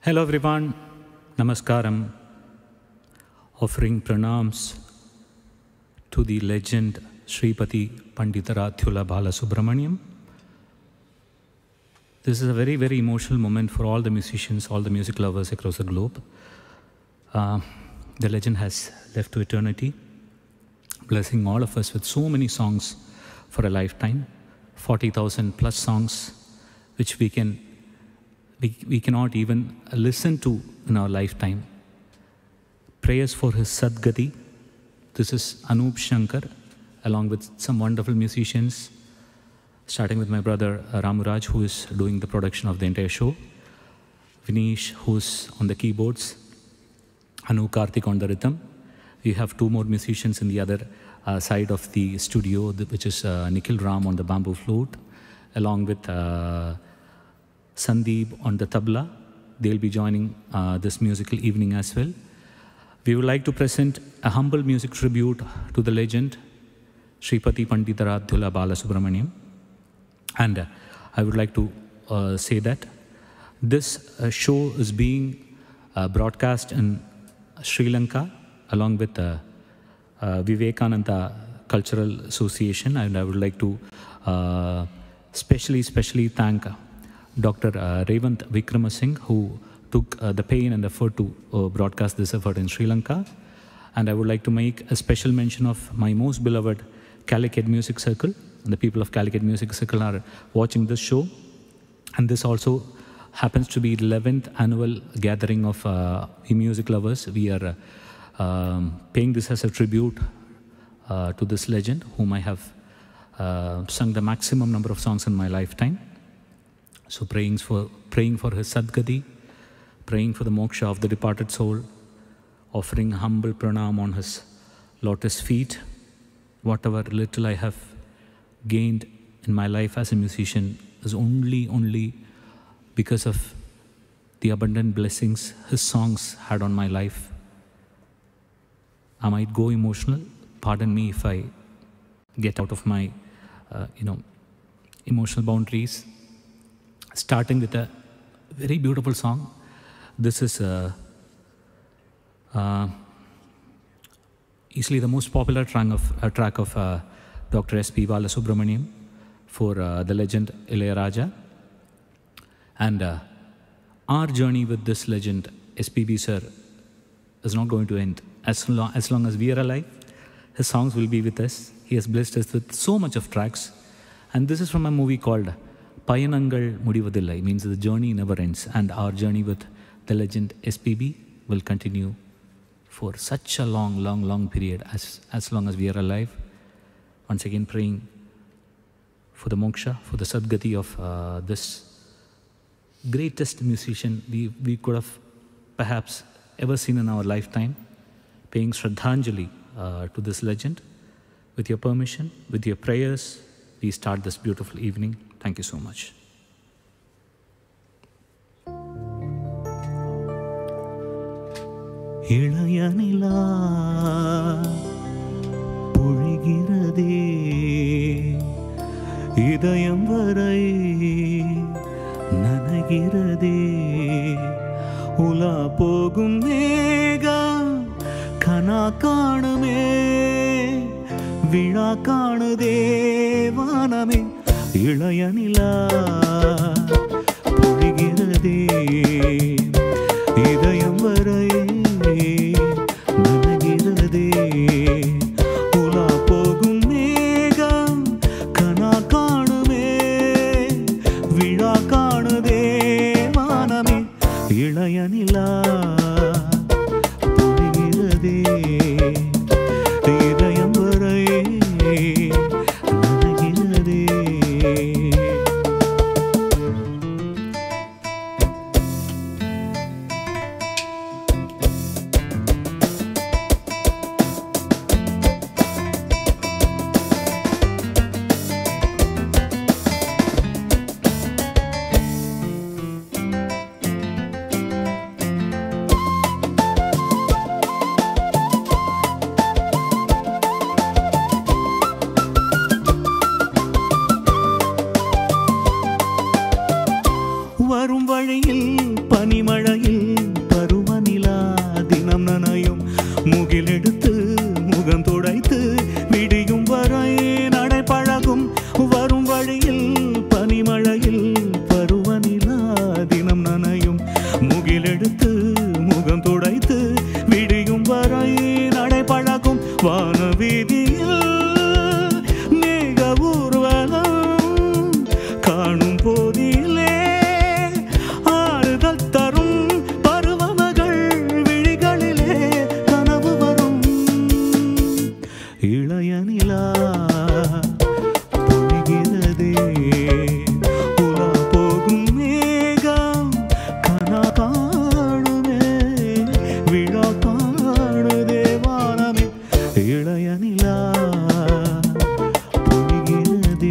Hello everyone, Namaskaram. Offering pranams to the legend Sripati Panditarathula Balasubramaniam. This is a very, very emotional moment for all the musicians, all the music lovers across the globe. The legend has left to eternity, blessing all of us with so many songs for a lifetime, 40,000 plus songs, which we cannot even listen to in our lifetime. Prayers for his Sadgati. This is Anup Shankar, along with some wonderful musicians, starting with my brother Ramuraj, who is doing the production of the entire show, Vinesh, who's on the keyboards, Anu Karthik on the rhythm. We have two more musicians in the other side of the studio, which is Nikhil Ram on the bamboo flute, along with Sandeep on the tabla. They'll be joining this musical evening as well. We would like to present a humble music tribute to the legend, Sripati Panditarathula Balasubramaniam. And I would like to say that this show is being broadcast in Sri Lanka, along with Vivekananda Cultural Association. And I would like to specially thank Dr. Revant Vikramasinghe, who took the pain and effort to broadcast this effort in Sri Lanka. And I would like to make a special mention of my most beloved Calicut Music Circle. And the people of Calicut Music Circle are watching this show. And this also happens to be the 11th annual gathering of music lovers. We are paying this as a tribute to this legend, whom I have sung the maximum number of songs in my lifetime. So praying for his Sadgati, praying for the moksha of the departed soul, offering humble pranam on his lotus feet. Whatever little I have gained in my life as a musician is only because of the abundant blessings his songs had on my life. I might go emotional. Pardon me if I get out of my, emotional boundaries. Starting with a very beautiful song. This is easily the most popular track of Dr. S.P. Balasubramaniam for the legend Ilayaraja. And our journey with this legend, SPB sir, is not going to end. As long as we are alive, his songs will be with us. He has blessed us with so much of tracks. And this is from a movie called Payanangal Mudivadillai, means the journey never ends. And our journey with the legend SPB will continue for such a long period, as long as we are alive. Once again, praying for the moksha, for the Sadgati of this greatest musician we could have perhaps ever seen in our lifetime. Paying Shraddhanjali to this legend. With your permission, with your prayers, we start this beautiful evening. Thank you so much. Ilayanila பொழிகிறதே இதயம் வரை நனைகிறதே உலா போகும் மேகம் கனா காணுமே விழா காணுதே வானமே இளையநிலா பொழிகிறதே இதயம் வரை நனைகிறதே உலா போகும் மேகம் கனா காணுமே விழா காணுதே வானமே இளையநிலா பொழிகிறதே இதயம் வரை நனைகிறதே. முகிலெடுத்து முகம் துடைத்து விடியும் வரை நடைபழகும் வரும் வழியில் பனிமழையில் பருவநிலா தினம் நனையும் முகிலெடுத்து முகம் துடைத்து விடியும் வரை நடைபழகும் வானவீதியில் மேக ஊர்வலம் காணும் போதிலே ஆறுதல் தரும் பருவமகள் விழிகளிலே கனவு வரும் இளைய நிலா பொழிகிறதே உலா போகும் மேகம் கனா காணுமே விழா காணுதே வானமே இளைய நிலா பொழிகிறதே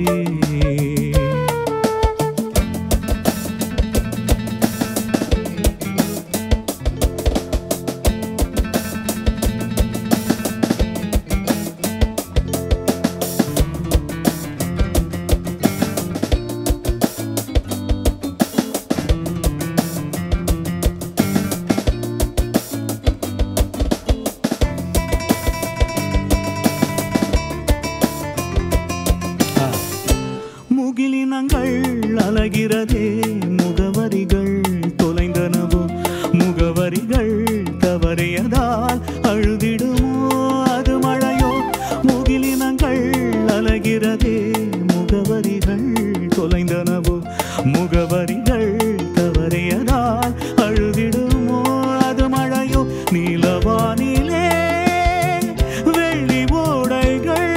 முகிலினங்கள் அலகிறதே முகவரிகள் தொலைந்தனவோ முகவரிகள் தவறியதால் அழுதிடுமோ அது மழையோ முகிலினங்கள் அலகிறதே முகவரிகள் தொலைந்தனவோ முகவரிகள் தவறியதால் அழுதிடுமோ அது மழையோ நீலவானிலே வெள்ளி ஓடைகள்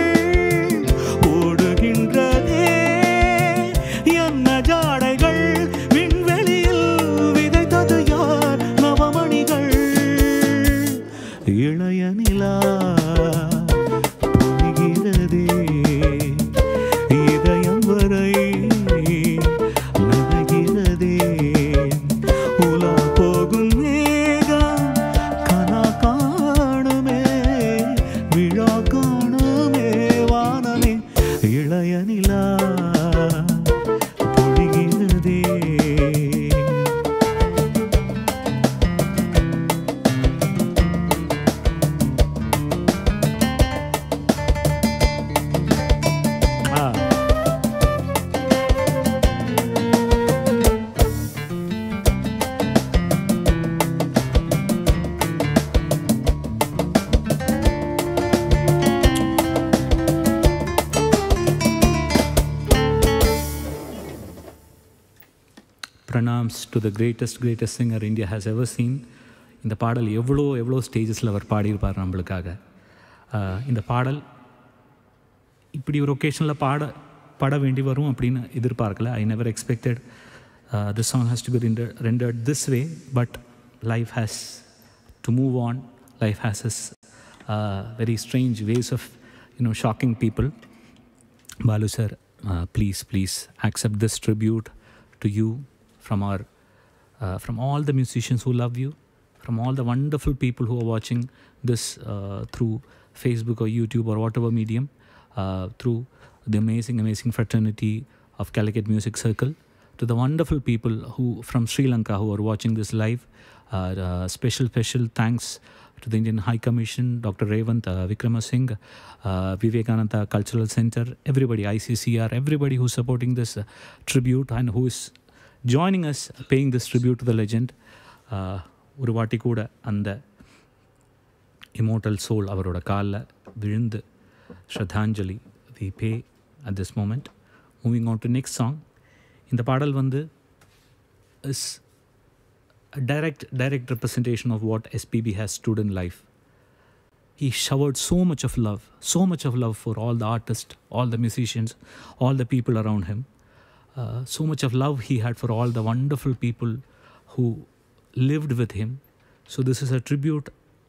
ஓடுகின்றதே என்ன ஜாடைகள் விண்வெளியில் விதைத்தது யார் நவமணிகள் இளைய நிலா பொழிகிறதே இதயம் வரை நனைகிறதே உலா போகும் மேகம் கனா காணுமே விழா காணுமே வானமே இளைய நிலா பொழிகிறதே Pranams to the greatest singer India has ever seen. இந்த பாடல் எவ்வளோ ஸ்டேஜஸில் அவர் பாடியிருப்பார் நம்மளுக்காக. இந்த பாடல் இப்படி ஒரு ஒகேஷனில் பாட வேண்டி வரும் அப்படின்னு எதிர்பார்க்கல. I never expected this song has to be rendered this way, but life has to move on. Life has its very strange ways of shocking people. Balu sir, please accept this tribute to you from all the musicians who love you, from all the wonderful people who are watching this through Facebook or YouTube or whatever medium, through the amazing fraternity of Calicut Music Circle, to the wonderful people who from Sri Lanka who are watching this live. Special thanks to the Indian High Commission, Dr. Revanth Vikramasinghe, Vivekananda Cultural Center, everybody, ICCR, everybody who's supporting this tribute and who is joining us, paying this tribute to the legend. ஒரு வாட்டி கூட அந்த இமோட்டல் soul அவரோட காலில் விழுந்து ஸ்ரத்தாஞ்சலி we pay at this moment. Moving on to next song. இந்த பாடல் வந்து is a direct representation of what SPB has stood in life. He showered so much of love for all the artists, all the musicians, all the people around him. So much of love he had for all the wonderful people who lived with him. So this is a tribute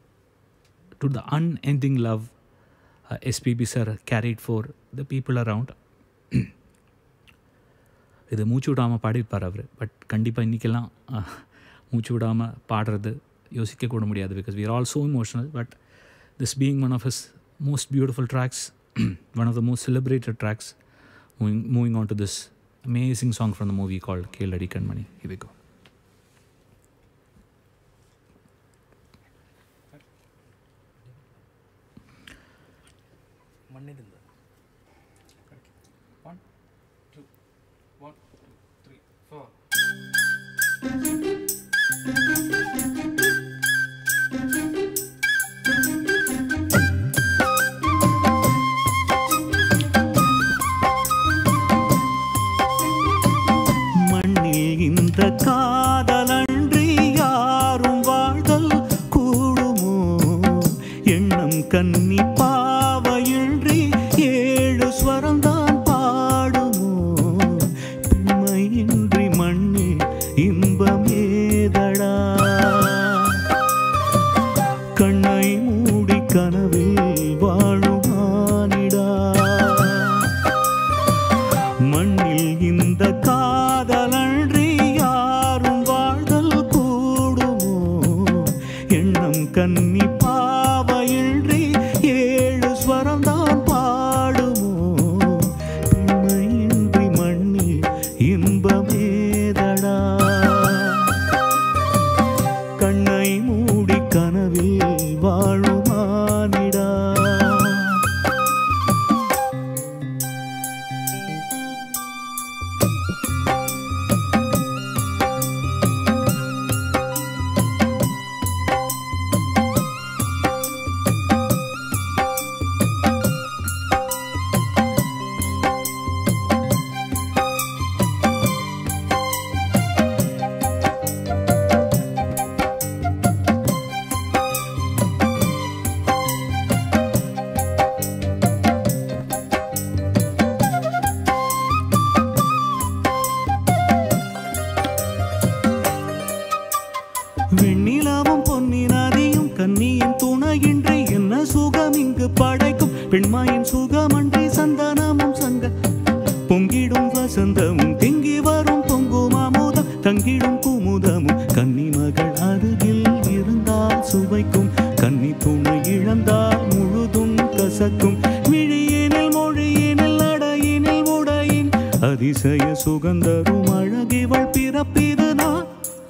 to the unending love SPB sir carried for the people around. இது மூச்சு விடாமல் பாடிப்பார் அவர். But கண்டிப்பாக இன்றைக்கெல்லாம் மூச்சு விடாமல் பாடுறது யோசிக்க கூட முடியாது, because we are all so emotional. But this being one of his most beautiful tracks, one of the most celebrated tracks, moving on to this amazing song from the movie called Keladi Kanmani. Here we go. மண்ணிலிருந்து 1 2 1 2 3 4 மண்ணில் இந்த காதலன்றி யாரும் வாழ்தல் கூடுமோ எண்ணம் கன்னி பாவையின்றி 7 ஸ்வரம்தான் பாடுமோ பெண்மையின்றி மண்ணில் இன்பமேதடா கண்ணை மூடி கனவில் வாழுமானிடா மண்ணில் இந்த காதலன்றி யாரும் வாழ்தல் கூடுமோ எண்ணம் கன்னி பாவையின்றி 7 ஸ்வரம்தான் பாடுமோ பெண்மையின்றி மண்ணில் இன்பமேதடா கண்ணை மூடி கனவில் வாழுமானிடா வெண்ணிலாவும் பொன்னின் நதியும் கன்னியின் துணையின்றி என்ன சுகம் இங்கு படைக்கும் பெண்மாயின் சுகமன்றி சந்தனமும் சங்க பொங்கிடும் வசந்தமும் திங்கி வரும் பொங்கும் அமுதம் தங்கிடும் குமுதமும் கன்னி மகள் அருகில் இருந்தால் சுவைக்கும் கன்னி துணை இழந்தால் முழுதும் கசக்கும் விழியினில் மொழியினில் நடையினில் உடையின் அதிசய சுகந்தரும் அழகிவள் பிறப்பிது நான்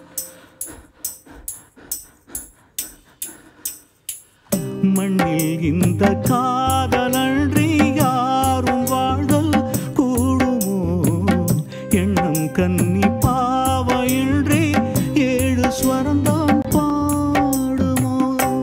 மண்ணில் இந்த காதலன்றி யாரும் வாழ்தல் கூடுமோ எண்ணம் கன்னி பாவையின்றி 7 ஸ்வரம்தான் பாடுமோ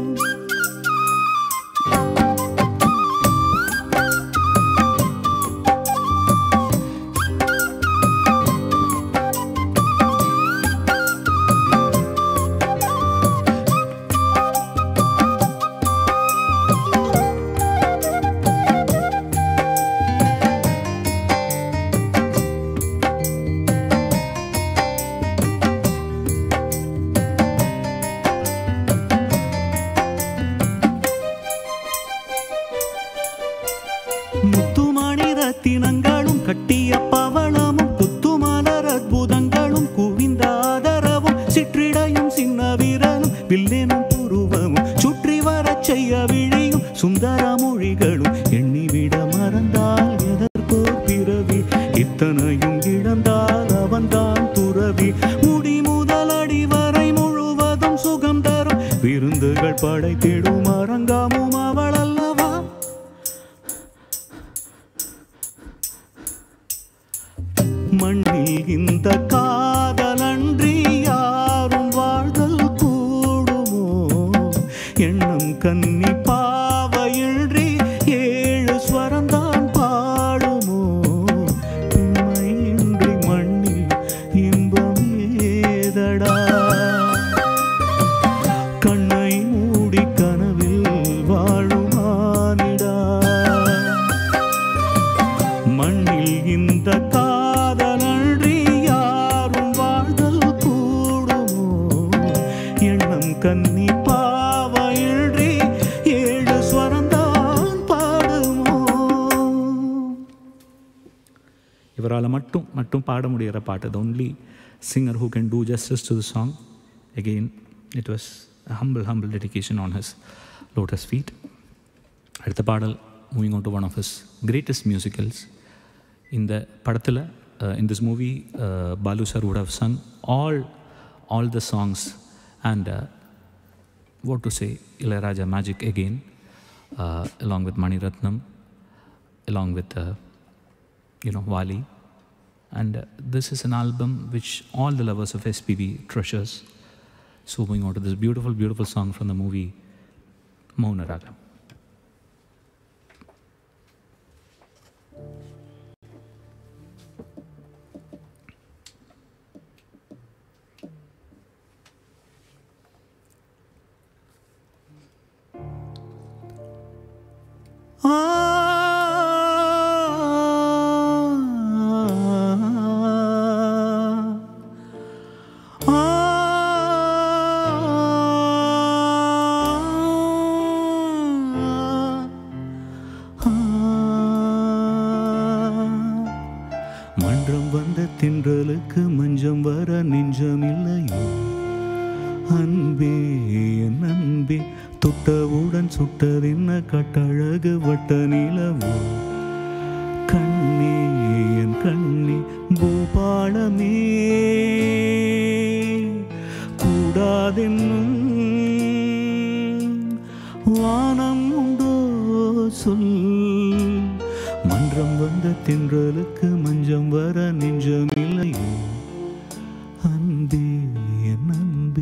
முத்துமணி ரத்தினங்களும் கட்டிய பவளமும் குத்துமலர் அற்புதங்களும் குவிந்த ஆதரவும் சிற்றிடையும் சின்ன வீரனும் வில்லேனும் புருவமும் சுற்றி வரச் செய்ய விழியும் சுந்தர மொழிகளும் எண்ணிவிட மறந்தால் எதற்கோ பிறவி இத்தனையும் இழந்தால் அவன்தான் துறவி முடி முதல் அடி வரை முழுவதும் சுகம் தரும் விருந்துகள் படைத்திடும் அரங்காமும் அவள் அல்லவா மண்ணில் இந்த காதலன்றி யாரும் வாழ்தல் கூடுமோ எண்ணம் கன்னி பாவையின்றி 7 ஸ்வரம்தான் பாடுமோ பெண்மையின்றி மண்ணில் இன்பம் ஏதடா கண்ணை மூடி கனவில் வாழுமானிடா மண்ணில் இந்த காதலன்றி யாரும் வாழ்தல் கூடுமோ எண்ணம் கன்னி பாவையின்றி 7 ஸ்வரம்தான் பாடுமோ இவரால் மட்டும் பாட முடிகிற பாட்டு. The only singer who can do justice to the song. Again, it was a humble dedication on his lotus feet. அடுத்த பாடல், moving on to one of his greatest musicals. In the படத்தில், in this movie, Balu sir would have sung all the songs, and what to say, Ilayaraja magic again, along with Mani Ratnam. along with Wali. And this is an album which all the lovers of SPB treasures. So moving on to this beautiful, beautiful song from the movie Mauna Raga. மன்றம் வந்த தின்றலுக்கு மஞ்சம் வர நெஞ்சமில்லையோ அன்பே என் அன்பே தொட்டவுடன் சுட்டதென்ன கட்டழகு வட்ட நிலவோ கண்ணே என் கண்ணே பூபாலமே கூடாதென்னும் வானம் உண்டோ சொல் மன்றம் வந்த தின்றலுக்கு மஞ்சம் வர நெஞ்சமில்லையோ அன்பே என் அன்பே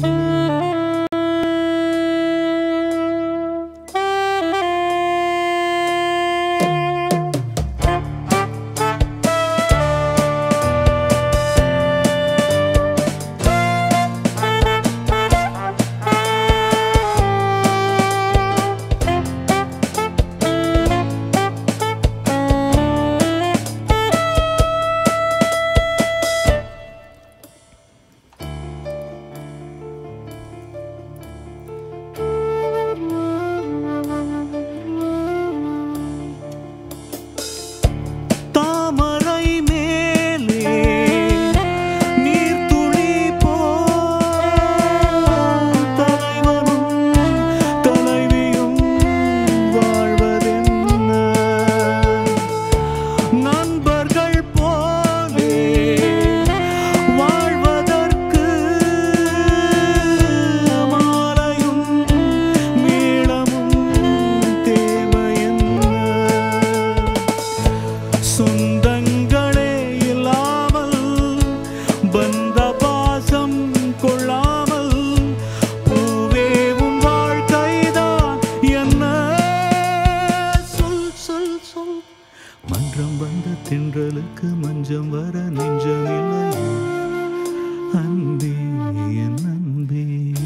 தின்றலுக்கு மஞ்சம் வர நெஞ்சமில்லையோ அன்பே என் அன்பே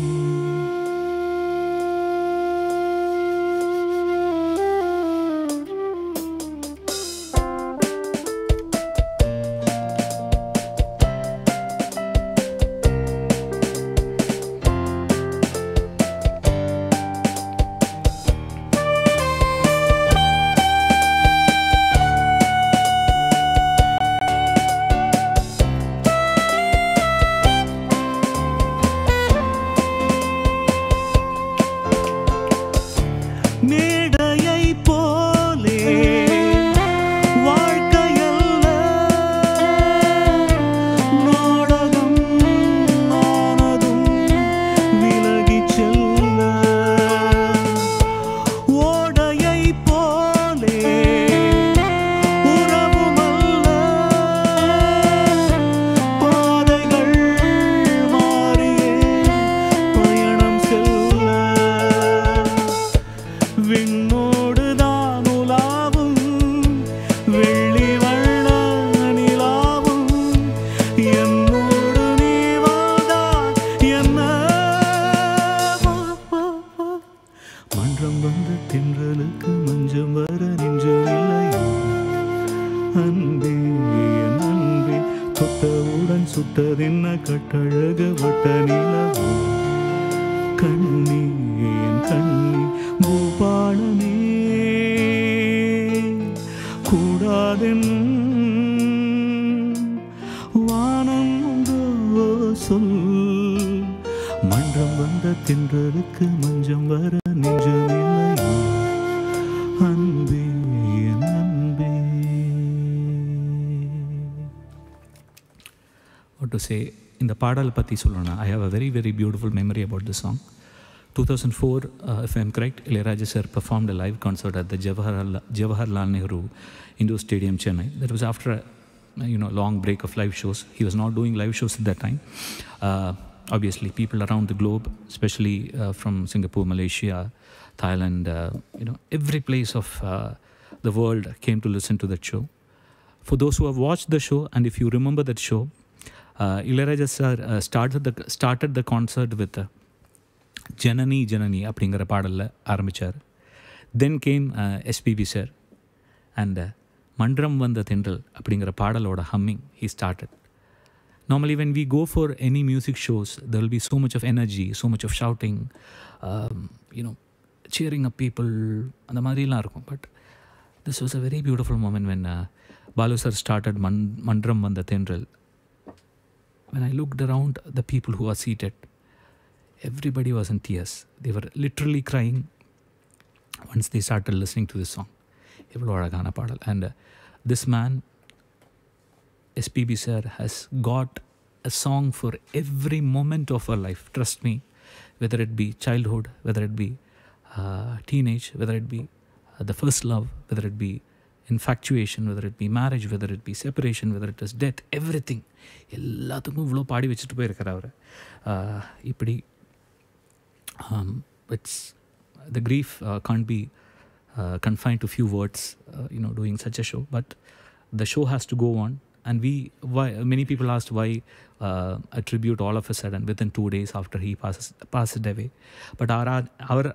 சுட்டதென்ன கட்டழக வட்ட நிலவோ கண்ணே என் கண்ணே பூபாலனே கூடாதென்னும் வானம் உண்டோ சொல் மன்றம் வந்த தின்றலுக்கு மஞ்சம் வர நெஞ்சமில்லையோ அன்பே என் அன்பே. What to say, இந்த பாடல் பற்றி சொல்லணும்னா I have a very very beautiful memory about this song. 2004, if I'm correct, Ilayaraja sir performed a live concert at the Jawaharlal Nehru Indoor Stadium, Chennai. That was after a long break of live shows. He was not doing live shows at that time. Obviously, people around the globe, especially from Singapore, Malaysia, Thailand, every place of the world came to listen to that show. For those who have watched the show, and if you remember that show, Ilayaraja sir started the concert with Janani Janani அப்படிங்கிற பாடலில் ஆரம்பித்தார். Then came SPB sir and மன்றம் வந்த தென்றல் அப்படிங்கிற பாடலோட humming he started. Normally when we go for any music shows, there will be so much of energy, so much of shouting, cheering up people, அந்த மாதிரிலாம் இருக்கும். But this was a very beautiful moment when Balu sir started மன்றம் வந்த தென்றல். When I looked around the people who are seated, everybody was in tears. They were literally crying once they started listening to this song. And this man, SPB sir, has got a song for every moment of our life. Trust me, whether it be childhood, whether it be teenage, whether it be the first love, whether it be infatuation, whether it be marriage, whether it be separation, whether it is death, everything. எல்லாத்துக்கும் இவ்வளோ பாடி வச்சுட்டு போயிருக்கார் அவர். இப்படி it's the grief can't be confined to few words, doing such a show, but the show has to go on. And many people asked why a tribute all of a sudden within 2 days after he passed away. But our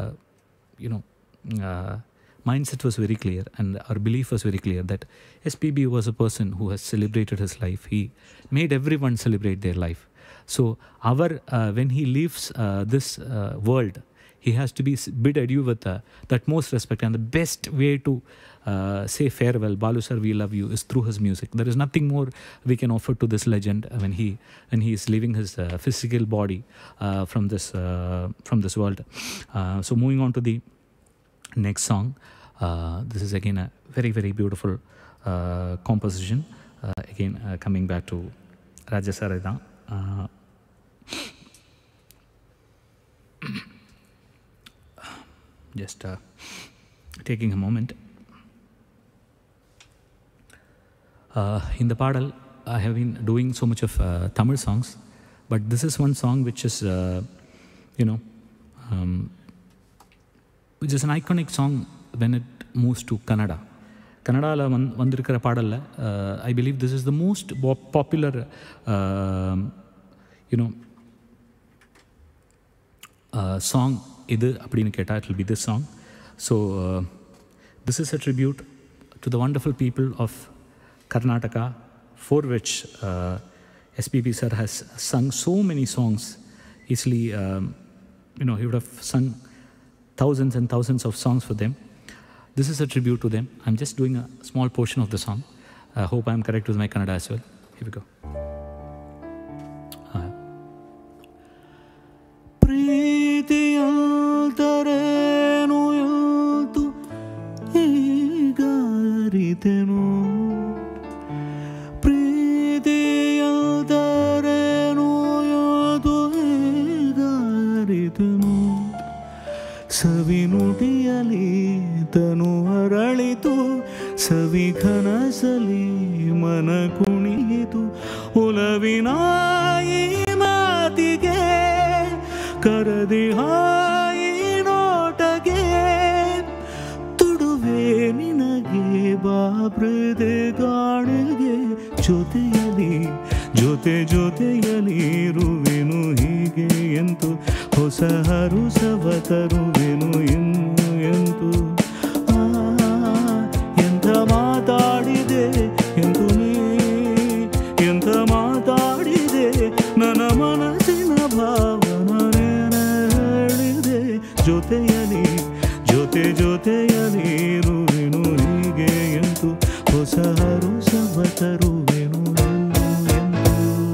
mindset was very clear, and our belief was very clear that SPB was a person who has celebrated his life. He made everyone celebrate their life. So when he leaves this world, he has to be bid adieu with the utmost respect, and the best way to say farewell, Balu sir, we love you, is through his music. There is nothing more we can offer to this legend when he is leaving his physical body from this world. So moving on to the next song. This is again a very, very beautiful composition. Again, coming back to Raja Sarada. Just taking a moment. In the padal, I have been doing so much of Tamil songs, but this is one song which is, which is an iconic song when it moves to Kannada. Kannada வந்திருக்கிற பாடலில் I believe this is the most popular song இது அப்படின்னு கேட்டால் it will be this song. So this is a tribute to the wonderful people of Karnataka, for which SPB sir has sung so many songs. Easily, he would have sung thousands and thousands of songs for them. This is a tribute to them. I'm just doing a small portion of the song. I hope I'm correct with my Kannada as well. Here we go. ಪ್ರೀತಿಯಲ್ದರೇನು ಎಂದು ಈಗಾರಿದೆನು, ಪ್ರೀತಿಯಲ್ದರೇನು ಎಂದು ಈಗಾರಿದೆನು, ಸವಿನುಡಿಯಲಿ ತನು ಅರಳಿತು, ಸವಿಘನಸಲಿ ಮನ ಕುಣಿಯಿತು, ಒಲವಿನ ಈ ಮಾತಿಗೆ ಕರದಿಹಾಯಿ ನೋಟಗೆ ತುಡುವೆ ನಿನಗೆ ಬಾಬ್ರದೆ ಗಾಣಿಗೆ, ಜೊತೆಯಲಿ ಇರುವೆನು ಹೀಗೆ ಎಂತು, ಹೊಸ ಹರುಸವ ತರುವೆನು ಇನ್ನು ಎಂತು. ಎಂಥ ಮಾತಾಡಿದೆ ಎಂದು ಎಂಥ ಮಾತಾಡಿದೆ, ನನ್ನ ಮನಸ್ಸಿನ ಭಾವನೆ ಹೇಳಿದೆ, ಜೊತೆಯಲಿ ಇರುವೆನು ಹೀಗೆ ಎಂತು, ಹೊಸ ಹರುಸವ ತರುವೆನು ಎಂದು.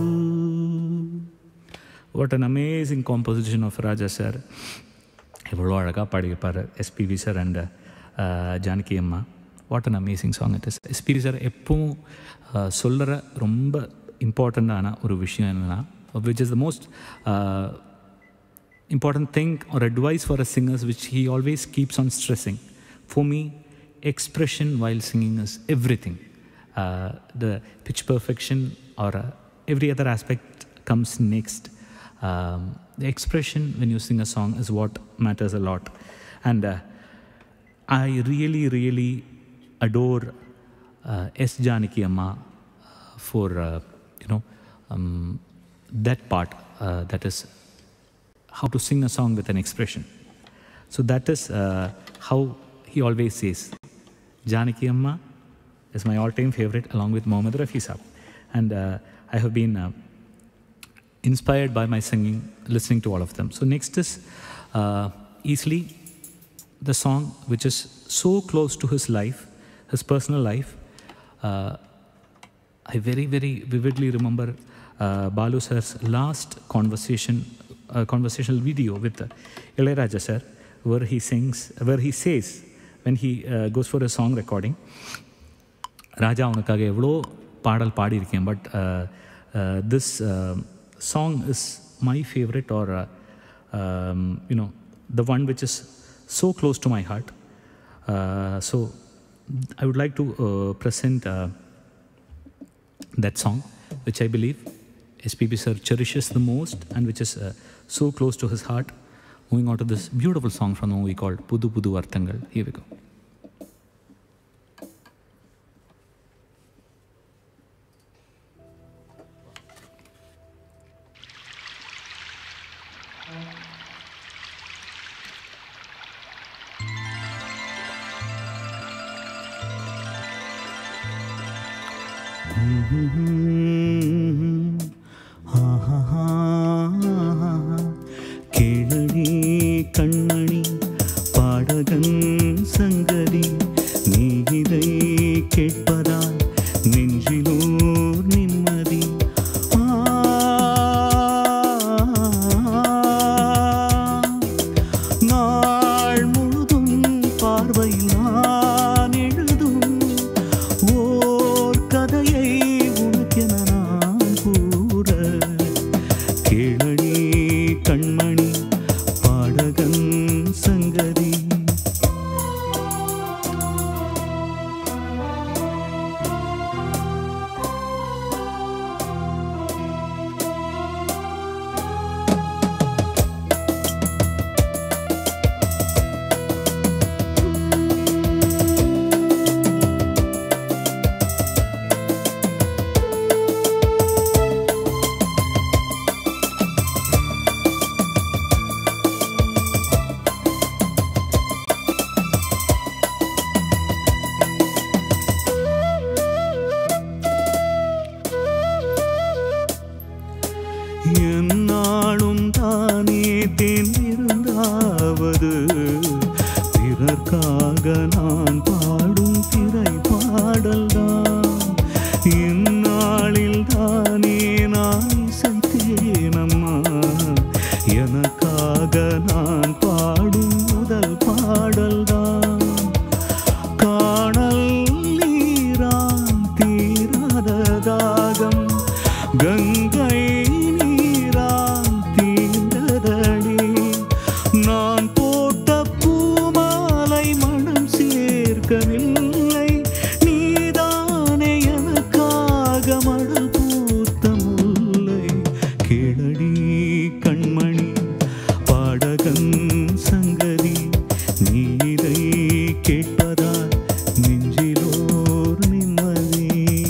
What an amazing composition of Raja sir. எவ்வளோ அழகாக பாடியிருப்பார் SPB sir and ஜானகி அம்மா. What an amazing song it is. SPB sir எப்பவும் சொல்கிற ரொம்ப இம்பார்ட்டண்ட்டான ஒரு விஷயம் என்னென்னா, which is the most important thing or advice for a singer which he always keeps on stressing. For me, expression while singing is everything. The pitch perfection or every other aspect comes next. The expression when you sing a song is what matters a lot. And I really, really adore S. Janaki Amma for, that part, that is how to sing a song with an expression. So that is how he always says. Janaki Amma is my all-time favorite along with Mohammad Rafi Saab. And I have been inspired by my singing, listening to all of them. So next is easily the song which is so close to his life, his personal life. I very, very vividly remember Balu sir's last conversational video with Ilayaraja sir, where he says, when he goes for a song recording, Raja unakaga evlo paadal paadirukken, but this song is my favorite, or the one which is so close to my heart. So I would like to present that song, which I believe SPB sir cherishes the most and which is so close to his heart. Moving on to this beautiful song from the movie called Pudu Pudu Arthangal. Here we go. கேளடி கண்மணி பாடகன் சங்கதி, நீ இதை கேட்பதால் நெஞ்சிலோர் நிம்மதி. நாள் முழுதும் பார்வையில் நான் எழுதும் ஓர் கதையை உனக்கென நான் கூற. கேளடி கண்மணி பாடகன் சங்கதி. என்னாலும் தானே தேர்ந்திருந்தாவது, பிறர்க்காக நான் பாடும் திரை பாடல்தான். இந்நாளில் தானே நான் இசைத்தேனம்மா, எனக்காக நான் பாடும் முதல் பாடல்தான். காணல் நீரான் தீராத தாகம், கங்கை நான் போட்ட பூமாலை மனம் சேர்க்கவில்லை, நீதானே எனக்காக மடல் பூத்த முல்லை. கேளடி கண்மணி பாடகன் சங்கதி, நீ இதை கேட்பதால் நெஞ்சிலோர் நிம்மதி.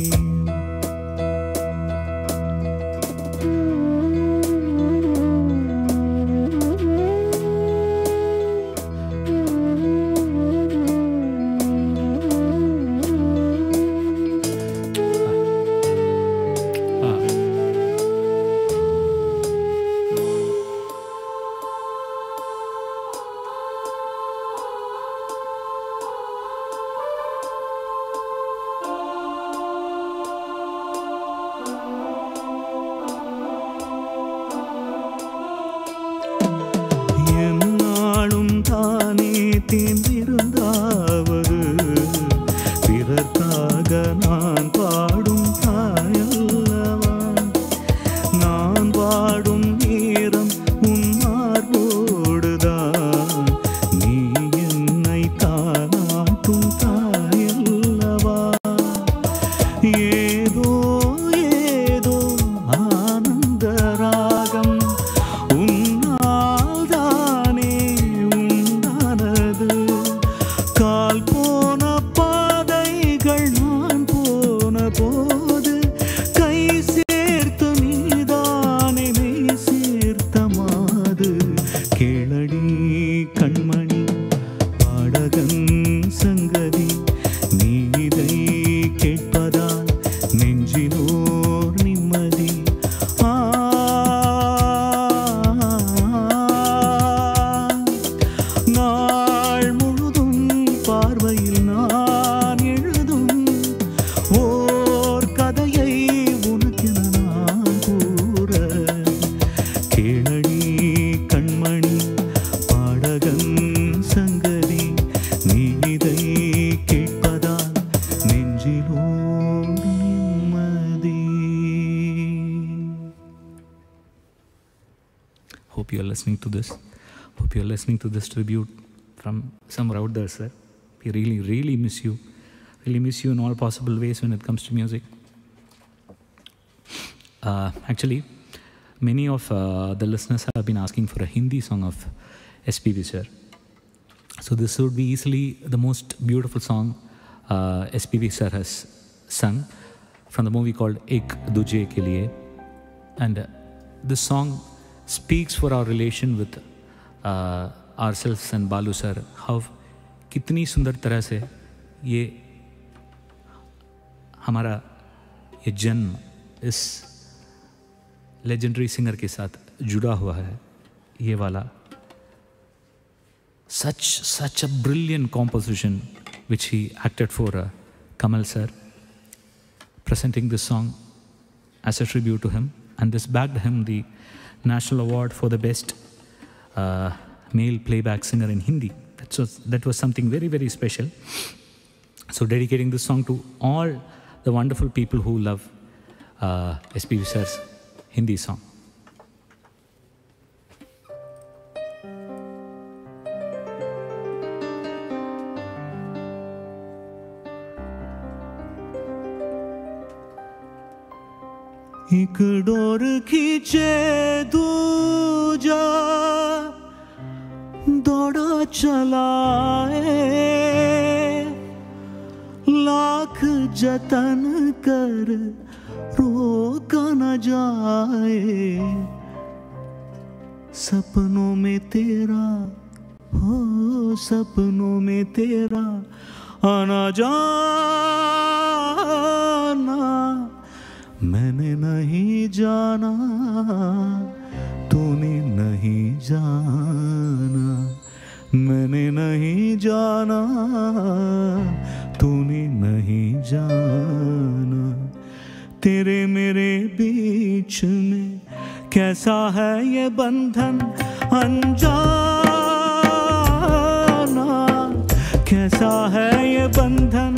என்னாலும் தானே தேர்ந்திருந்தாவது, பிறர்க்காக நான் பாடும் தாயல்லவா. நான் பாடும் நேரம் உன் மார்போடு பாடகன் சங்கதி நீ இதை கேட்பதால் நெஞ்சிலோர் நிம்மதி. நாள் முழுதும் பார்வையில் நான் எழுதும் ஓர் கதையை உனக்கென நான் கூற கேளடி கண்மணி பாடகன் சங்கதி நீ இதை கேட்பதால் நெஞ்சிலோர் நிம்மதி. Hope you are listening to this. Hope you are listening to this tribute from somewhere out there, sir. We really, really miss you. Really miss you in all possible ways when it comes to music. Actually, many of the listeners have been asking for a Hindi song of SPB sir. So this would be easily the most beautiful song SPB sir has sung from the movie called Ek Duje Ke Liye. And this song speaks for our relation with ourselves and Balu sir. How कितनी सुंदर तरह से ये हमारा ये जन्म इस legendary singer के साथ जुड़ा हुआ है. ये वाला such a brilliant composition which he acted for Kamal sir, presenting this song as a tribute to him, and this bagged him the National Award for the best male playback singer in Hindi. That was something very, very special. So dedicating this song to all the wonderful people who love SPB sir's Hindi song. एक डोर खींचे दूजा दौड़ा चलाए, लाख जतन कर रोका न जाए, सपनों में तेरा हो सपनों में तेरा आना जाना मैंने नहीं जाना तूने नहीं जाना, मैंने नहीं जाना तूने नहीं जाना, तेरे मेरे बीच में कैसा है ये बंधन अनजाना, कैसा है ये बंधन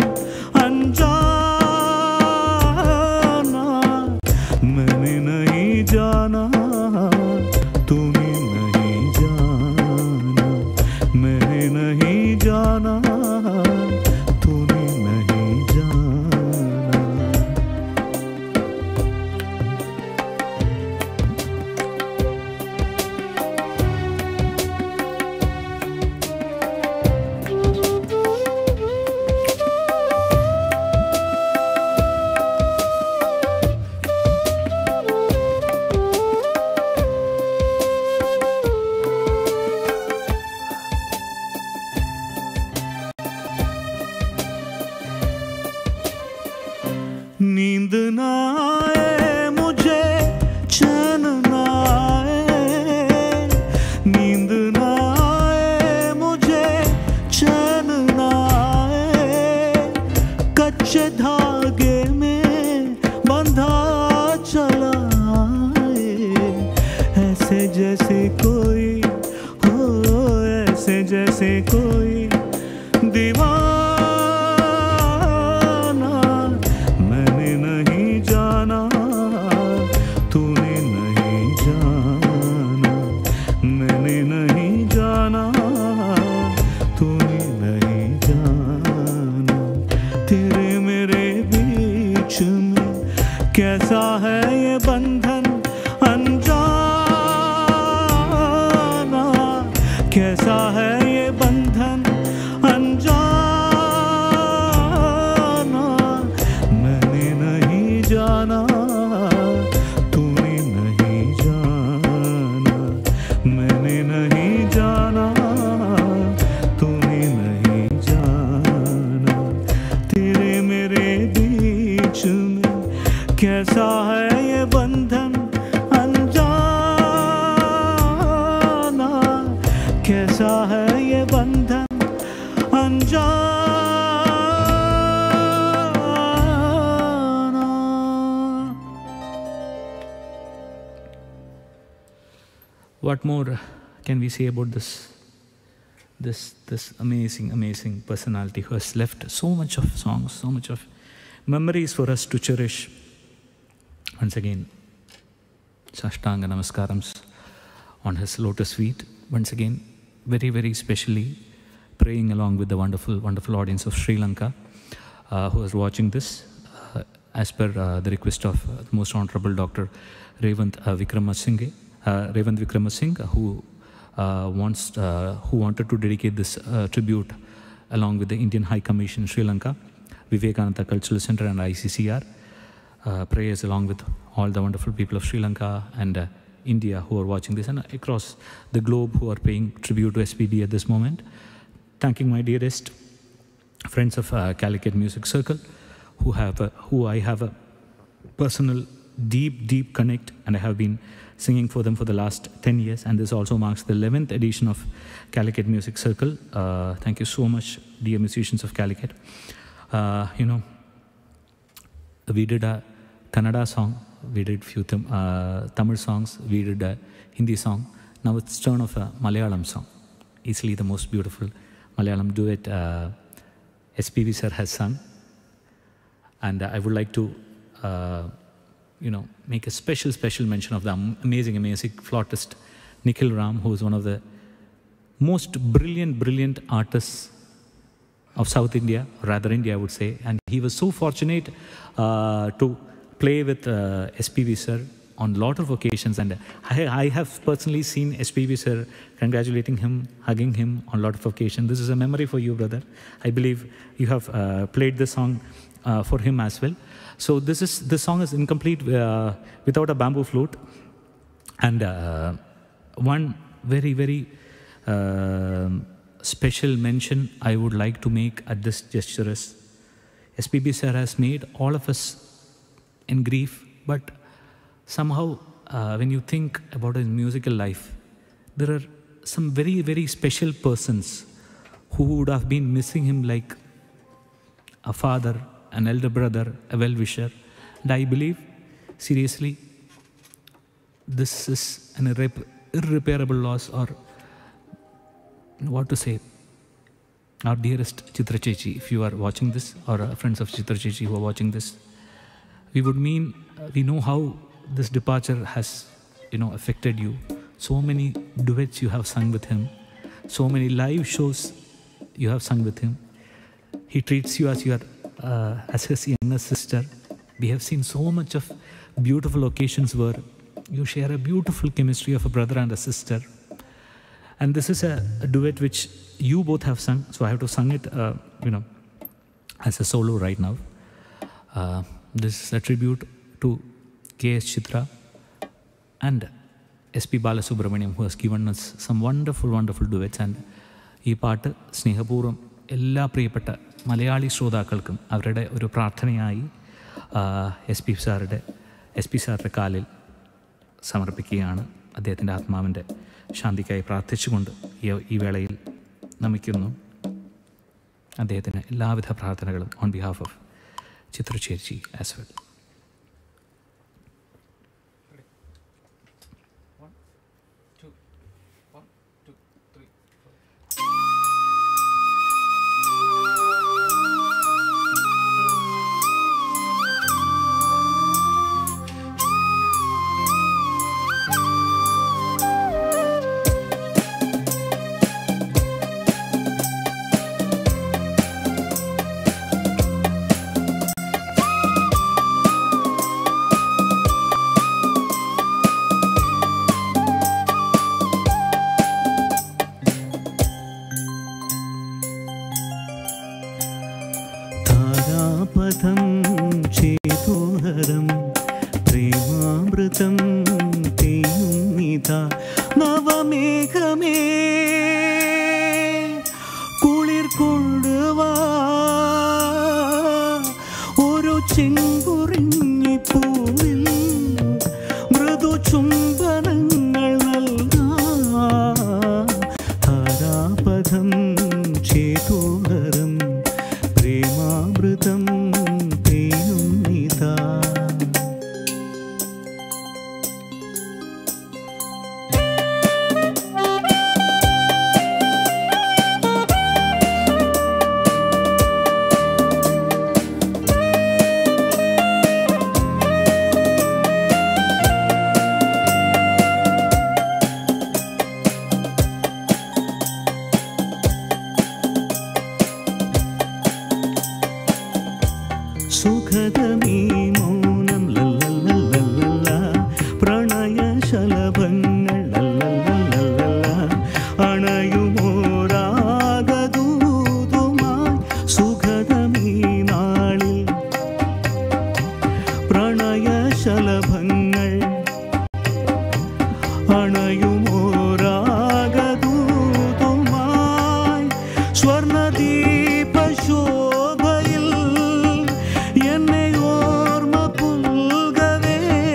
अनजाना, मैंने नहीं जाना तूने नहीं जाना, मैंने नहीं जाना तूने नहीं जाना. नींद ना आए मुझे चैन ना आए, नींद ना आए मुझे चैन ना आए, कच्चे धागे में बंधा चला आए, ऐसे जैसे कोई हो ऐसे जैसे कोई दीवाना, मैंने नहीं जाना अनजाना। What more can we say about this amazing personality who has left so much of songs, so much of memories for us to cherish? Once again, Sashtanga Namaskarams on his lotus feet. Once again, very specially praying along with the wonderful audience of Sri Lanka who is watching this as per the request of the Most Honorable Dr. Revanth Vikramasinghe. Revanth Vikramasinghe, who wanted to dedicate this tribute along with the Indian High Commission Sri Lanka, Vivekananda Cultural Center and ICCR. Prayers along with all the wonderful people of Sri Lanka and India who are watching this, and across the globe who are paying tribute to SPB at this moment. Thanking my dearest friends of Calicut Music Circle, who I have a personal deep connect, and I have been singing for them for the last 10 years, and this also marks the 11th edition of Calicut Music Circle. Thank you so much, dear musicians of Calicut. We did a Kannada song, we did few Tamil songs, we did a Hindi song. Now it's turn of a Malayalam song, easily the most beautiful Malayalam duet SPB sir has sung. And I would like to make a special mention of the amazing flautist Nikhil Ram, who is one of the most brilliant artists of South India, or rather India I would say. And he was so fortunate to play with SPB sir on a lot of occasions, and I have personally seen SPB sir congratulating him, hugging him on a lot of occasions. This is a memory for you, brother. I believe you have played this song for him as well. So this song is incomplete without a bamboo flute. And one very special mention I would like to make at this gesture is SPB sir has made all of us in grief, but somehow when you think about his musical life, there are some very special persons who would have been missing him, like a father, an elder brother, a well-wisher. And I believe, seriously, this is an irreparable loss, or what to say. Our dearest Chitra Chechi, if you are watching this, or friends of Chitra Chechi who are watching this, we know how this departure has, affected you. So many duets you have sung with him, so many live shows you have sung with him. He treats you as as his younger sister. We have seen so much of beautiful occasions where you share a beautiful chemistry of a brother and a sister. And this is a duet which you both have sung, so I have to sing it, as a solo right now. This is a tribute to K.S. Chitra and S.P. Balasubramaniam, who has given us some wonderful duets. And ഈ പാട്ട് സ്നേഹപൂർവ്വം എല്ലാ പ്രിയപ്പെട്ട മലയാളി ശ്രോതാക്കൾക്കും അവരുടെ ഒരു പ്രാർത്ഥനയായി S P സാറിൻ്റെ കാലിൽ സമർപ്പിക്കുകയാണ്. അദ്ദേഹത്തിൻ്റെ ആത്മാവിൻ്റെ ശാന്തിക്കായി പ്രാർത്ഥിച്ചുകൊണ്ട് ഈ വേളയിൽ നമിക്കുന്നു. അദ്ദേഹത്തിന് എല്ലാവിധ പ്രാർത്ഥനകളും ഓൺ ബിഹാഫ് ഓഫ് ചിത്ര ചേച്ചി ആസ് വെൽ. ചേതോ ചേതോഹരം പ്രേമാമൃതം പെയ്യുന്നിതാ. സുഖദമീ മൗനം ലല്ലല്ലല്ലല്ല, പ്രണയശലഭങ്ങൾ ലല്ലല്ലല്ലല്ല, അണയുമോരാഗദൂതുമായി സുഖദമീ നാളിൽ പ്രണയശലഭങ്ങൾ അണയുമോരാഗദൂതുമായി സ്വർണദീപശോഭയിൽ എന്നെ ഓർമ്മ പുൽകവേ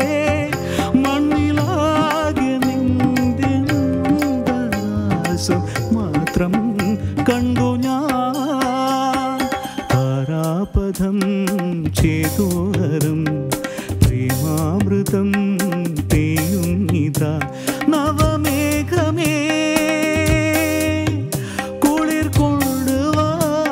മണ്ണിലാകെ നിന്റെ മന്ദഹാസം മാത്രം കണ്ടു ഞാൻ. താരാപഥം ചേതോഹരം പ്രേമാമൃതം പെയ്യുന്നിതാ. നവമേഘമേ കുളിർ കൊണ്ടുവാ,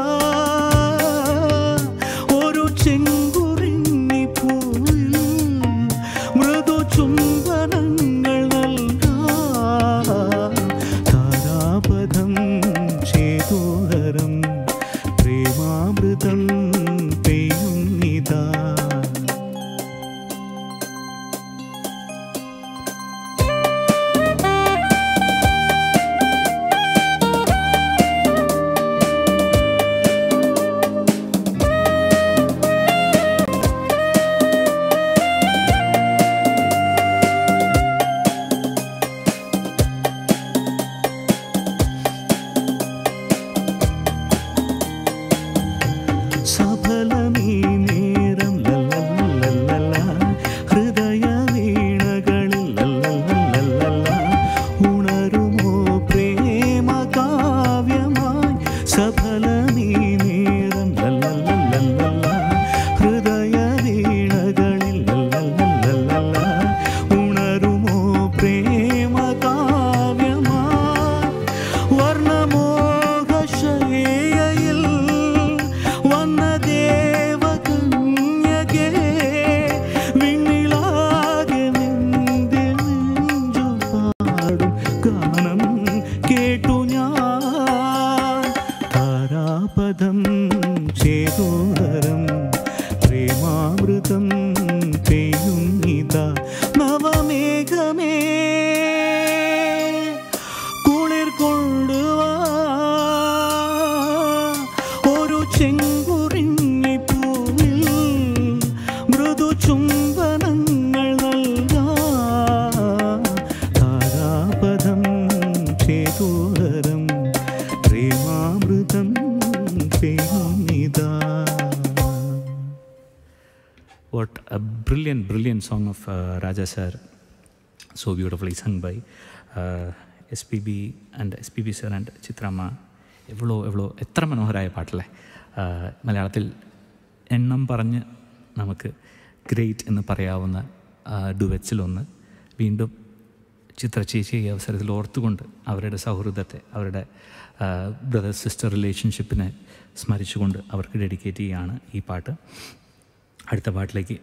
ഒരു ചെങ്കുറിഞ്ഞി പൂവിൽ മൃദു ചുംബനങ്ങൾ നൽകാം. താരാപഥം ചേതോഹരം പ്രേമാമൃതം പെയ്യുന്നിതാ. സഫലമീ നേരം ലല്ലല്ലല്ലല്ല, ഹൃദയ വീണകളിൽ ലല്ലല്ലല്ലല്ല, ഉണരുമോ പ്രേമ കാവ്യമായി. സഫലമീ നേരം ലല്ലല്ലല്ലല്ല, ഹൃദയ വീണകളിൽ ലല്ലല്ലല്ലല്ല, ഉണരുമോ പ്രേമ കാവ്യമായി. വർണ്ണമോഹശയ്യയിൽ വന്ന ദേവകന്യകേ, വിണ്ണിലാകെ നിന്റെ നെഞ്ചു പാടും ഗാനം കേട്ടു ഞാൻ. താരാപഥം ചേതോഹരം പ്രേമാമൃതം പെയ്യുന്നിതാ. നവമേഘമേ കുളിർ കൊണ്ടുവാ, ഒരു ചെങ്കുറിഞ്ഞി പൂവിൽ മൃദു ചുംബനങ്ങൾ നൽകാം. താരാപഥം ചേതോഹരം Premamritham പെയ്യുന്നിതാ. What a brilliant song of Raja sir. So beautifully sung by SPB sir and Chitrama. എവ്വളോ എത്ര മനോഹരമായ പാട്ടല്ലേ. മലയാളത്തിൽ എണ്ണം പറഞ്ഞ് നമുക്ക് ഗ്രേറ്റ് എന്ന് പറയാവുന്ന ഡുവറ്റ്സിലൊന്ന് വീണ്ടും ചിത്ര ചേച്ചി ഈ അവസരത്തിൽ ഓർത്തുകൊണ്ട് അവരുടെ സൗഹൃദത്തെ, അവരുടെ ബ്രദർ സിസ്റ്റർ റിലേഷൻഷിപ്പിനെ സ്മരിച്ചുകൊണ്ട് അവർക്ക് ഡെഡിക്കേറ്റ് ചെയ്യുകയാണ് ഈ പാട്ട്. അടുത്ത പാട്ടിലേക്ക്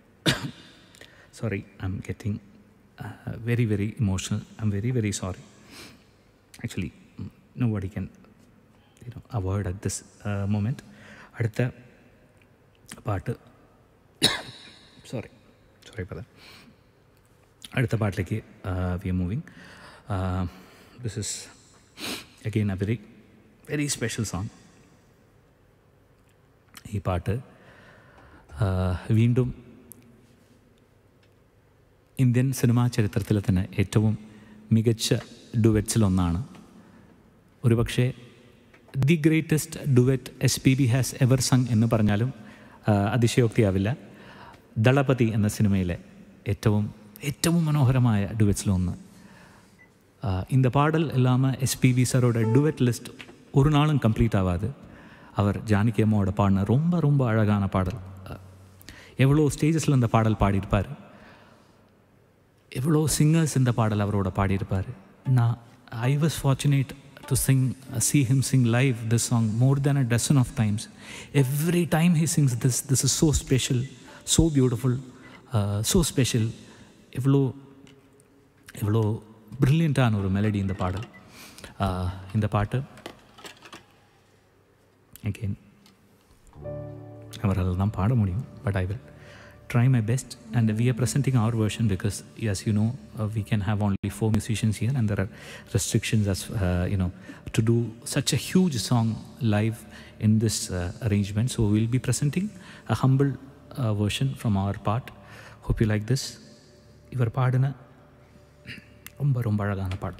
sorry, I'm getting very emotional. I'm very sorry. Actually, nobody can avoid at this moment. അടുത്ത പാട്ട് sorry for that. അടുത്ത പാട്ടിലേക്ക് we are moving. This is again a very special song. ഈ പാട്ട് വീണ്ടും ഇന്ത്യൻ സിനിമാ ചരിത്രത്തിലെ തന്നെ ഏറ്റവും മികച്ച ഡുവറ്റ്സിലൊന്നാണ്. ഒരുപക്ഷെ the greatest duet SPB has ever sung എന്ന് പറഞ്ഞാലും അതിശയോക്തിയാവില്ല. ദളപതി എന്ന സിനിമയിലെ ഏറ്റവും മനോഹരമായ ഡുവറ്റ്സിലൊന്ന്. இந்த பாடல் இல்லாமல் SPB சாரோட டுவெட் லிஸ்ட் ஒரு நாளும் கம்ப்ளீட் ஆகாது. அவர் ஜானகி அம்மாவோட பாடின ரொம்ப ரொம்ப அழகான பாடல். எவ்வளோ ஸ்டேஜஸில் இந்த பாடல் பாடியிருப்பார், எவ்வளோ சிங்கர்ஸ் இந்த பாடல் அவரோட பாடியிருப்பார். I was fortunate to see him sing live this song more than a dozen of times. Every time he sings this is so special, so beautiful, so special. எவ்வளோ பிரில்லியண்ட்டான ஒரு மெலடி இந்த பாடல். இந்த பாட்டு again அவரால் தான் பாட முடியும், but I will try my best, and we are presenting our version because, as you know, we can have only 4 musicians here, and there are restrictions as to do such a huge song live in this arrangement. So we'll be presenting a humble version from our part. Hope you like this. இவர் பாடின ரொம்ப ரொம்ப அழகான பாடல்.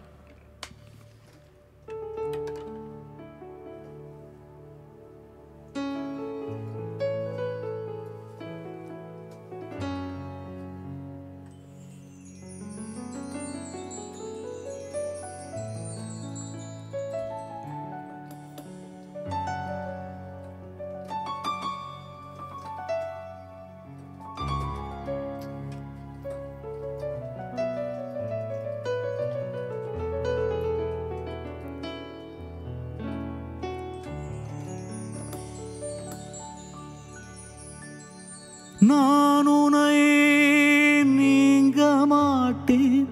நான் உன்னை நீங்க மாட்டேன்,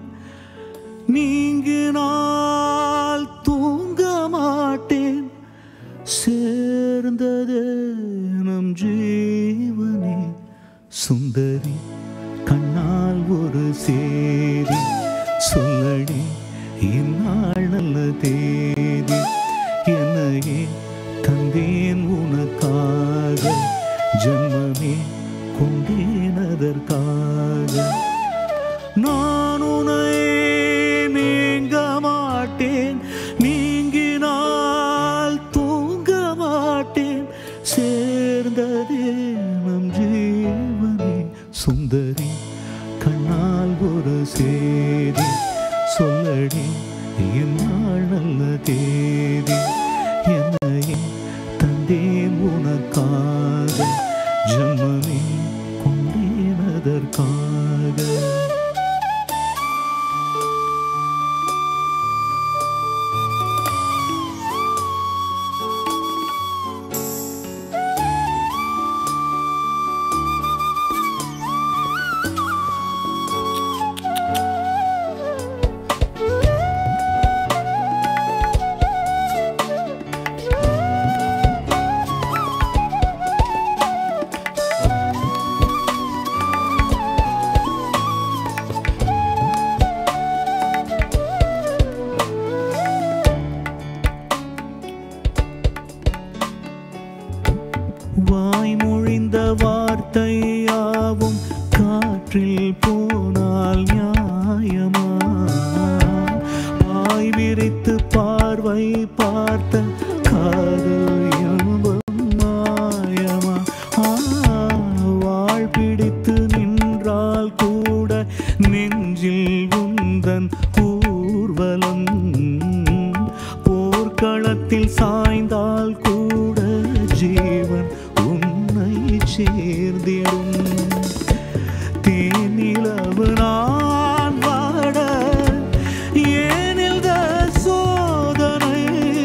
நீங்கினால் தூங்க மாட்டேன், சேர்ந்தது நம் ஜீவனே சுந்தரி, கண்ணால் ஒரு சேதி சொல்லடி, இந்நாள் நல்ல தேதி, என்னையே தந்தேன் உனக்காக, ஜன்மமே கொண்டேனதற்காக. நான் உன்னை நீங்க மாட்டேன், நீங்கினால் தூங்க மாட்டேன், சேர்ந்ததே நம் ஜீவனே சுந்தரி, கண்ணால் ஒரு சேதி சொல்லடி, என்னால் நல்ல தேதி, என்னையே தந்தேன் உனக்காக, ஜன்மமே கொண்டேனதற்காக. வாய்மொழிந்த வார்த்தையாவும் காற்றில் போனால் நியாயமா, வாய் விரித்து பார்வை பார்த்த காதல் இன்பம் மாயமா, வாழ் பிடித்து நின்றால் கூட நெஞ்சில் உந்தன் ஊர்வலம், போர்க்களத்தில் சாய்ந்தால் கூட ஜீவன் உன்னை சேர்ந்திடும், தேனிலவு நான் வாட ஏனில் சோதனை,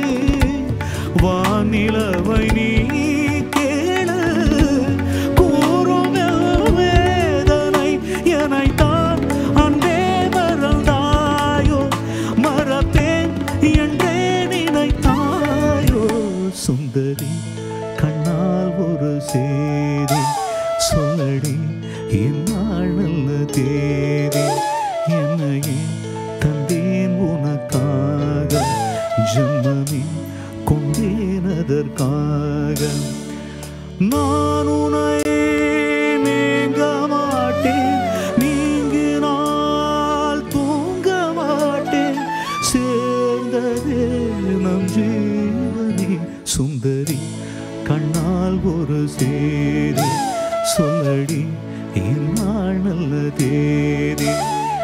வானிலவை நீ கேளு கூறும் வேதனை, எனைத்தான் அன்பே மறந்தாயோ, மறப்பேன் என்றே நினைத்தாயோ, சுந்தரி கண்ணால் ஒரு சேதி சொல்லடி, இந்நாள் நல்ல தேதி, என்னையே தந்தேன் உனக்காக, ஜன்மமே கொண்டேனதற்காக. நான் உன்னை நீங்க மாட்டேன், நீங்கினால் தூங்க மாட்டேன், சேர்ந்ததே நம் ஜீவனே சுந்தரி, கண்ணால் ஒரு சேதி சொல்லடி, இந்நாள் நல்ல தேதி,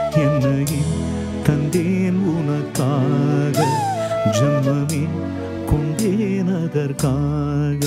என்னையே தந்தேன் உனக்காக, ஜன்மமே கொண்டேன் அதற்காக.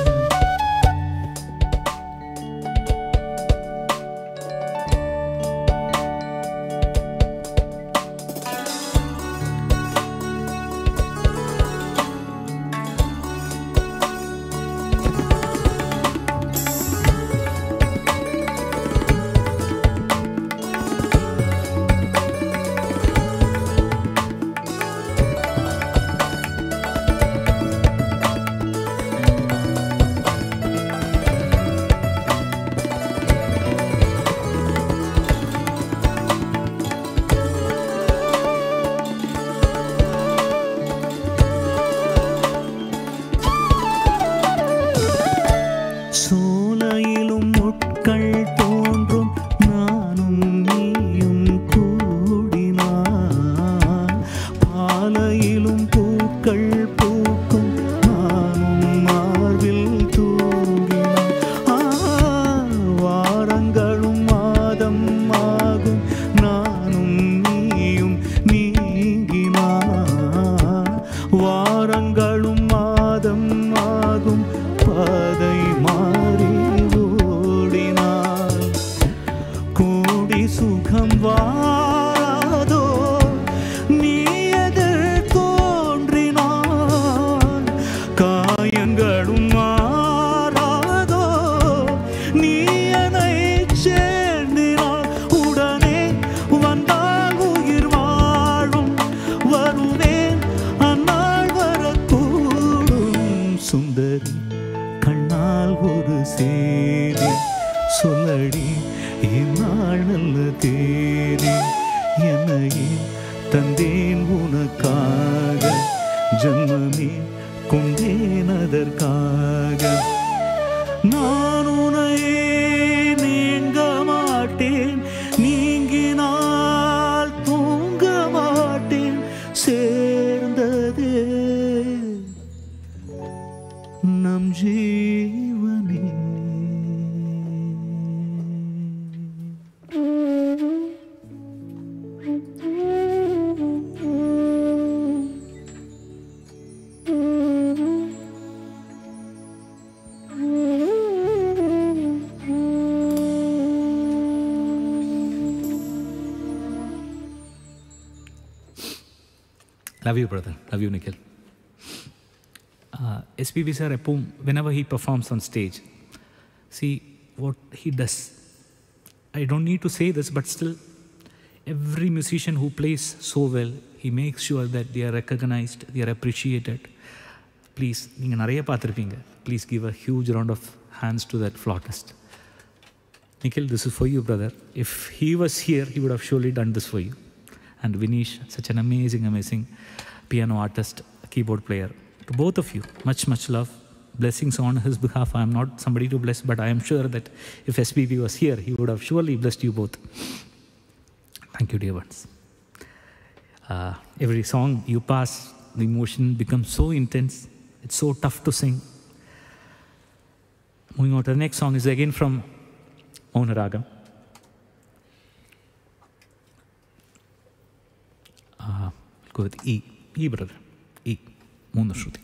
சோலையிலும் முட்கள் தோன்றும் நானும் நீயும் கூடினான், பாலையிலும் பூக்கள் பூக்கும் நானும் மார்பில் தூங்கினான். வாரங்களும் மாதம் ஆகும் நானும் நீயும் நீங்கினான், வாரங்களும் மாதம் ஆகும் பாதை மாறி ஓடினாள். கூடி சுகம் வாராதோ நீ எதிர் தோன்றினான், காயங்களும் மாறாதோ நீ என்னை சேர்ந்தினான். உடனே வந்தால் உயிர் வாழும் வருவேன் அந்நாள் வரக்கூடும். சுந்தரி கண்ணால் ஒரு சேரி சொல்லடி இந்நாள் நல்ல தேதி, என்னையே தந்தேன் உனக்காக, ஜன்மமே கொண்டேன் அதற்காக. நான் உன்னையே நீங்க மாட்டேன், நீங்கினால் தூங்க மாட்டேன், சேர்ந்ததே நம் ஜீவனே. Love you, brother. Love you, Nikhil. SPB sir, whenever he performs on stage, see what he does. I don't need to say this, but still, every musician who plays so well, he makes sure that they are recognized, they are appreciated. Please, please give a huge round of hands to that flautist. Nikhil, this is for you, brother. If he was here, he would have surely done this for you. And Vinish, such an amazing, amazing piano artist, keyboard player. To both of you, much, much love. Blessings on his behalf. I am not somebody to bless, but I am sure that if SPB was here, he would have surely blessed you both. Thank you, dear ones. Every song you pass, the emotion becomes so intense. It's so tough to sing. Moving on to the next song is again from Mohanaragam. Go with E. E, brother. E. Moona Shruti.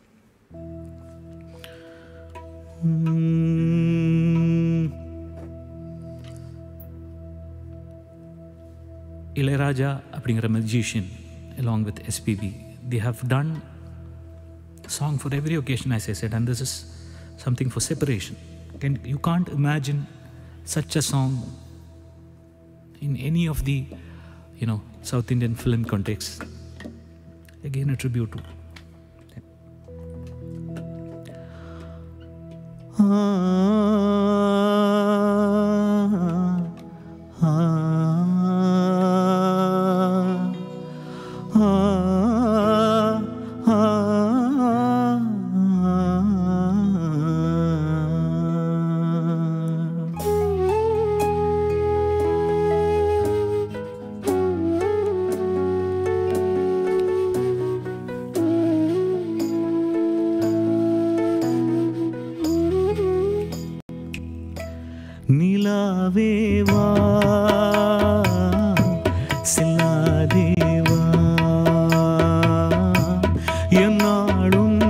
Ilayaraja, a magician, along with SPB, they have done a song for every occasion, as I said, and this is something for separation. You can't imagine such a song in any of the, South Indian film context. Again, a tribute to. நிலாவேவா சில்லாதேவா என்னாலும்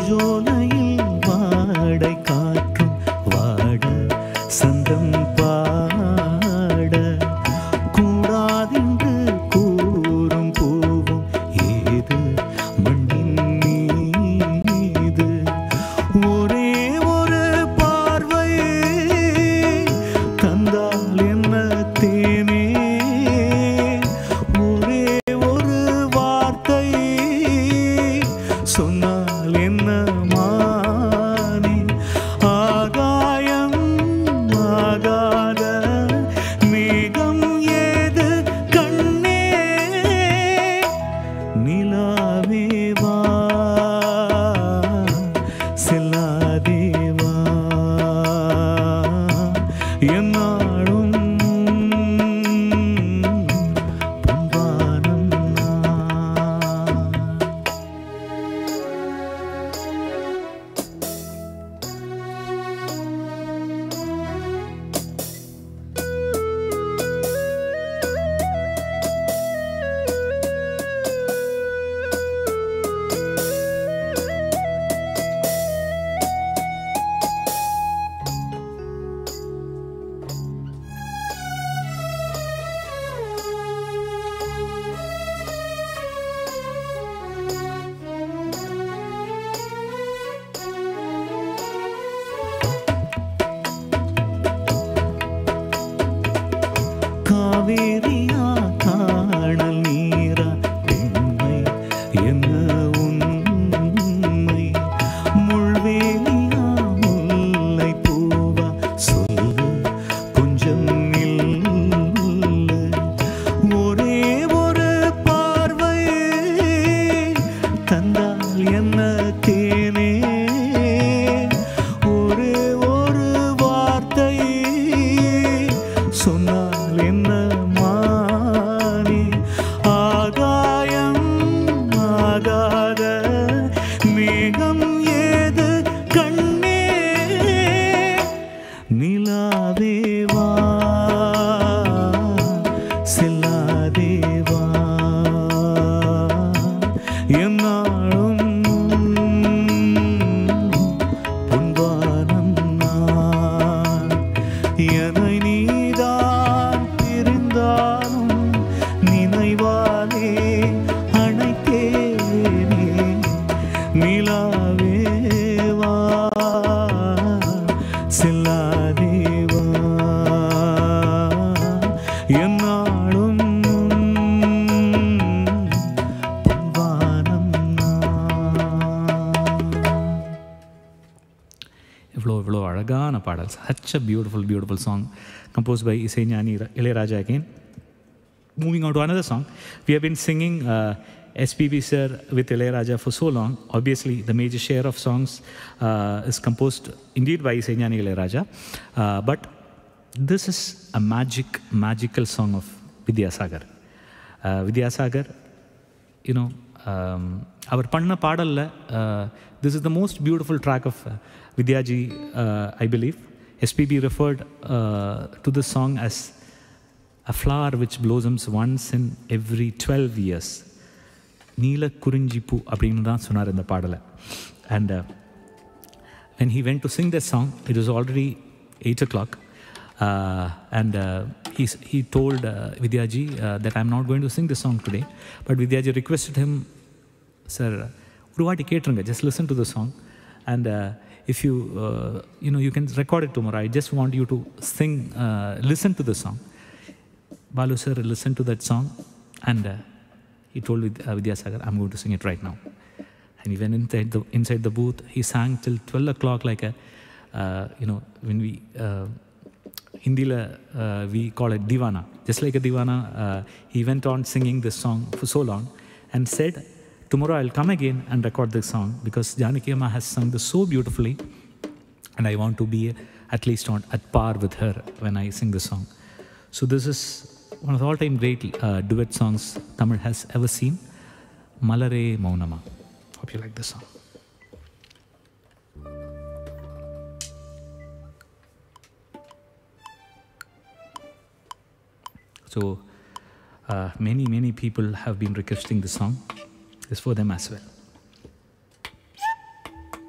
பூஞ்சோலையில் வாடை காற்றும் வாட சந்தம் பாட கூடாதென்று கூறும் பூவும் ஏது மண்ணின் மீது ஒரே ஒரு பார்வை தந்தால் என்ன தேனே ஒரே ஒரு வார்த்தை சொன்னால் என்ன மானே ஆகாயம் ஆகாத மேகம் ஏது கண்ணே நிலாவேவா செல்லாதேவா என்னாலும் பொன்வானம் நான். காவேரியா காணல் நீரா பெண்மை என்ன உண்மை முள்வேலியா முல்லை பூவா சொல்லு கொஞ்சம் நில்லு ஒரே ஒரு பார்வை தந்தால் என்ன தேனே ஒரே ஒரு வார்த்தை சொன்னால் என்ன மானே ஆகாயம் ஆகாத மேகம் ஏது கண்ணே நிலாவேவா செல்லாதேவா என்னாலும் பொன்வானம் நான் என்னை நீதான் பிரிந்தாலும் நினைவாலே அணைத்தேனே நிலாவேவா செல்லாதேவா என்னாலும் பொன்வானம் நான். இவ்வளோ அழகான பாடல். Such a beautiful song composed by இசைஞானி Ilaiyaraaja again. Moving on to another song, we have been singing SPB sir with Ilayaraja for so long. Obviously, the major share of songs is composed indeed by இசைஞானி Ilaiyaraaja. But this is a magical song of Vidyasagar. Vidyasagar, you know, அவர் பண்ண பாடல்ல this is the most beautiful track of Vidyaji, I believe. SPB referred to this song as a flower which blossoms once in every 12 years. நீல குறிஞ்சி பூ அப்படின்னு தான் சொன்னார் இந்த பாடலை. And when he went to sing this song, it was already 8 o'clock. And he told Vidyaji that I'm not going to sing this song today. But Vidyaji requested him, sir, ஒரு வாட்டி கேட்டுருங்க, just listen to the song. And if you, you can record it tomorrow. I just want you to sing, listen to the song. Balu sir listened to that song and he told Vidyasagar, I'm going to sing it right now. And he went inside the booth. He sang till 12 o'clock like a, when we, Hindila, we call it divana. Just like a divana, he went on singing this song for so long and said, tomorrow I'll come again and record this song because Janaki Amma has sung this so beautifully and I want to be at least at par with her when I sing this song. So this is one of the all-time great duet songs Tamil has ever seen, Malare Maunama. Hope you like this song. So many people have been requesting this song. It's for them as well.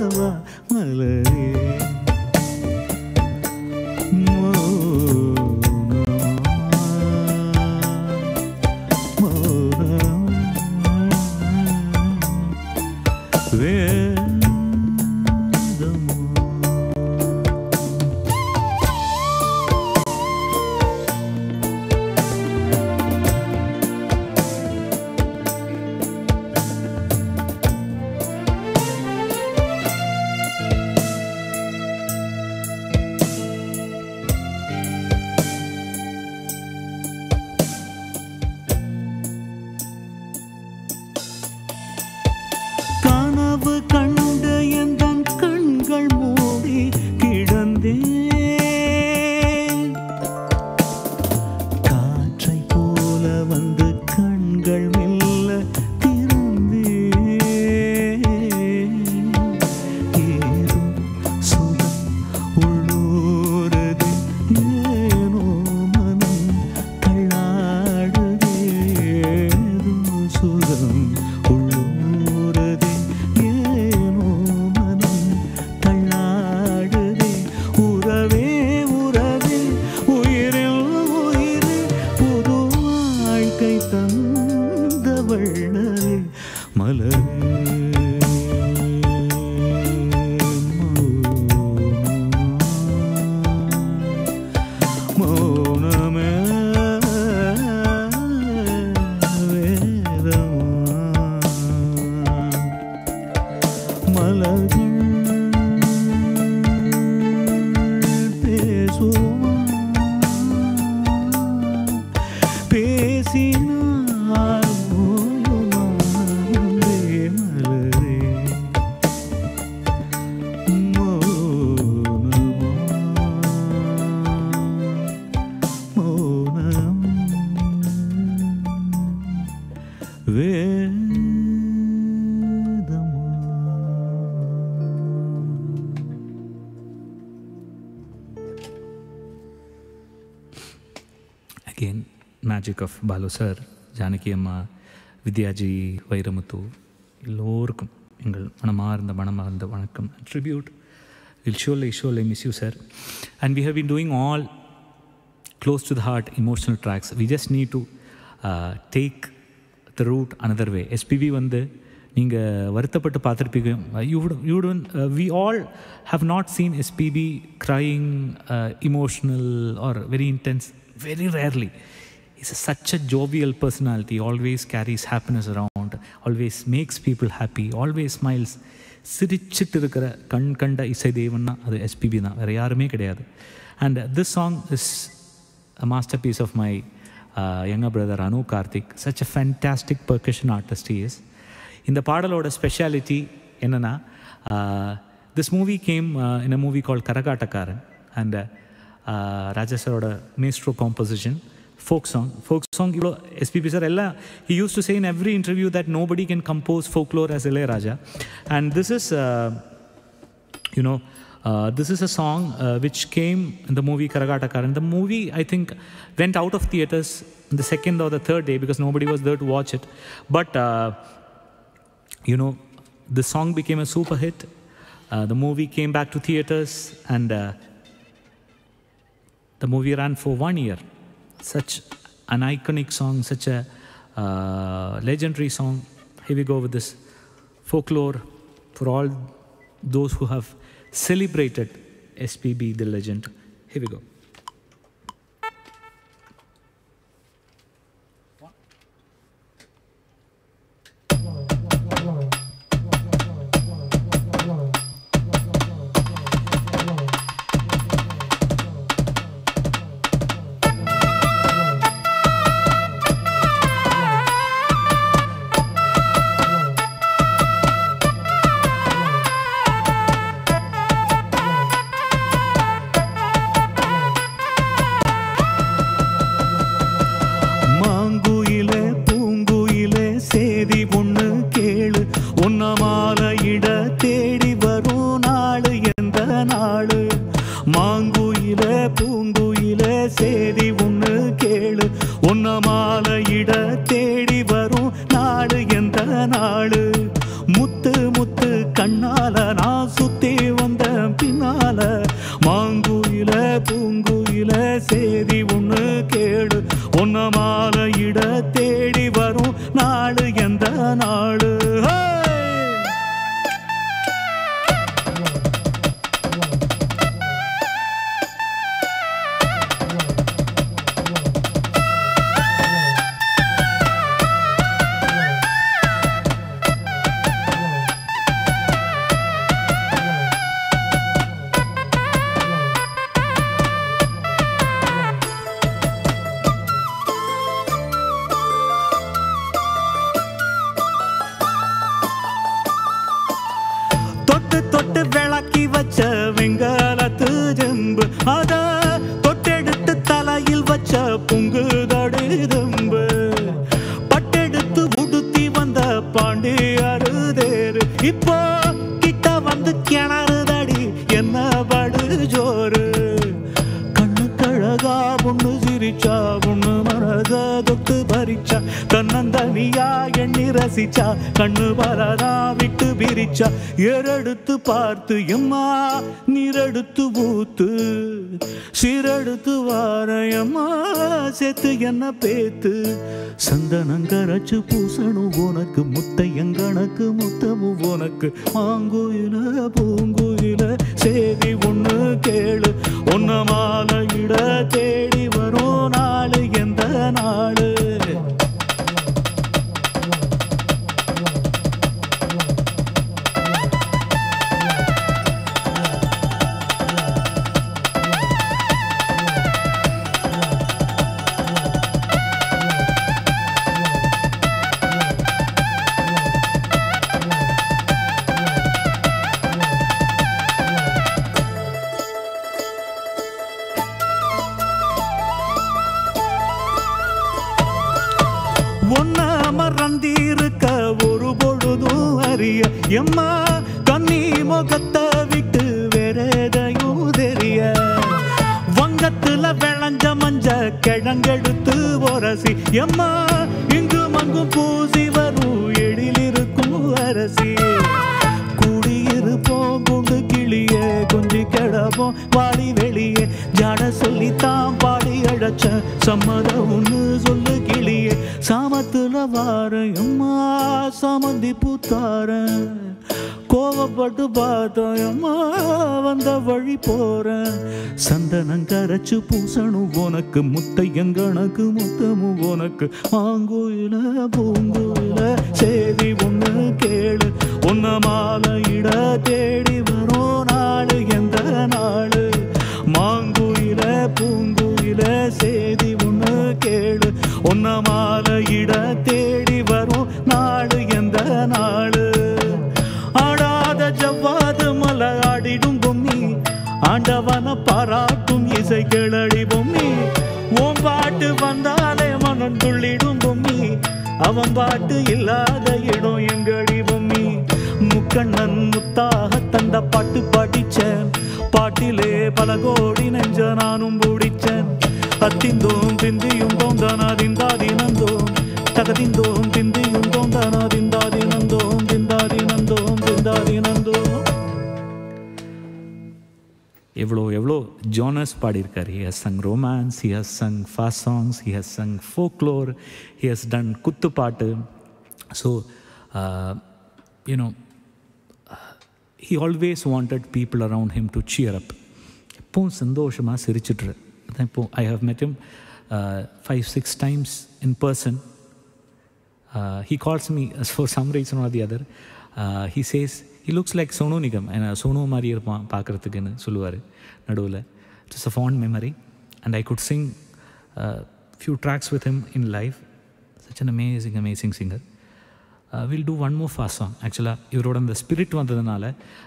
சொல்லவா மலரே Again, magic of Balu sir, Janaki Amma, Vidyaji, Vairamuthu, எல்லோருக்கும் எங்கள் மனமார்ந்த வணக்கம். Tribute. We'll surely miss you, sir. And we have been doing all close to the heart emotional tracks. We just need to take the route another way. SPB வந்து நீங்கள் வருத்தப்பட்டு பார்த்துருப்பீங்க. We all have not seen SPB crying, emotional or very intense. Very rarely. He's such a jovial personality, always carries happiness around, always makes people happy, always smiles. சிரிச்சிட்டு இருக்கிற கண்ட இசை தேவன்னா அது SPB தான், வேறு யாருமே கிடையாது. And this song is a masterpiece of my younger brother Anu Karthik. Such a fantastic percussion artist he is. இந்த பாடலோட ஸ்பெஷாலிட்டி என்னென்னா, this movie came in a movie called Karagaatakaran, and ராஜாசரோட maestro composition, folk song. SPB sir he used to say in every interview that nobody can compose folklore as Ilayaraja. And this is this is a song which came in the movie Karagaatakaran. The movie, I think, went out of theaters the second or the third day because nobody was there to watch it. But the song became a super hit. The movie came back to theaters, and the movie ran for 1 year. Such an iconic song, such a legendary song. Here we go with this folklore for all those who have celebrated SPB, the legend. Here we go. முத்து முத்து கண்ணால நான் சுத்தி வந்த பின்னால மாங்குயில பூங்குயில சேதி ஒண்ணு கேடு ஒன்ன மாலையிட தேடி வரும் நாடு எந்த நாடு தொட்டு விளக்கி வச்ச வெங்கலத்து ஜெம்பு அத தொட்டெடுத்து தலையில் வச்ச புங்கு தடுதம்பு பட்டெடுத்து உடுத்தி வந்த பாண்டி அருதேரு இப்போ கிட்ட வந்து கிணறுதடி என்ன படு ஜோரு கண்ணு கழகா பொண்ணு சிரிச்சா பொண்ணு மனத தொட்டு பறிச்சா தன்னந்தனியா எண்ணி ரசிச்சா கண்ணு பரதா விட்டு பிரிச்சா ஏறெடுத்து பார்த்து எம்மா நீரெடுத்து ஊத்து சீரெடுத்து வாரையம்மா சேர்த்து என்ன பேத்து சந்தனங்கரைச்சு பூசணும் உனக்கு முத்தையங்கணக்கு முத்தமும் உனக்கு மாங்குயில பூங்குயில சேதி ஒண்ணு கேளு ஒன்ன மாலையிட தேடி வரும் நாளு எந்த நாளு ஒன்ன மறந்திருக்க ஒரு பொழுதும் அறிய எம்மா கண்ணி முகத்தை விட்டு வேறேதையும் தெரிய வங்கத்துல விளைஞ்ச மஞ்ச கிழங்கெடுத்து ஒரசி எம்மா இங்கு மங்கும் பூசி வரும் எழில் இருக்கும் அரசி கூடியிருப்போம் குண்டு கிளியே கொஞ்சி கிடப்போம் வாடி வெளியே ஜாட சொல்லித்தான் பாடி அழைச்ச சம்மதம் ஒண்ணு சொல்லு கிளியே சாமத்துல வாரையம்மா சாமந்தி பூத்தார கோவப்பட்டு பார்த்தோயம்மா வந்த வழி போற சந்தனம் கரைச்சு பூசணும் உனக்கு முத்தையங்கணக்கு முத்தமும் உனக்கு மாங்குயில பூங்குயில சேதி ஒண்ணு கேளு உன்ன மாலையிட தேடி வரும் நாடு எந்த நாடு மாங்குயில பூங்குயில சேதி ஒண்ணு கேளு உன்ன மாலையிட தேடி வரும் நாடு எந்த நாடு ஆடாத ஜவ்வாது மலை ஆடிடும் பொம்மி ஆண்டவன பாராட்டும் இசை கிளடி பொம்மி ஓம் பாட்டு வந்தாலே மனம் துள்ளிடும் பொம்மி அவன் பாட்டு இல்லாத இடம் எங்கடி பொம்மி முக்கண்ணன் முத்தாக தந்த பாட்டு பாடிச்சேன் பாட்டிலே பல கோடி நெஞ்ச நானும் பூடிச்சேன் அத்திந்தோம் திந்தியும் தோந்தனாதிந்தாதினந்தோம் தகதிந்தோம் திந்தியும் தோந்தனாதிந்தாதினந்தோம் திந்தாதினந்தோம் திந்தாதினந்தோம் எவ்வளோ ஜானர்ஸ் பாடியிருக்கார். He has sung romance, he has sung fast songs, he has sung folklore, he has done குத்துப்பாட்டு. So he always wanted people around him to cheer up. எப்பவும் சந்தோஷமாக சிரிச்சிட்ரு. இப்போ I have met him 5-6 times in person. He calls me for some reason or the other. He says he looks like Sonu Nigam. Sonu மாதிரி இருப்பான் பார்க்குறதுக்குன்னு சொல்லுவார் நடுவில். It's a fond memory. And I could sing few tracks with him in live. Such an amazing singer. We'll do one more fast song. Actually, இவரோட அந்த spirit வந்ததுனால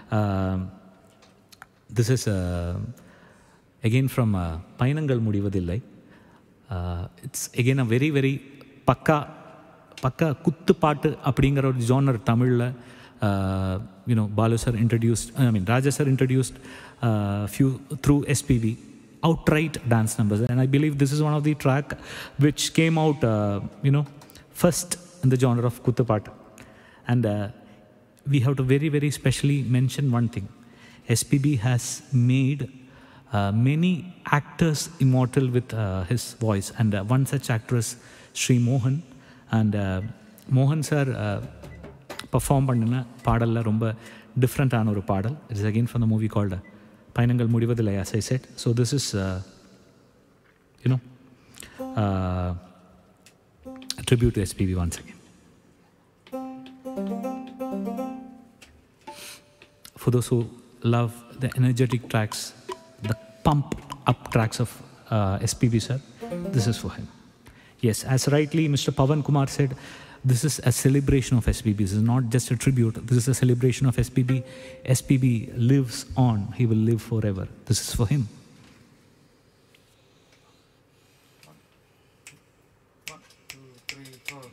this is again from பயணங்கள் முடிவதில்லை. It's again a very பக்கா குத்துப்பாட்டு அப்படிங்கிற ஒரு genre தமிழில் Balu sir introduced, Raja sir introduced few through SPV, outright dance numbers. And I believe this is one of the track which came out, first in the genre of Kuttupaat. And we have to very specially mention one thing. SPB has made many actors immortal with his voice, and one such actress, Sri Mohan. And Mohan sir perform பண்ண பாடல்ல ரொம்ப டிஃப்ரெண்ட்டான ஒரு பாடல். It is again from the movie called பயணங்கள் முடிவதில்லை, as I said. So this is a tribute to SPB once again. For those who love the energetic tracks, the pump up tracks of SPB sir, this is for him. Yes, as rightly Mr. Pavan Kumar said, this is a celebration of SPB. This is not just a tribute. This is a celebration of SPB. SPB lives on. He will live forever. This is for him. 1, 2, 3, 4.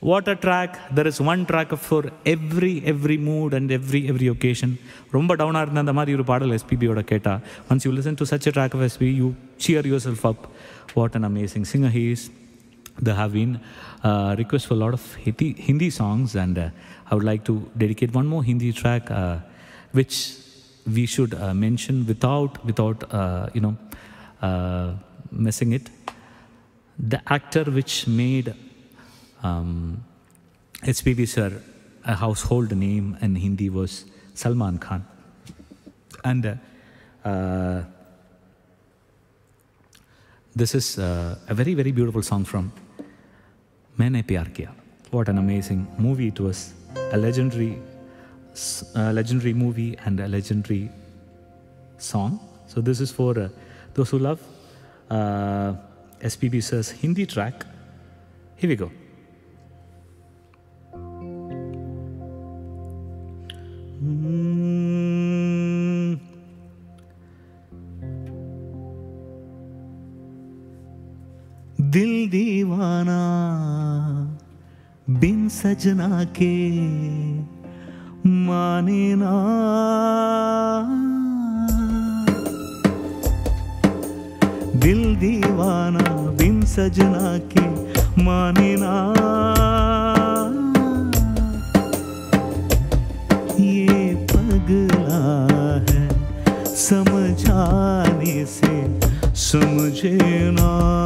What a track. There is one track for every mood and every occasion. Romba down ஆ இருந்த அந்த மாதிரி ஒரு பாடல் எஸ்பிபியோட கேட்டா, once you listen to such a track of SPB, you cheer yourself up. What an amazing singer he is. There have been requests for a lot of Hindi songs, and I would like to dedicate one more Hindi track, which we should mention without missing it. The actor which made SPB sir a household name in Hindi was Salman Khan, and this is a very beautiful song from Maine Pyar Kiya. What an amazing movie it was. A legendary movie and a legendary song. So this is for those who love SPB sir's Hindi track. Here we go. दिल दीवाना बिन सजना के माने ना, दिल दीवाना बिन सजना के माने ना, ये पगला है समझाने से समझे ना,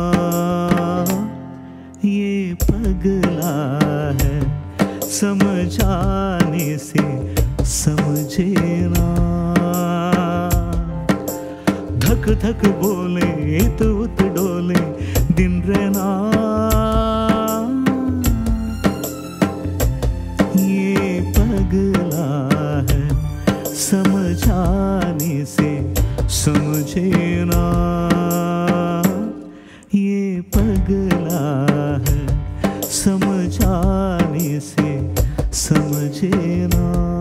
ये पगला है समझाने से समझे ना, धक धक बोले इत उत डोले दिन रहना, ये पगला है समझाने से समझे ना, ये पगला है समझाने से समझे ना।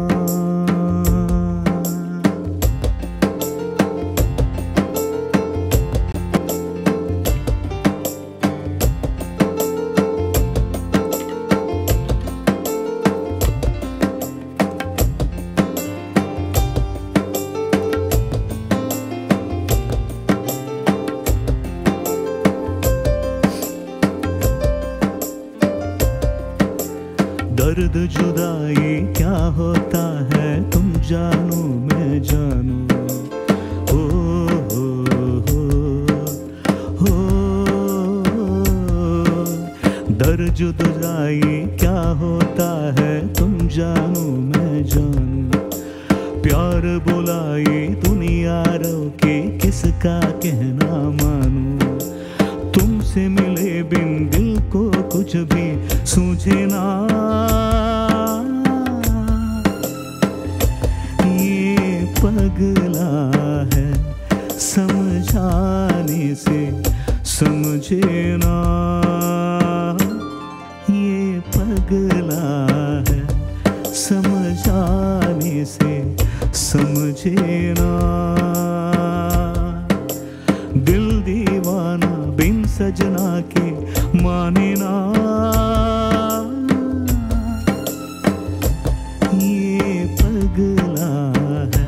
दर्द जुदाई क्या होता है तुम जानो मैं जानू, हो दर्द जुदाई क्या होता है तुम जानो मैं जानू, प्यार बुलाई दुनिया रो के किसका कहना मानू, तुमसे मिले बिन दिल को कुछ भी सूझे ना, ये पगला है समझाने से समझे ना, ये पगला है समझाने से समझे ना, दिल दीवाना बिन सजना के माने ना, ये पगला है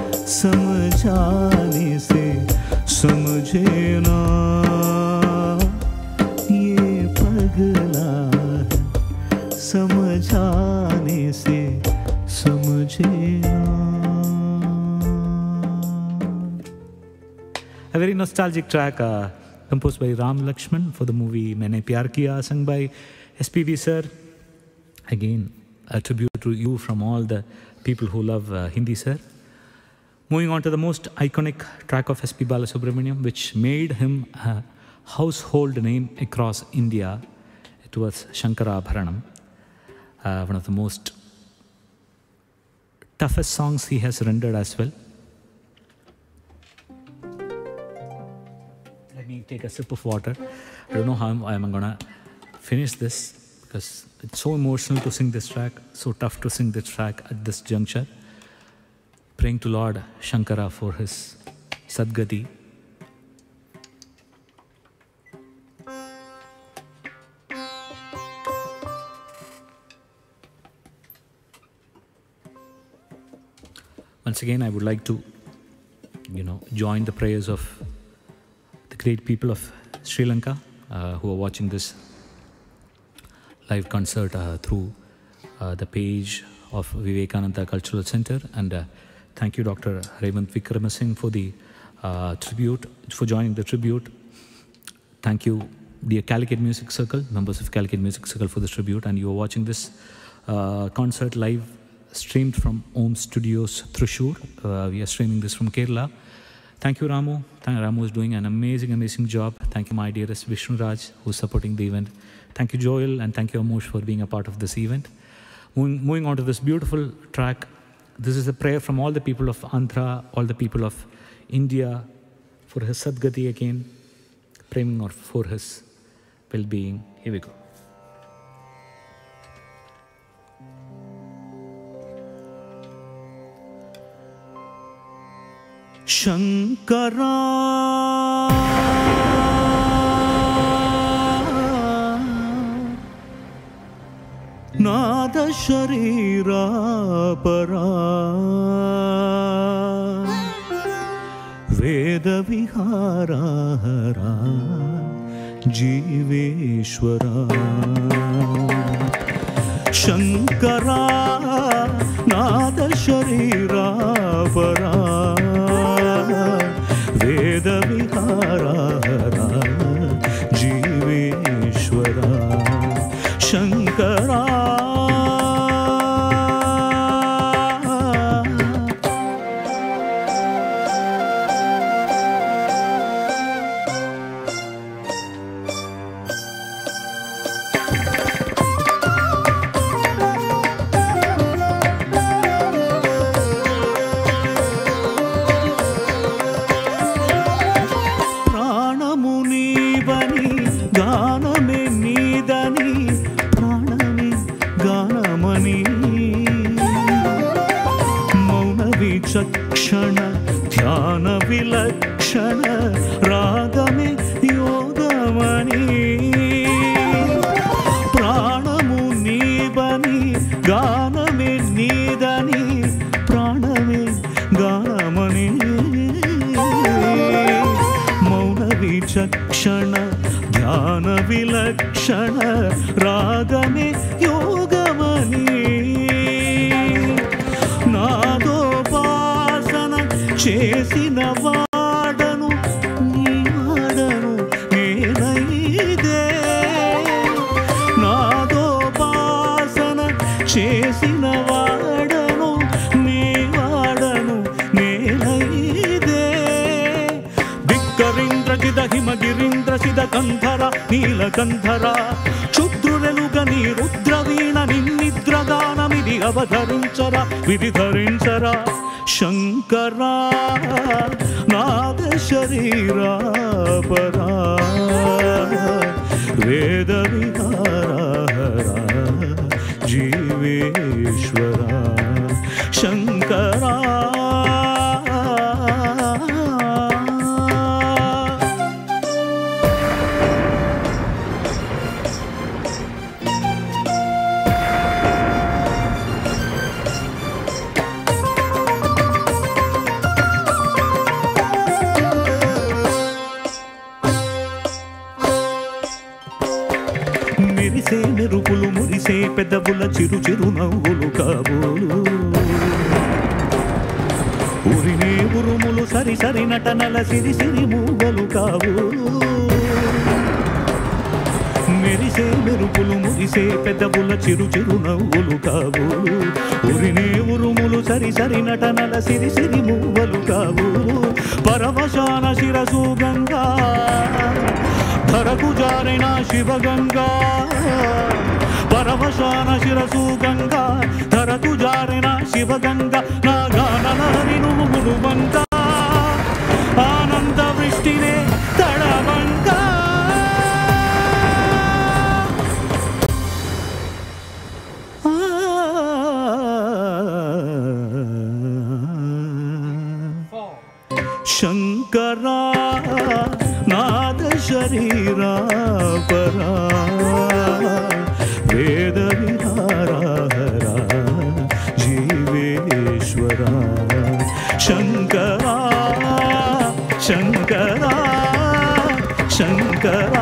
समझाने से समझे ना, ये पगला है समझाने से समझे ना। A very nostalgic track composed by Ram Lakshman for the movie Maine Pyar Kiya, sung by SPB sir. Again, a tribute to you from all the people who love Hindi sir. Moving on to the most iconic track of SP Balasubramaniam, which made him a household name across India. It was Shankara Abharanam, one of the most toughest songs he has rendered as well. Let me take a sip of water. I don't know how I'm gonna finish this because it's so emotional to sing this track, so tough to sing this track at this juncture. Praying to Lord Shankara for his Sadgati. once again, I would like to, join the prayers of the great people of Sri Lanka who are watching this live concert through the page of Vivekananda Cultural Center. And thank you, Dr. Revant Vikramasinghe, for the tribute, for joining the tribute. Thank you, dear Calicut Music Circle, members of Calicut Music Circle, for this tribute. And you are watching this concert live streamed from Om Studios, Thrissur. We are streaming this from Kerala. Thank you, Ramu. Ramu is doing an amazing job. Thank you, my dearest Vishnu Raj, who's supporting the event. Thank you, Joel, and thank you, Amush, for being a part of this event. Moving on to this beautiful track. This is a prayer from all the people of Andhra, all the people of India, for his Sadgati again, praying for his well-being. Here we go. Shankara Nada Sharira Para Veda Vihara Hara Jiveshwara Shankara Nada Sharira Para Veda Vihara Hara Jiveshwara Shankara क्षण ध्यान विलक्षण रागमे योगमणि प्राणमुनि बनि गानमे नीदनि प्राणमे गानमणि मौन विचक्षण ध्यान विलक्षण रागमे योगमणि చేసిన వాడను నీ వాడను నేనైదే నాదోపాసన చేసిన వాడను నీ వాడను నేనైదే దిక్కరింద్ర జిద హిమగిరింద్ర సిద కంధర నీలకంధర క్షుద్రులెలుగ నీ రుద్రవీణ నిన్నిద్రగానమిది అవధరించరా విధి ధరించరా Shankara Nada Sharira Para Veda Vihara Jiveshwara Shankara మెరుపులు మురిసే పెదవుల చిరు చిరు నవ్వులు కాబోలు ఉరినే ఉరుములు సరి సరి నటనల సిరి సిరి మూగలు కాబోలు మెరిసే మెరుపులు మురిసే పెదవుల చిరు చిరు నవ్వులు కాబోలు ఉరినే ఉరుములు సరి సరి నటనల సిరి సిరి మూగలు కాబోలు పరవశాన శిరసు గంగా ధరకు జారిన శివగంగా పరవశాన శిరసు గంగా ధరకు జారిన శివగంగా నా గానలహరి నువ్వులు వంక ఆనంద వృష్టినే తడవంక శంకరా नाद शरीरा परा वेद विहारा हरा जीवेश्वरा Shankara, Shankara, Shankara.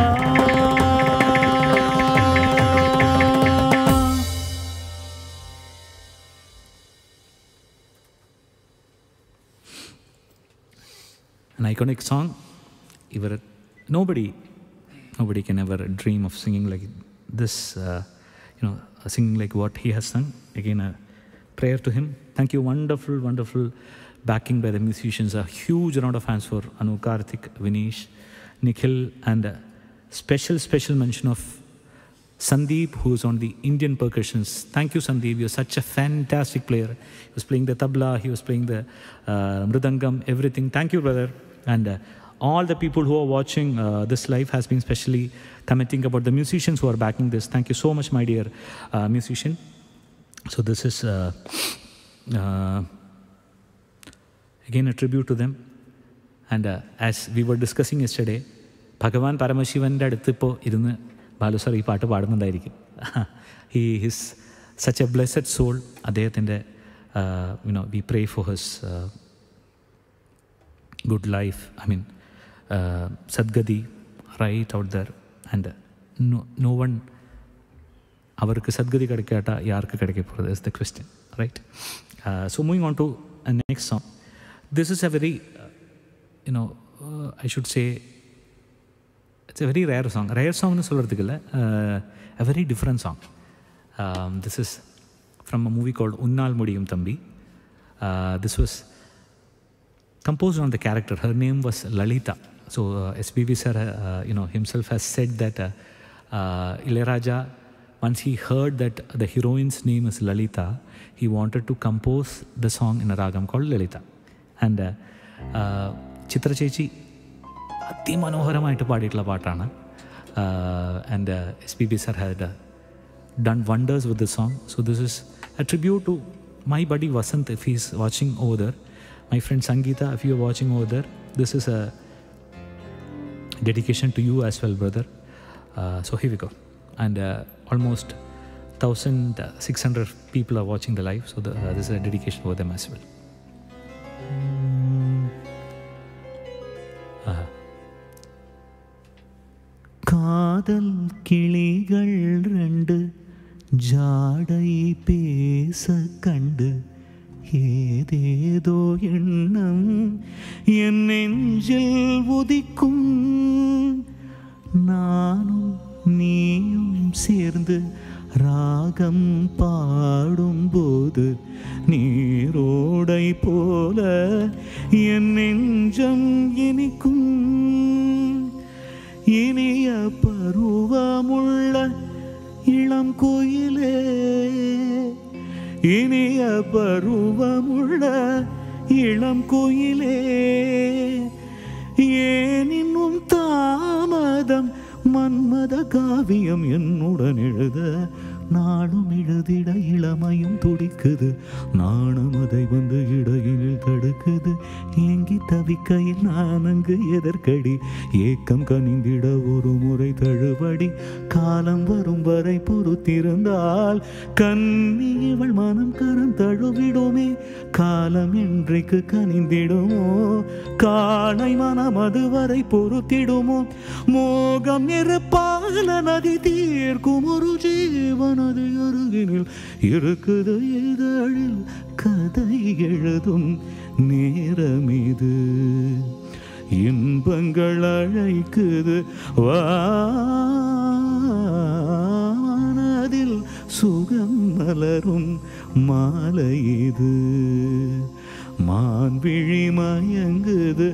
An iconic song. Nobody can ever dream of singing like this, singing like what he has sung. Again, a prayer to him. Thank you. Wonderful, wonderful backing by the musicians. A huge round of hands for Anu, Karthik, Vinesh, Nikhil, and a special mention of Sandeep, who is on the Indian percussions. Thank you, Sandeep. You're such a fantastic player. He was playing the tabla, he was playing the mridangam, everything. Thank you, brother. And all the people who are watching this live has been specially commenting about the musicians who are backing this. Thank you so much, my dear musician. So this is again a tribute to them. And as we were discussing yesterday, Bhagavan Paramashivan aduthu irunnu Balu sir ee paattu paadunundaayirikkum. He is such a blessed soul. Adeyatinte we pray for his good life. I mean, Sadgadi right out there, and no one avarku Sadgadi kadikata yarku kadikapodhu is the question, right? So moving on to a next song. This is a very I should say it's a very rare song. Rare song nu solradhukilla, a very different song. This is from a movie called Unnal Mudiyum Thambi. This was composed on the character. Her name was Lalita. So SPB sir himself has said that Ilayaraja, once he heard that the heroine's name is Lalita, he wanted to compose the song in a ragam called Lalita. And Chitra Chechi അതിമനോഹരമായിട്ട് പാടിയിട്ടുള്ള പാട്ടാണ്. And SPB sir had done wonders with the song. So this is a tribute to my buddy Vasant, if he's watching over there. My friend Sangeeta, if you're watching over there, this is a dedication to you as well, brother. So here we go. And almost 1,600 people are watching the live. So this is a dedication for them as well. காதல் கிளிகள் ரெண்டு ஜாடை பேச கண்டு ஏதேதோ எண்ணம் என் நெஞ்சில் உதிக்கும். நானும் நீயும் சேர்ந்து ராகம் பாடும்போது நீரோடை போல என் நெஞ்சம் இனிக்கும். இனிய பருவமுள்ள இளம் கோயிலே, இனிய பருவமுள்ள இளம் கோயிலே, ஏன் இன்னும் தாமதம்? மன்மத காவியம் என்னுடன் எழுத நாளும் எழுதிட இளமையும் துடிக்குது. நாணம் அதை வந்து இடையினில் தடுக்குது. ஏங்கி தவிக்கையில் நான் அங்கு எதற்கடி? ஏக்கம் கனிந்திட ஒரு முறை தழுவடி. காலம் வரும் வரை பொறுத்திருந்தால் கண்ணி இவள் மனம் கரம் தழுவிடுமே. காலம் என்றைக்கு கனிந்திடுமோ? காளை மனம் அதுவரை பொறுத்திடுமோ? மோகம் நெருப்பால நதி தீர்க்கும் ஒரு ஜீவன் அது அருகினில் இருக்குது. இதழில் கதை எழுதும் நேரமிது. இன்பங்கள் அழைக்குது. வானதில் சுகம் மலரும் மாலை இது. மான்விழி மயங்குது.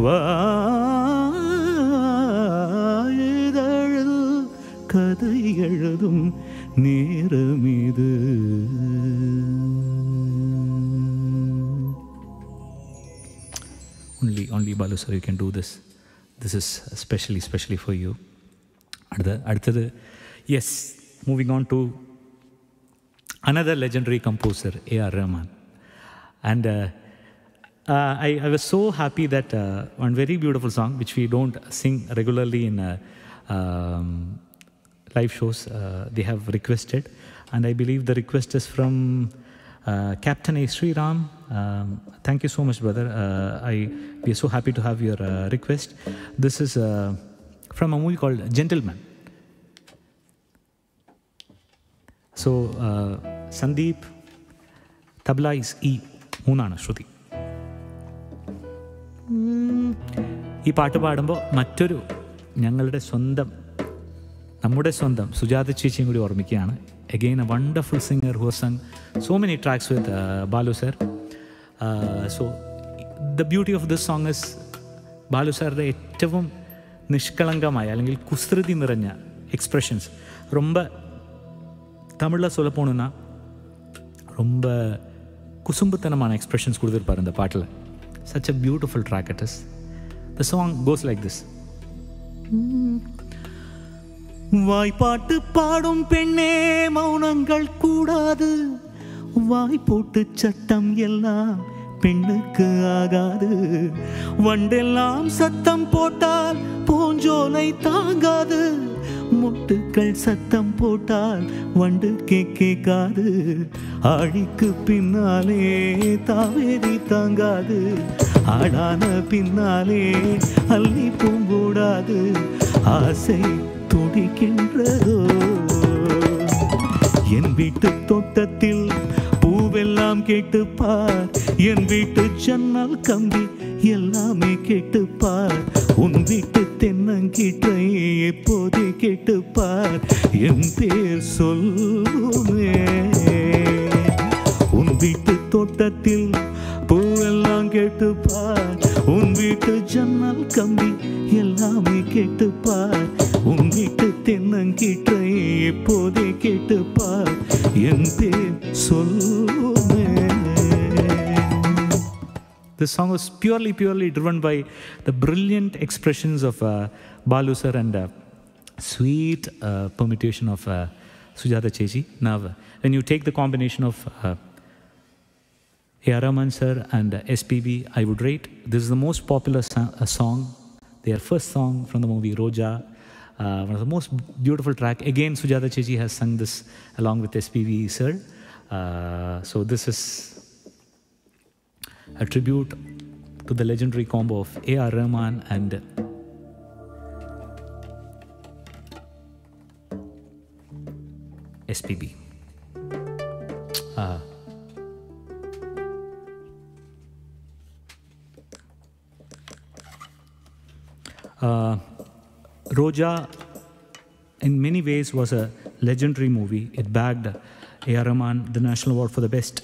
இதழில் கதை எழுதும் நேரமிது. Only Balu sir, you can do this. This is especially for you. அடுத்தது, yes, moving on to another legendary composer, A.R. Rahman. And I was so happy that one very beautiful song, which we don't sing regularly in live shows, they have requested. And I believe the request is from Captain A. Sriram Thank you so much, brother. We are so happy to have your request. This is from a movie called Gentleman. So, Sandeep, tabla is E, മൂന്നാണ് ശ്രുതി. ഈ പാട്ട് പാടുമ്പോൾ മറ്റൊരു നമ്മുടെ സ്വന്തം സുജാത ചേച്ചിയും കൂടി ഓർമ്മിക്കുകയാണ്. Again, a wonderful singer who has sung so many tracks with Balu sir. So, the beauty of this song is Balu sir's ഏറ്റവും நிஷ்கலங்கമായ അല്ലെങ്കിൽ குஸ்ருதி நிறைஞ்ச எக்ஸ்பிரஷன்ஸ். ரொம்ப தமிழில் சொல்ல போகணுன்னா ரொம்ப குசும்புத்தனமான எக்ஸ்பிரஷன்ஸ் கொடுத்துருப்பார் இந்த பாட்டில். Such a beautiful track it is. The song goes like this. வாய்ப்பாட்டு பாடும் பெண்ணே மௌனங்கள் கூடாது, வாய் போட்டு சட்டம் எல்லாம் பெண்ணுக்கு ஆகாது, வண்டெல்லாம் சத்தம் போட்டால் பூஞ்சோலை தாங்காது, முட்டுக்கள் சத்தம் போட்டால் வண்டு கேட்காது, ஆழிக்கு பின்னாலே தாவேரி தாங்காது, ஆடான பின்னாலே அள்ளி பூங்கூடாது, ஆசை துடிக்கின்றதோ. என் வீட்டு தோட்டத்தில் பூவெல்லாம் கேட்டுப்பார், என் வீட்டு ஜன்னல் கம்பி எல்லாமே கேட்டுப்பார், உன் வீட்டு தென்னங்கீற்றை எப்போதே கேட்டுப்பார், என் பேர் சொல்லுமே. உன் வீட்டு தோட்டத்தில் பூவெல்லாம் கேட்டுப்பார், உன் வீட்டு ஜன்னல் கம்பி எல்லாமே கேட்டுப்பார், உன் வீட்டு தென்னங்கீற்றை எப்போதே கேட்டுப்பார், என் பேர் சொல்லுமே. This song was purely driven by the brilliant expressions of Balu sir and sweet permutation of Sujata Chechi. Now, when you take the combination of A.R. Rahman sir and SPB, I would rate this is the most popular song, their first song from the movie Roja. One of the most beautiful track. Again, Sujata Chechi has sung this along with SPB sir. So this is a tribute to the legendary combo of A.R. Rahman and SPB. Roja, in many ways, was a legendary movie. It bagged A.R. Rahman the National Award for the best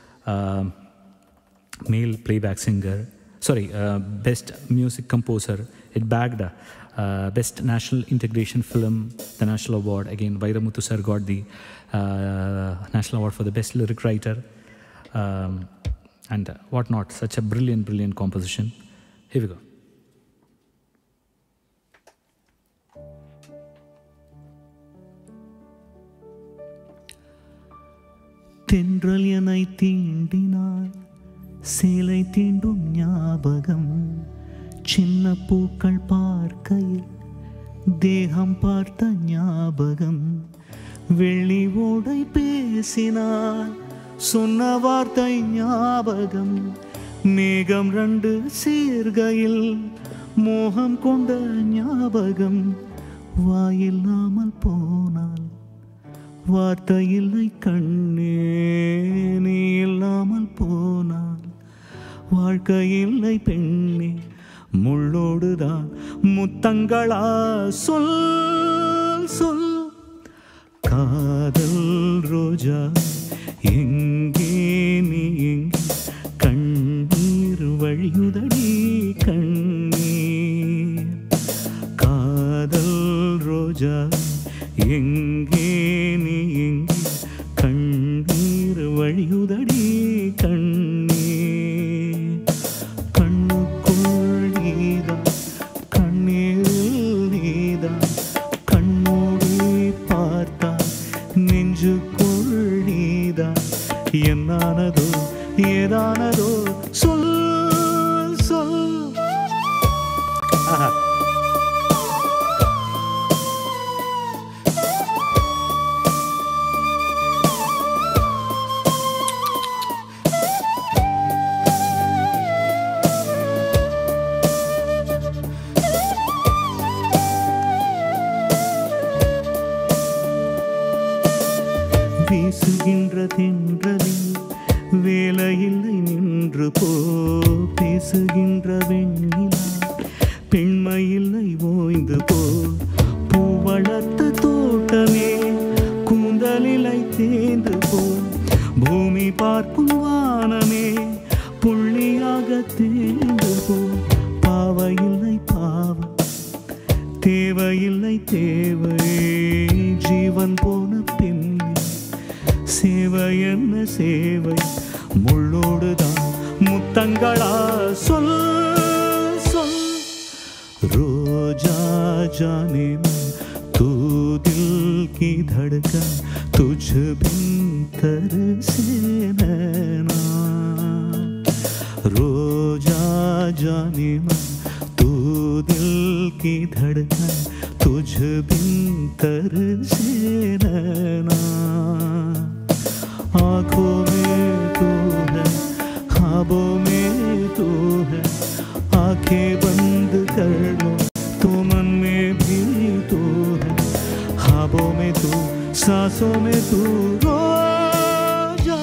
male playback singer. Best music composer. It bagged best national integration film, the National Award. Again, Vairamuthu sir got the National Award for the best lyric writer and whatnot. Such a brilliant composition. Here we go. தென்றல் என்னை தீண்டினாள், சேலை தீண்டும் ஞாபகம், சின்ன பூக்கள் பார்க்கையில் தேகம் பார்த்த ஞாபகம், வெள்ளி ஓடை பேசினாள், சொன்ன வார்த்தை ஞாபகம், மேகம் ரெண்டு சேர்கையில் மோகம் கொண்ட ஞாபகம், வாயில்லாமல் போனாள் வார்த்தை இல்லை கண்ணே, நீ இல்லாமல் போனாள் வாழ்க்கை இல்லை பெண்ணே, முள்ளோடுதான் முத்தங்களா சொல் சொல். காதல் ரோஜா எங்கே நீ எங்கே, கண்ணீர் வழியுதடி கண்ணீர். காதல் ரோஜா எங்கே நீ எங்கே, கண்ணீர் வழியுதடி கண்ணீர். கண்ணுக்குள் நீதான், கண்ணீரில் நீதான், கண்ணோடு பார்த்தான் நெஞ்சுக்குள் நீதான், என்னானதோ ஏதானதோ சொல் சொல். வீசுகின்ற வெண்ணிலா பெண்மையில்லை ஓய்ந்து போ பூ வளர்த்த தோட்டமே கூந்தலிலை தேர்ந்து போ பூமி பார்க்கும் வானமே புள்ளியாக தேர்ந்து போ பாவையில்லை பாவம் தேவையில்லை தேவை ஜீவன் போன பின்னே சேவை என்ன சேவை முள்ளோடுதான் முத்தங்களா சொல் சொல் रोजा जाने मन तू दिल की धड़कन तुझ बिन तरसे नैना रोजा जाने मन तू दिल की धड़कन तुझ बिन तरसे नैना आँखों में तू है ख्वाबों में तू है आँखें बंद कर लो तो मन में भी तू है ख्वाबों में तू सांसों में तू रोजा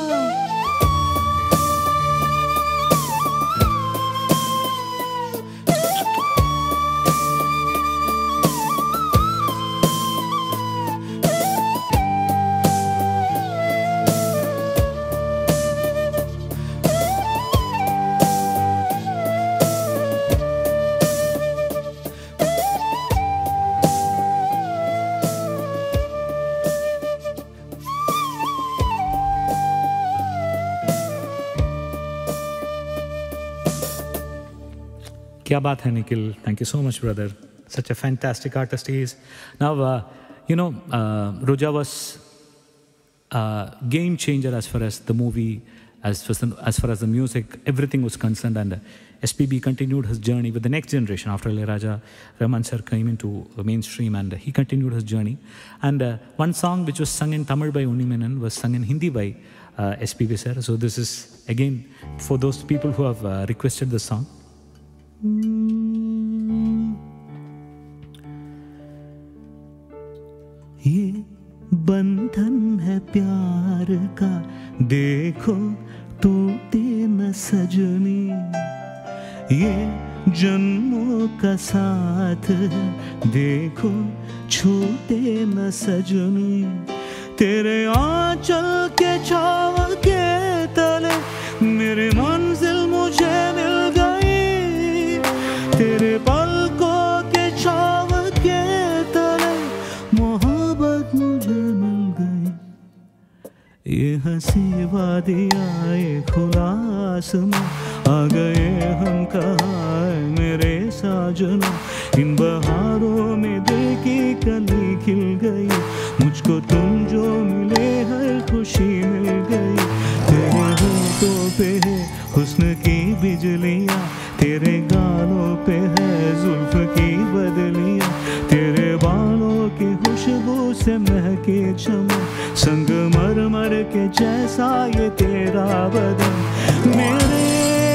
क्या बात है Nikhil, thank you so much brother, such a fantastic artist he is. Now Roja was a game changer as far as the movie, as far as the music, everything was concerned, and SPB continued his journey with the next generation. After Ilayaraja, Rahman sir came into mainstream and he continued his journey, and one song which was sung in Tamil by Unni Menon was sung in Hindi by SPB sir. So this is again for those people who have requested the song. ये बंधन है प्यार का देखो टूटे न सजनी ये जन्मों का साथ है देखो छूटे न सजनी तेरे आंचल के छाव के तले मेरे मंजिल मुझे मिल गई तेरे पलकों के छाव के तले मोहब्बत मुझे मिल गई ये हंसी वादियाँ ये खुला आसमां आ गए हम कहाँ मेरे साजना इन बहारों में दिल की कली खिल गई मुझको तुम जो मिले हर खुशी मिल गई तेरे होठों पे है हुस्न की बिजलियाँ तेरे गालों पे है जुल्फ की बदलियाँ तेरे बालों की खुशबू से महके चमन संगमरमर के जैसा ये तेरा बदन मेरे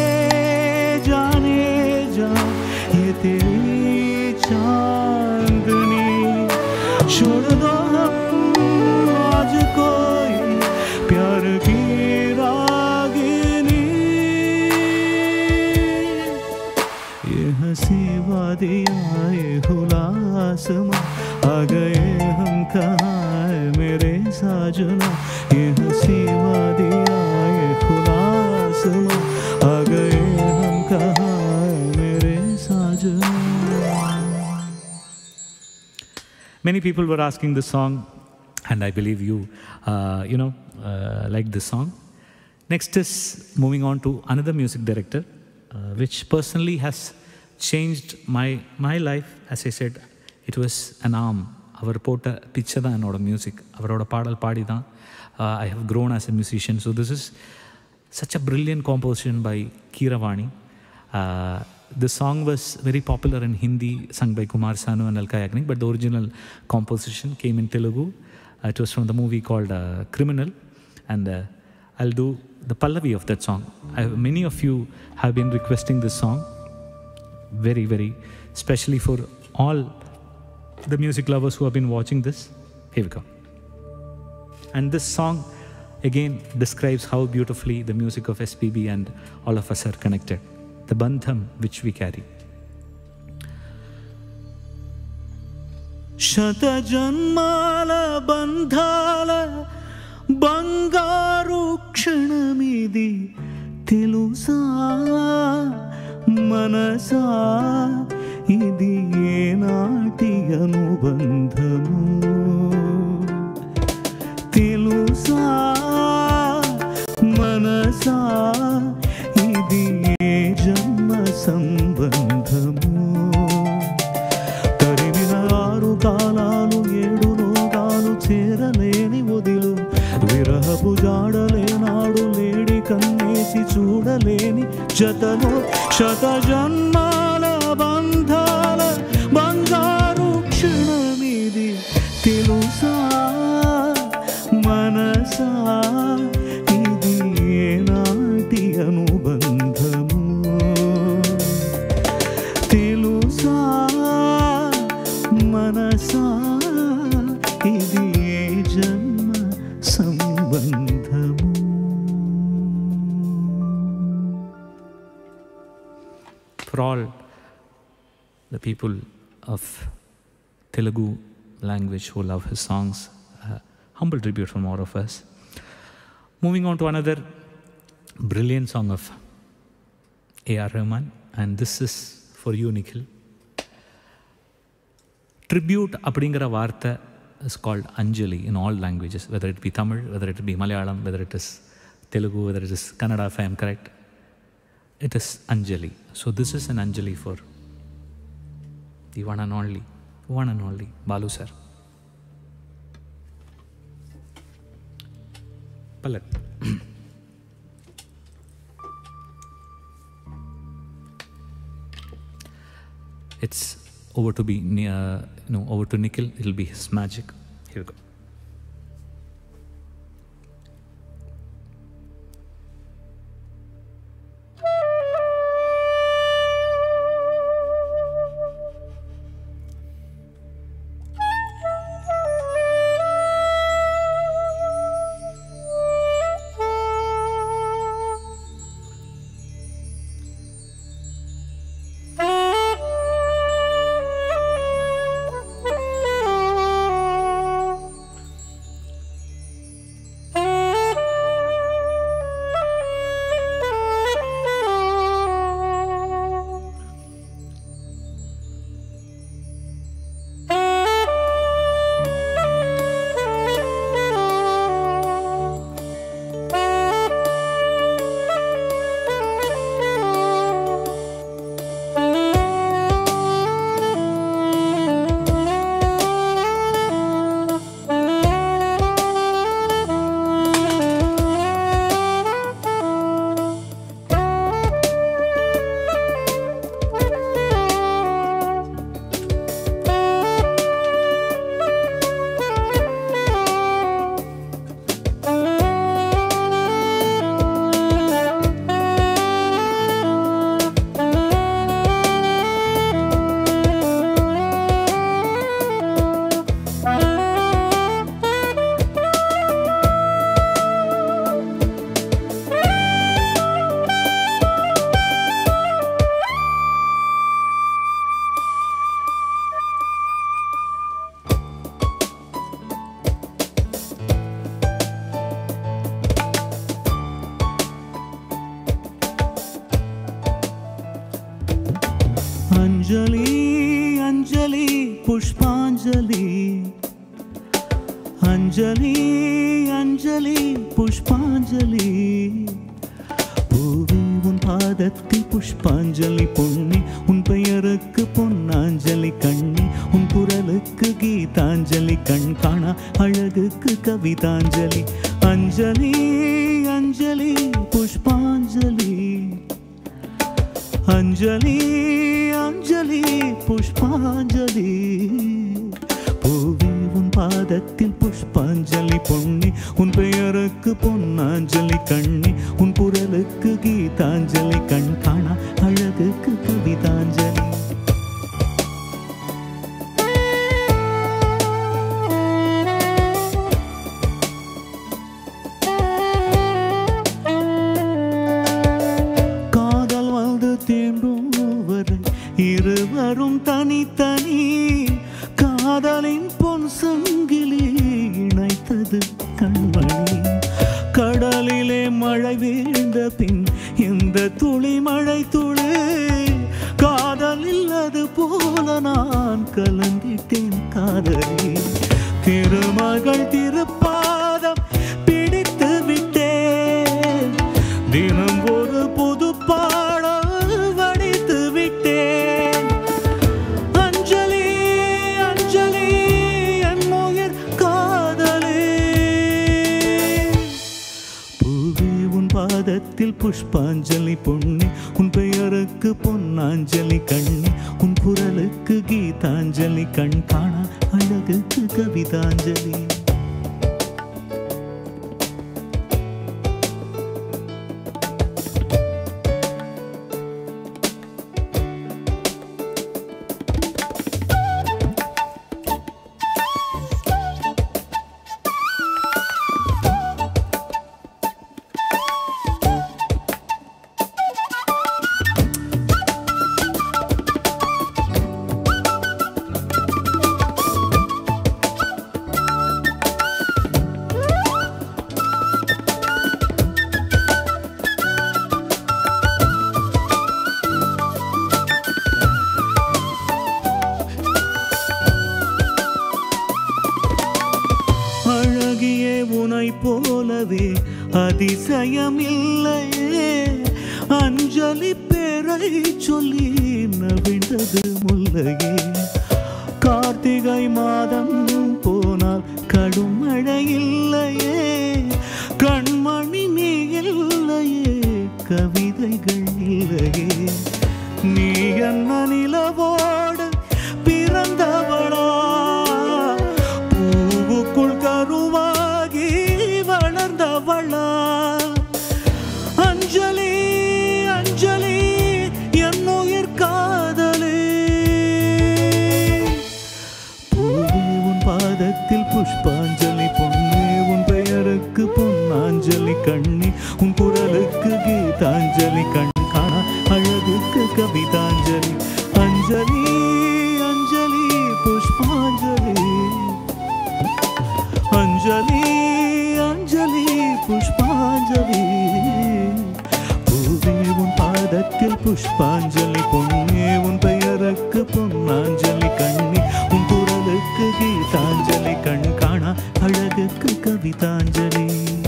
जाने जा ये तेरी चांदनी छोड़ दो हम आज कोई प्यार की रागिनी ये हंसी वादियाँ ये खुला आसमां आ गए हम कहाँ मेरे साजना ये हंसी वादियाँ ये खुला आसमां आ गए हम कहाँ मेरे साजना. Many people were asking this song, and I believe you like this song. Next is moving on to another music director, which personally has changed my life. As I said, it was an arm. அவர் போட்ட பிச்சை தான் என்னோட music, அவரோட பாடல் பாடி தான் I have grown as a musician. So this is such a brilliant composition by Keeravani. The song was very popular in Hindi, sung by Kumar Sanu and Alka Yagnik, but the original composition came in Telugu. It was from the movie called Criminal, and I'll do the Pallavi of that song. Many of you have been requesting this song, very, very, especially for all the music lovers who have been watching this. Here we go. And this song again describes how beautifully the music of SPB and all of us are connected. the bandham which we carry. శతజన్మాల బంధాల బంగారు క్షణమిది తెలుసా మనసా ఇది ఏనాటి అనుబంధము తెలుసా మనసా ఇది ఏ జన్మ సంబంధము తరిమిన ఆరు కాలాలు ఏడు లోకాలు చేరలేని వదిలు విరహపు జాడలేనాడు లేడి కన్నేసి చూడలేని జతలో శతజన్మాల బంధాల బంగారు క్షణమిది తెలుసా మనసా ఇది ఏనాటి అనుబంధము తెలుసా మనసా ఇది ఏ జన్మ సంబంధము. For all the people of Telugu language who love his songs, humble tribute from all of us. Moving on to another brilliant song of A.R. Rahman, and this is for you, Nikhil. Tribute அப்படிங்கிற வார்த்தை is called Anjali in all languages, whether it be Tamil, whether it be Malayalam, whether it is Telugu, whether it is Kannada, if I am correct. It is Anjali. So this is an Anjali for the one and only Balu sir. Palat. It's over to be over to Nikhil. It'll be his magic. Here we go. Anjali Anjali पुष्पांजलि अंजलि अंजलि पुष्पांजलि பூவி உன் பாதத்தில் புஷ்பாஞ்சலி பொன்னி உன் பெயருக்கு பொன்னாஞ்சலி கண்ணி உன் குரலுக்கு கீதாஞ்சலி கண் காணா அழகுக்கு கவிதாஞ்சலி अंजलि अंजलि पुष्पांजलि अंजलि अंजलि पुष्पांजलि பூவி உன் பாதத்தில் புஷ்பாஞ்சலி பொன்னி உன் பெயருக்கு பொன்னாஞ்சலி கண்ணி உன் குரலுக்கு கீதாஞ்சலி கண் காணா அழகுக்கு கவிதாஞ்சலி காதல் வந்து கிணறும் தனித்தனி காதலின் பொன் சங்கிலி இணைத்தது கண்மணி. கடலிலே மழை வீழ்ந்த பின் இந்த துளி மழை துளி காதலில் அது போல நான் கலந்திட்டேன் காதலி. திருமகள் திருப்பாதம் பிடித்து விட்டேன், தினம் ஒரு புது பாடல் வடித்து விட்டேன். அஞ்சலி அஞ்சலி என் உயிர் காதலி. பூவே உன் பாதத்தில் புஷ்பாஞ்சலி பொன்னி, உன் பெயருக்கு பொன்னாஞ்சலி கண்ணி, உன் குரலுக்கு கீதாஞ்சலி கண் காணா அழகுக்கு கவிதாஞ்சலி. போலவே அதிசயமில்லையே, அஞ்சலி பேரை சொல்லி நவிழ்ந்தது முல்லையே. கார்த்திகை மாதம் போனால் கடும் மழை இல்லையே, கண்மணி நீ இல்லையே, கவிதைகள் இல்லையே. நீ என்ன நிலவோடு பிறந்தவளா, பூவுக்குள் கருவாகி வளர்ந்தவளா. அஞ்சலி அஞ்சலி என் உயிர் காதலி. பூவே உன் பாதத்தில் புஷ்பாஞ்சலி பொன்னே, உன் பெயருக்கு பொன்னாஞ்சலி கண்ணி, உன் குரலுக்கு கீதாஞ்சலி கண் காணா அழகுக்கு கவிதாஞ்சலி. அஞ்சலி அஞ்சலி புஷ்பாஞ்சலி, அஞ்சலி அஞ்சலி புஷ்பாஞ்சலி. பூவே உன் பாதத்தில் புஷ்பாஞ்சலி பொன்னே, உன் பெயருக்கு பொன்னாஞ்சலி கண்ணி, உன் குரலுக்கு கீதாஞ்சலி கண் காணா அழகுக்கு கவிதாஞ்சலி.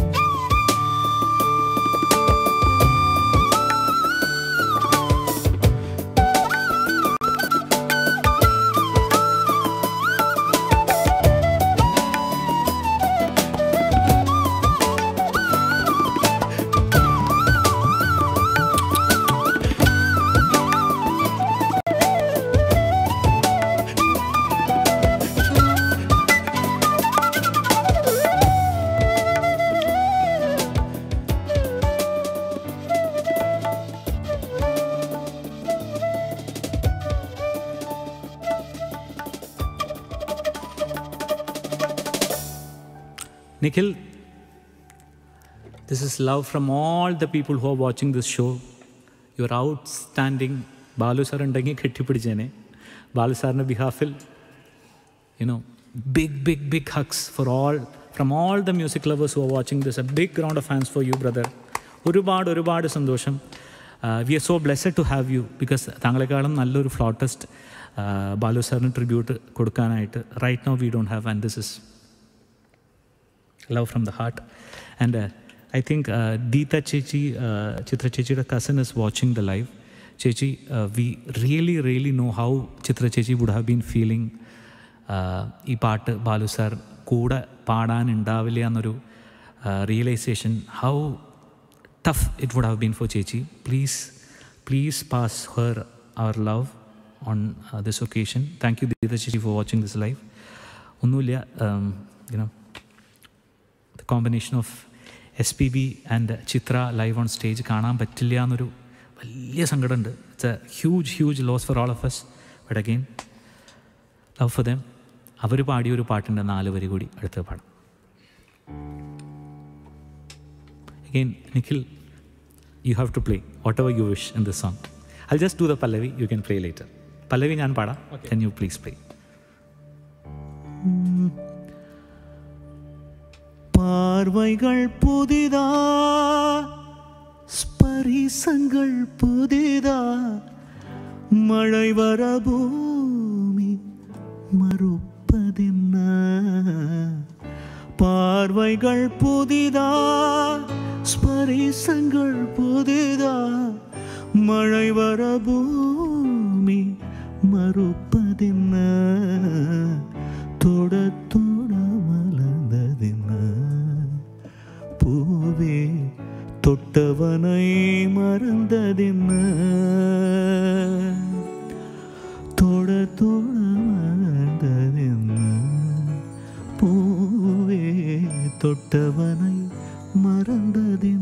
Nikhil, this is love from all the people who are watching this show. You are outstanding. Balu sir undenge ketti pidijene. Balu sir na behalfil, big hugs for all, from all the music lovers who are watching this. A big round of hands for you, brother. Orubaad sandosham. We are so blessed to have you because thangalekalam nalloru flautist Balu sir nu tribute kodukanayitte right now we don't have, and this is love from the heart. And I think Deeta Chechi, Chitra Chechi's cousin, is watching the live. Chechi, we really know how Chitra Chechi would have been feeling. Ee paattu Balu sir kuda paadan undavilla ennoru realization, how tough it would have been for Chechi. Please pass her our love on this occasion. Thank you, Deeta Chechi, for watching this live. Onnuilla, combination of SPB and Chitra live on stage കാണാൻ പറ്റില്ല എന്നൊരു വലിയ സങ്കടമുണ്ട്. It's a huge loss for all of us. But again, love for them. അവർ പാടിയൊരു പാട്ടിൻ്റെ 4 വരി കൂടി അടുത്ത് പാടാം. Again, Nikhil, you have to play whatever you wish in this song. I'll just do the Pallavi, you can play later. പല്ലവി ഞാൻ പാടാം. Can you please play? பார்வைகள் புதிதா, ஸ்பரிசங்கள் புதிதா, மழை வர பூமி மறுப்பதென்ன? பார்வைகள் புதிதா, ஸ்பரிசங்கள் புதிதா, மழை வர பூமி மறுப்பதென்ன? தொட தொட மலர்ந்ததென்ன? பூவே தொட்டவனை மறந்ததென்ன? தொட தொட மலர்ந்ததென்ன? பூவே தொட்டவனை மறந்ததென்ன?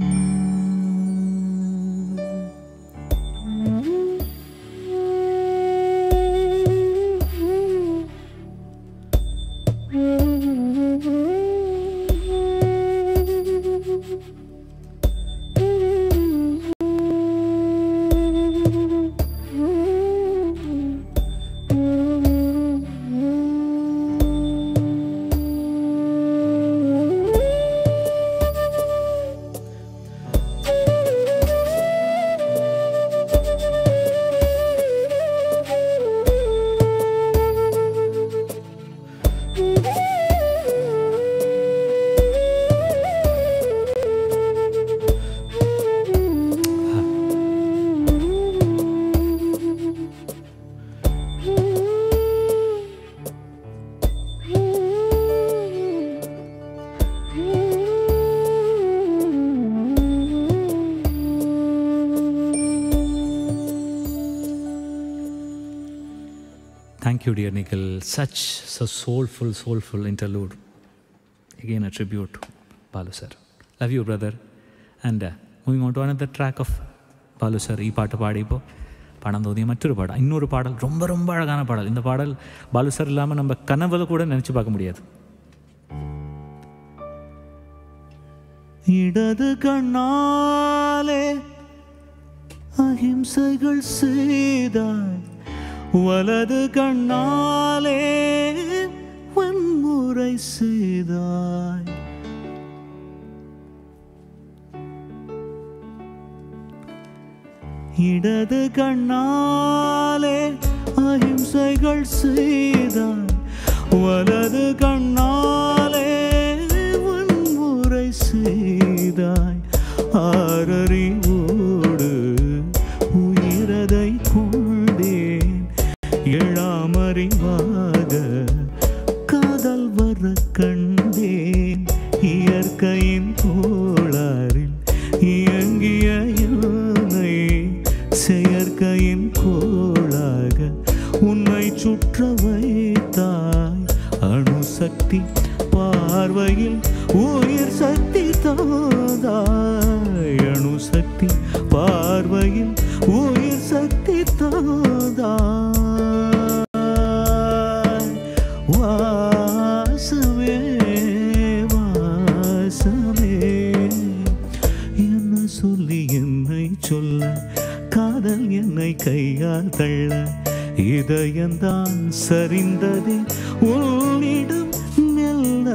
Thank you, dear Nikhil. Such a soulful interlude. Again, a tribute to Balu sir. Love you, brother. And moving on to another track of Balu sir. ഈ പാട്ട് പാടിയപ്പോൾ പാടാൻ തോന്നിയ മറ്റൊരു പാടൽ, இன்னொரு பாடல், ரொம்ப ரொம்ப அழகான பாடல். இந்த பாடல் பாலு சார் இல்லாமல் நம்ம கனவுல கூட நினச்சி பார்க்க முடியாது. இடது கண்ணாலே அஹிம்சைகள் செய்தாய், வலது கண்ணாலே வன்முறை செய்தாய். இடது கண்ணாலே அஹிம்சைகள் செய்தாய், வலது கண்ணாலே வன்முறை செய்தாய். ஆறறிவோடு உயிரதை கொண்டேன், எழாமறிவாக காதல் வர கண்டேன். இயற்கையின் கோளாறில் இயங்கிய என்னை செயற்கையின் கோளாக உன்னை சுற்ற வைத்தாய். அணுசக்தி பார்வையில் உயிர் சக்தி தாதாய், அணுசக்தி பார்வையில் உயிர் சக்தி தாதாய். வாசமே வாசமே என்ன சொல்லி என்னை சொல்ல, காதல் என்னை கையால் தள்ள, இதயந்தான் சரிந்ததே உன்னிடம் மெல்ல.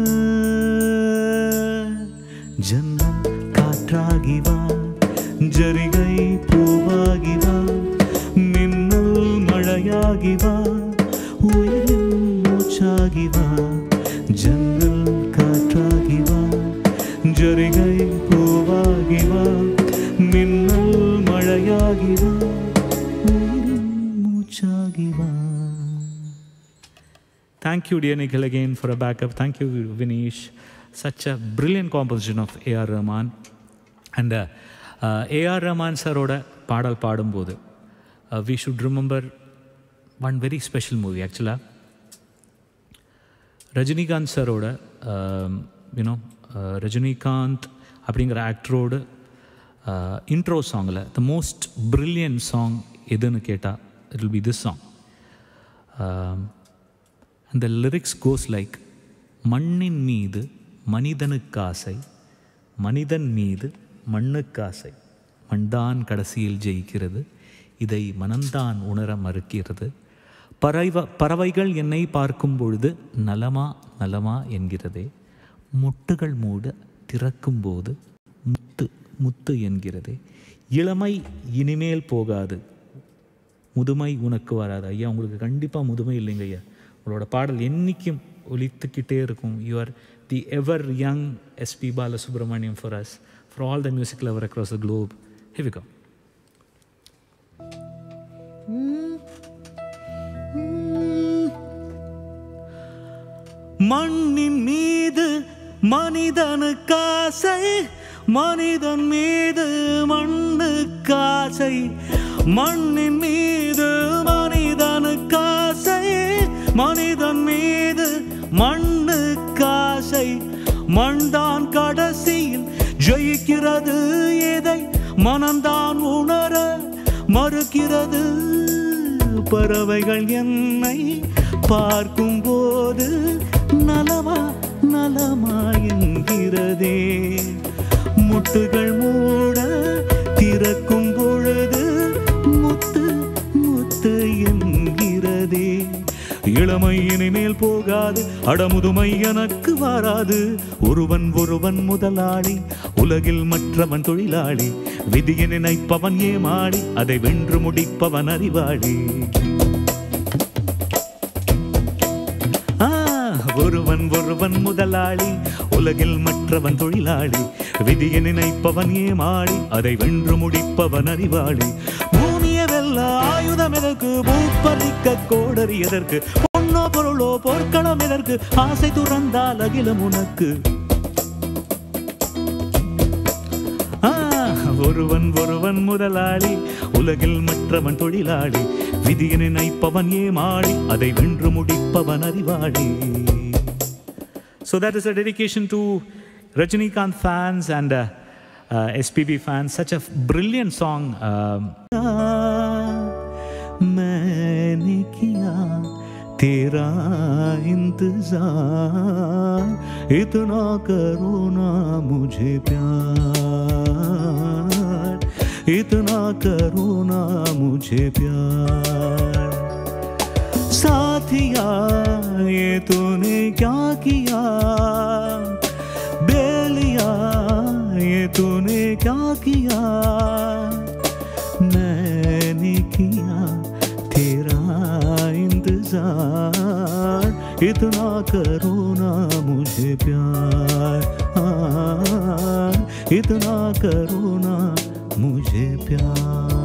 ஜன்னல் காற்றாகி வா, ஜரிகை பூவாகி வா, மின்னல் மழையாகி வா, உயிரின் மூச்சாகி வா. ஜன்னல் காற்றாகி வா, ஜரிகை பூவாகி வா, மின்னல் மழையாகி வா, உயிரின் மூச்சாகி வா. Thank you, dear Nikhil, again for a backup. Thank you, Vinesh. Such a brilliant composition of A.R. Rahman. And A.R. Rahman saroda பாடல் பாடும்போது we should remember one very special movie actually. Rajinikanth சாரோட ரஜினிகாந்த் அப்படிங்கிற ஆக்டரோட இன்ட்ரோ சாங்கில் the most brilliant song எதுன்னு கேட்டால் it will be this song. And the lyrics goes like, மண்ணின் மீது மனிதனுக்காசை, மனிதன் மீது மண்ணுக்காசை, மண்தான் கடைசியில் ஜெயிக்கிறது, இதை மனந்தான் உணர மறுக்கிறது. பறவைகள் என்னை பார்க்கும் பொழுது நலமா நலமா என்கிறதே. மொட்டுகள் மூட திறக்கும்போது முத்து முத்து என்கிறதே. இளமை இனிமேல் போகாது, முதுமை உனக்கு வராது. ஐயா, உங்களுக்கு கண்டிப்பாக முதுமை இல்லைங்க ஐயா. உங்களோட பாடல் என்றைக்கும் ஒலித்துக்கிட்டே இருக்கும். You are the ever young S.P. Balasubramaniam for us, for all the music lover across the globe. Here we go. மண்ணின் மீது மனிதனுக்காசை, மனிதன் மீது மண்ணுக்காசை. மண்ணின் மீது மனிதனுக்காசை, மனிதன் மீது மண்ணுக்காசை. மண்தான் கடைசியில் ஜெயிக்கிறது, எதை மனம்தான் உணர மறுக்கிறது. பறவைகள் என்னை பார்க்கும் போது நலமா நலமா என்கிறதே. முட்டுகள் மூட திறக்கும் பொழுது முத்து முத்து என்கிறதே. இளமை இனிமேல் போகாது, அடமுதுமை எனக்கு வராது. ஒருவன் ஒருவன் முதலாளி, உலகில் மற்றவன் தொழிலாளி. விதியை நினைப்பவன் ஏமாளி, அதை வென்று முடிப்பவன் அறிவாளி. ஒருவன் ஒருவன் முதலாளி, உலகில் மற்றவன் தொழிலாளி. விதியை நினைப்பவன் ஏமாளி, அதை வென்று முடிப்பவன் அறிவாளி. பூமியை வெல்ல ஆயுதம் எதற்கு, பூப்பறிக்க கோடரி எதற்கு, பொன்னோ பொருளோ போர்க்களம் எதற்கு, ஆசை துறந்தால் அகிலம் உனக்கு. ஒருவன் ஒருவன் முதலாளி, உலகில் மற்றவன் தொழிலாளி. விதியை நினைப்பவன் ஏமாளி, அதை வென்று முடிப்பவன் அறிவாளி. So that is a dedication to Rajinikanth fans and SPB fans. Such a brilliant song. मैंने किया तेरा इंतजार, इतना करो ना मुझे प्यार, इतना करो ना मुझे प्यार. साथिया ये तूने क्या किया, बेलिया ये तूने क्या किया. मैंने किया तेरा इंतजार, इतना करो ना मुझे प्यार, इतना करो ना मुझे प्यार.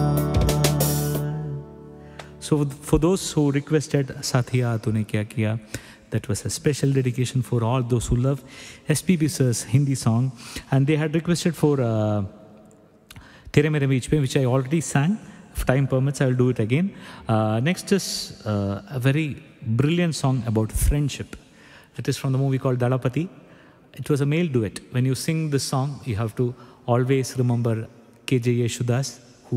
So for those who requested Sathiya Tune Kya Kiya, that was a special dedication for all those who love SPB sir's Hindi song. And they had requested for Tere Mere Beech Pe, which I already sang. If time permits, I will do it again. Next is a very brilliant song about friendship. It is from the movie called Dalapati. It was a male duet. When you sing this song, you have to always remember K.J. Yeshudas,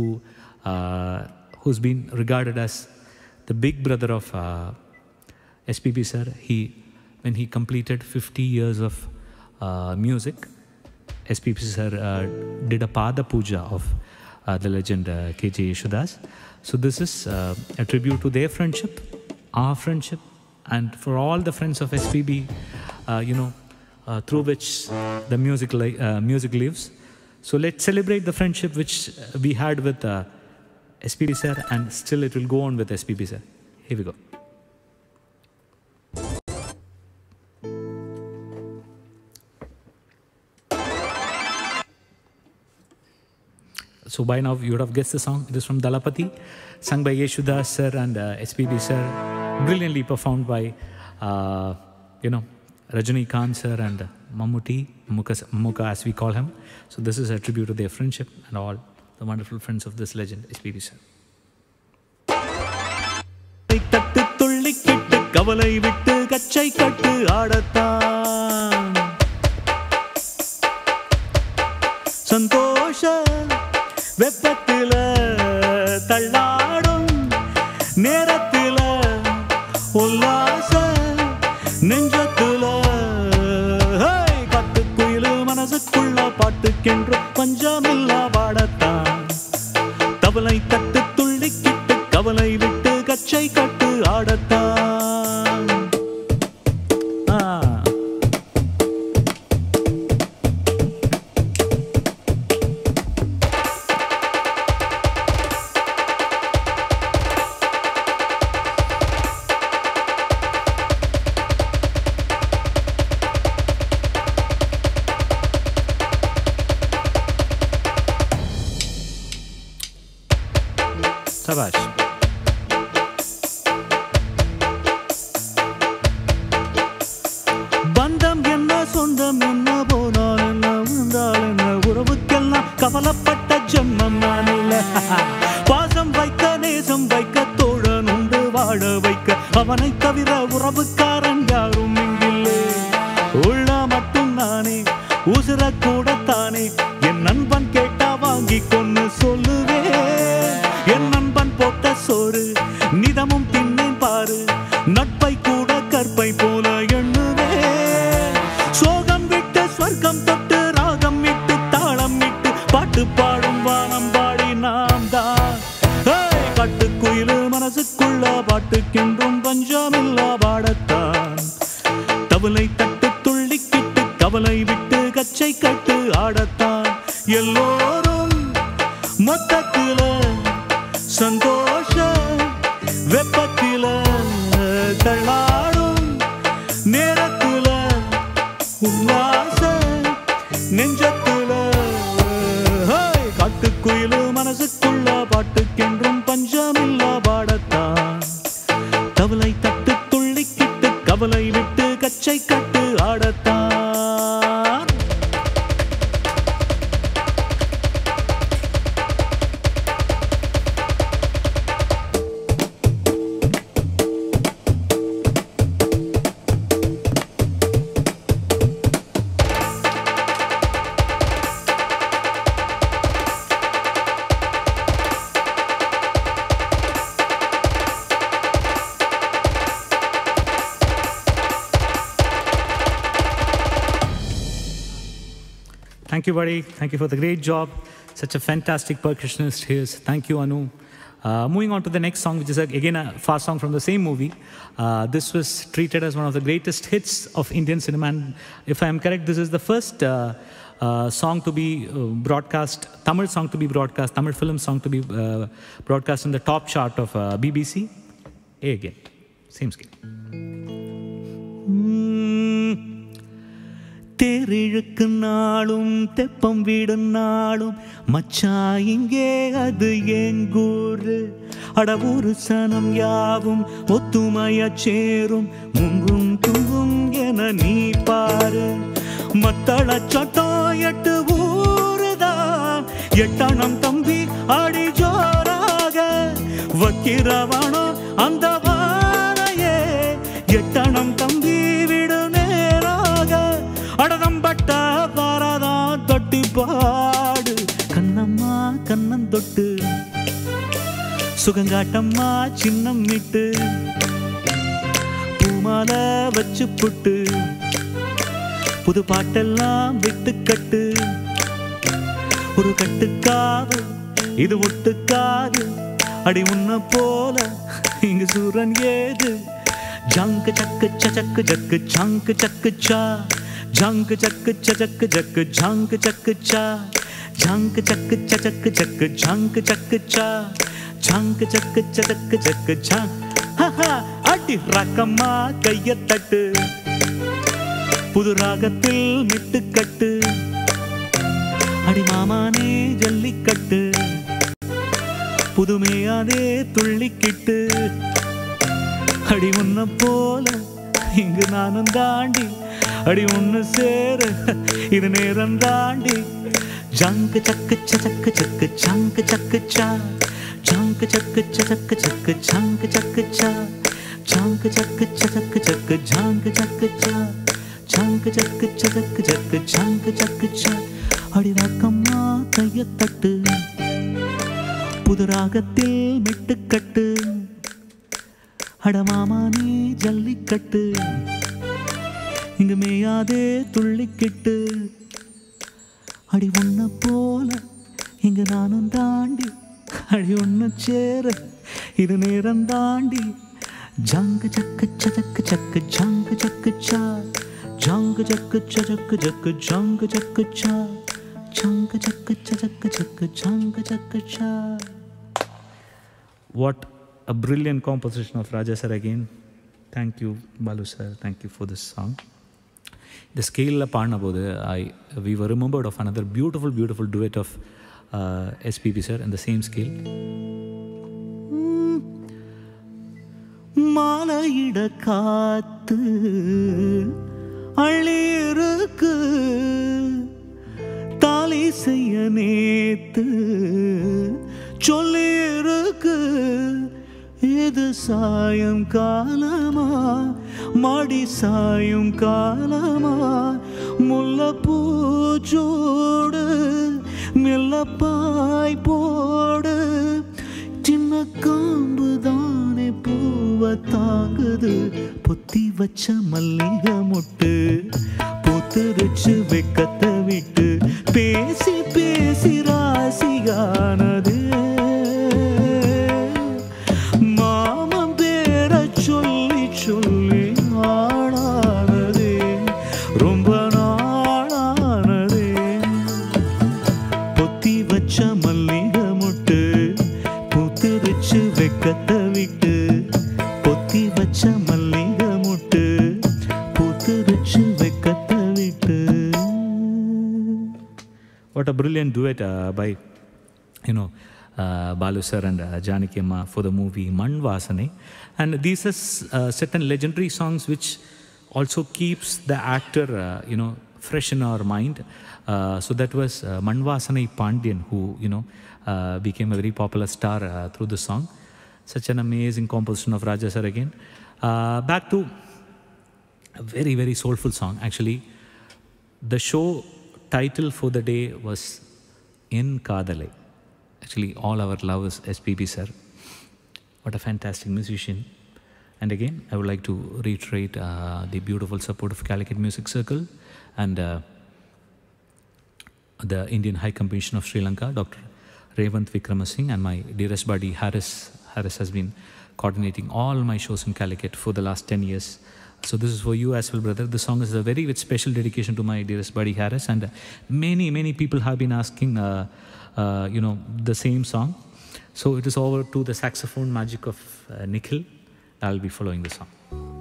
who's been regarded as the big brother of SPB sir. When he completed 50 years of music, SPB sir did a Pada Puja of the legend K.J. Yeshudas. So this is a tribute to their friendship, our friendship, and for all the friends of SPB, through which the music lives. So let's celebrate the friendship which we had with SPB sir, and still it will go on with SPB sir. Here we go. So by now you would have guessed the song. It is from Dalapati, sung by Yeshudas sir and SPB sir, brilliantly performed by Rajinikanth sir and Mammootty as we call him. So this is a tribute to their friendship and all the wonderful friends of this legend, SPB sir. தட்டு துள்ளிக்கிட்டு கவலை விட்டு கச்சை கட்டு ஆடத்தான் சந்தோஷ வெப்பத்தில தள்ளாடும் நேரத்தில உல்லாச நெஞ்சத்தில காட்டுக்குயிலு மனசுக்குள்ள பாட்டுக்கென்று பஞ்சமில்லா பாடத்தான் தவளை தட்டு கவலை விட்டு கச்சை கட்டு ஆடத்தான். சபாஷ். பந்தம் என்ன சொந்தம் என்ன போனால் என்ன வந்தால் என்ன உறவுக்கெல்லாம் கவலைப்பட்ட ஜென்மம் நான் இல்ல. பாசம் வைக்க நேசம் வைக்க தோழன் உண்டு வாழ வைக்க அவனை தவிர உறவுக்காரன் யாரும் இங்கில்லை. உள்ள மட்டும் நானே உசுர கூடத்தானே என் நண்பன் கேட்டா வாங்கி கொண்டு சொல்லுவேன். என் நண்பன் போட்ட சோறு நிதமும் தின்னேன் பாரு. நட்பை கூட கற்பை போல எண்ணுவேன். சோகம் விட்டு ஸ்வர்க்கம் தொட்டு ராகம் விட்டு தாளம் விட்டு பாட்டு பாடும் வானம் பாடி நாம் தான். காட்டுக்குயிலு மனசுக்குள்ள பாட்டுக்கென்றும் பஞ்சமில்லா பாடத்தான். தவளை தட்டு துள்ளிக்கிட்டு கவலை விட்டு கச்சை கட்டு ஆடத்தான். எல்லோரும் மொத்தத்தில சந்தோஷ வெப்பத்தில தள்ளாடும் நேரத்தில உல்லாச நெஞ்சத்தில. காட்டுக்குயிலு மனசுக்குள்ள பாட்டுக்கென்றும் பஞ்சமில்லா பாடத்தான். தவளை தட்டு துள்ளிக்கிட்டு கவலை விட்டு கச்சை கட்டு ஆடத்தான். Thank you, buddy. Thank you for the great job. Such a fantastic percussionist he is. Thank you, Anu. Moving on to the next song, which is again a fast song from the same movie. This was treated as one of the greatest hits of Indian cinema. And if I am correct, this is the first song to be broadcast, Tamil song to be broadcast, Tamil film song to be broadcast in the top chart of BBC. A again, same scale. தேரிழுக்கு நாளும் தெப்பம் வீடும் நாளும் மச்சா இங்கே அது எங்கூரு. அடவூரு சனம் யாவும் ஒத்துமையா சேரும் முங்கும் துங்கும் என நீ பாரு. மத்தள சட்டம் 8 ஊருதான் 8 தம்பி அடி ஜோராக வக்கிரவனோ அந்த வாரையே 8 தம்பி விடு நேராக. அடதம்பட்ட பாராதான் தொட்டி பாடு கண்ணம்மா கண்ணன் தொட்டு சுகங்காட்டம்மா சின்னம் விட்டு பூமால வச்சு புட்டு புது பாட்டெல்லாம் விட்டு கட்டு. ஒரு கட்டுக்காது இது ஒட்டுக்காது அடி உன்ன போல இங்கு சூரன் ஏது. ஜங்கு சக்கு சக்கு ஜக்கு ஜங்கு சக்கு சா ஜங்கு சக்கு சக்கு ஜக்கு ஜங்கு சக்கு சா ஜங்கு சக்கு சக்கு ஜக்கு ஜங்கு சக்கு சா ஜங்கு சக்கு சக்கு ஜக்கு ஜங். அடி ரக்கம்மா கைய தட்டு புது ராகத்தில் மிட்டு கட்டு. அடி மாமானே ஜல்லிக்கட்டு புதுமையாதே துள்ளிக்கிட்டு. அடி உன்ன போல இங்கு நானும் தாண்டி அடி ஒன்னு சேர இது நேரம் தாண்டி. ஜங்கு சக்கு சக்கு சக்கு ஜங்கு சக்கு சா ஜங்கு சக்கு சக்கு சக்கு ஜங்கு சக்கு சா ஜங்கு சக்கு சக்கு சக்கு ஜங்கு சக்கு சா ஜங்கு சக்கு சக்கு சக்கு ஜங்கு சக்கு சா. அடி ராக்கம்மா கைய தட்டு புது ராகத்தில் மிட்டுக்கட்டு. அடமாமா நீ ஜல்லிக்கட்டு இங்கு மேயாதே துள்ளிக்கிட்டு. அடி ஒன்ன போல இங்கு நானும் தாண்டி அடி ஒன்னு சேர இது நேரம் தாண்டி ஜங்கு ஜக்கு சஜக்கு ஜக்கு ஜங்கு ஜக்கு சா ஜங்கு ஜக்கு சஜக்கு ஜக்கு ஜங்கு ஜக்கு சா ஜங்கு ஜக்கு சஜக்கு ஜக்கு ஜங்கு ஜக்கு சா. What a brilliant composition of Raja sir again. Thank you, Balu sir. Thank you for this song. The scale பாடின போது we were remembered of another beautiful duet of SPB sir in the same scale. மாலையிட காத்து அழிருக்கு தாலி செய்ய நேத்து சொல்லிருக்கு. இது சாயம் காலமா மடி சாயும் காலமா முல்லைப்பூச்சோடு மெல்லப்பாய் போடு. சின்ன காம்பு தானே பூவை தாங்குது பொத்தி வச்ச மல்லிகை முட்டு பூத்துருச்சு வெக்கத்தை விட்டு பேசி பேசி ராசியானது. மாமன் பேர சொல்லி சொல்லி ஆளானதே ரொம்ப நாளானதே. பொத்தி வச்ச மல்லிகை முட்டு பூத்துருச்சு வெக்கத்தை விட்டு பொத்தி வச்ச மல்லிகை முட்டு பூத்துருச்சு வெக்கத்தை விட்டு. What a brilliant duet by Balu sir and Janaki Amma for the movie Man Vasane. And these are certain legendary songs which also keeps the actor fresh in our mind. So that was Man Vasane Pandyan, who became a very popular star through the song. Such an amazing composition of Raja sir again. Back to a very, very soulful song. Actually, the show title for the day was In Kadale. Actually, all our love is SPB sir. What a fantastic musician. And again, I would like to reiterate the beautiful support of Calicut Music Circle and the Indian High Commission of Sri Lanka, Dr. Revanth Vikramasinghe, and my dearest buddy Harris. Harris has been coordinating all my shows in Calicut for the last 10 years. So this is for you as well, brother. The song is a very special dedication to my dearest buddy Harris, and many people have been asking, the same song. So it is over to the saxophone magic of Nikhil. I'll be following the song.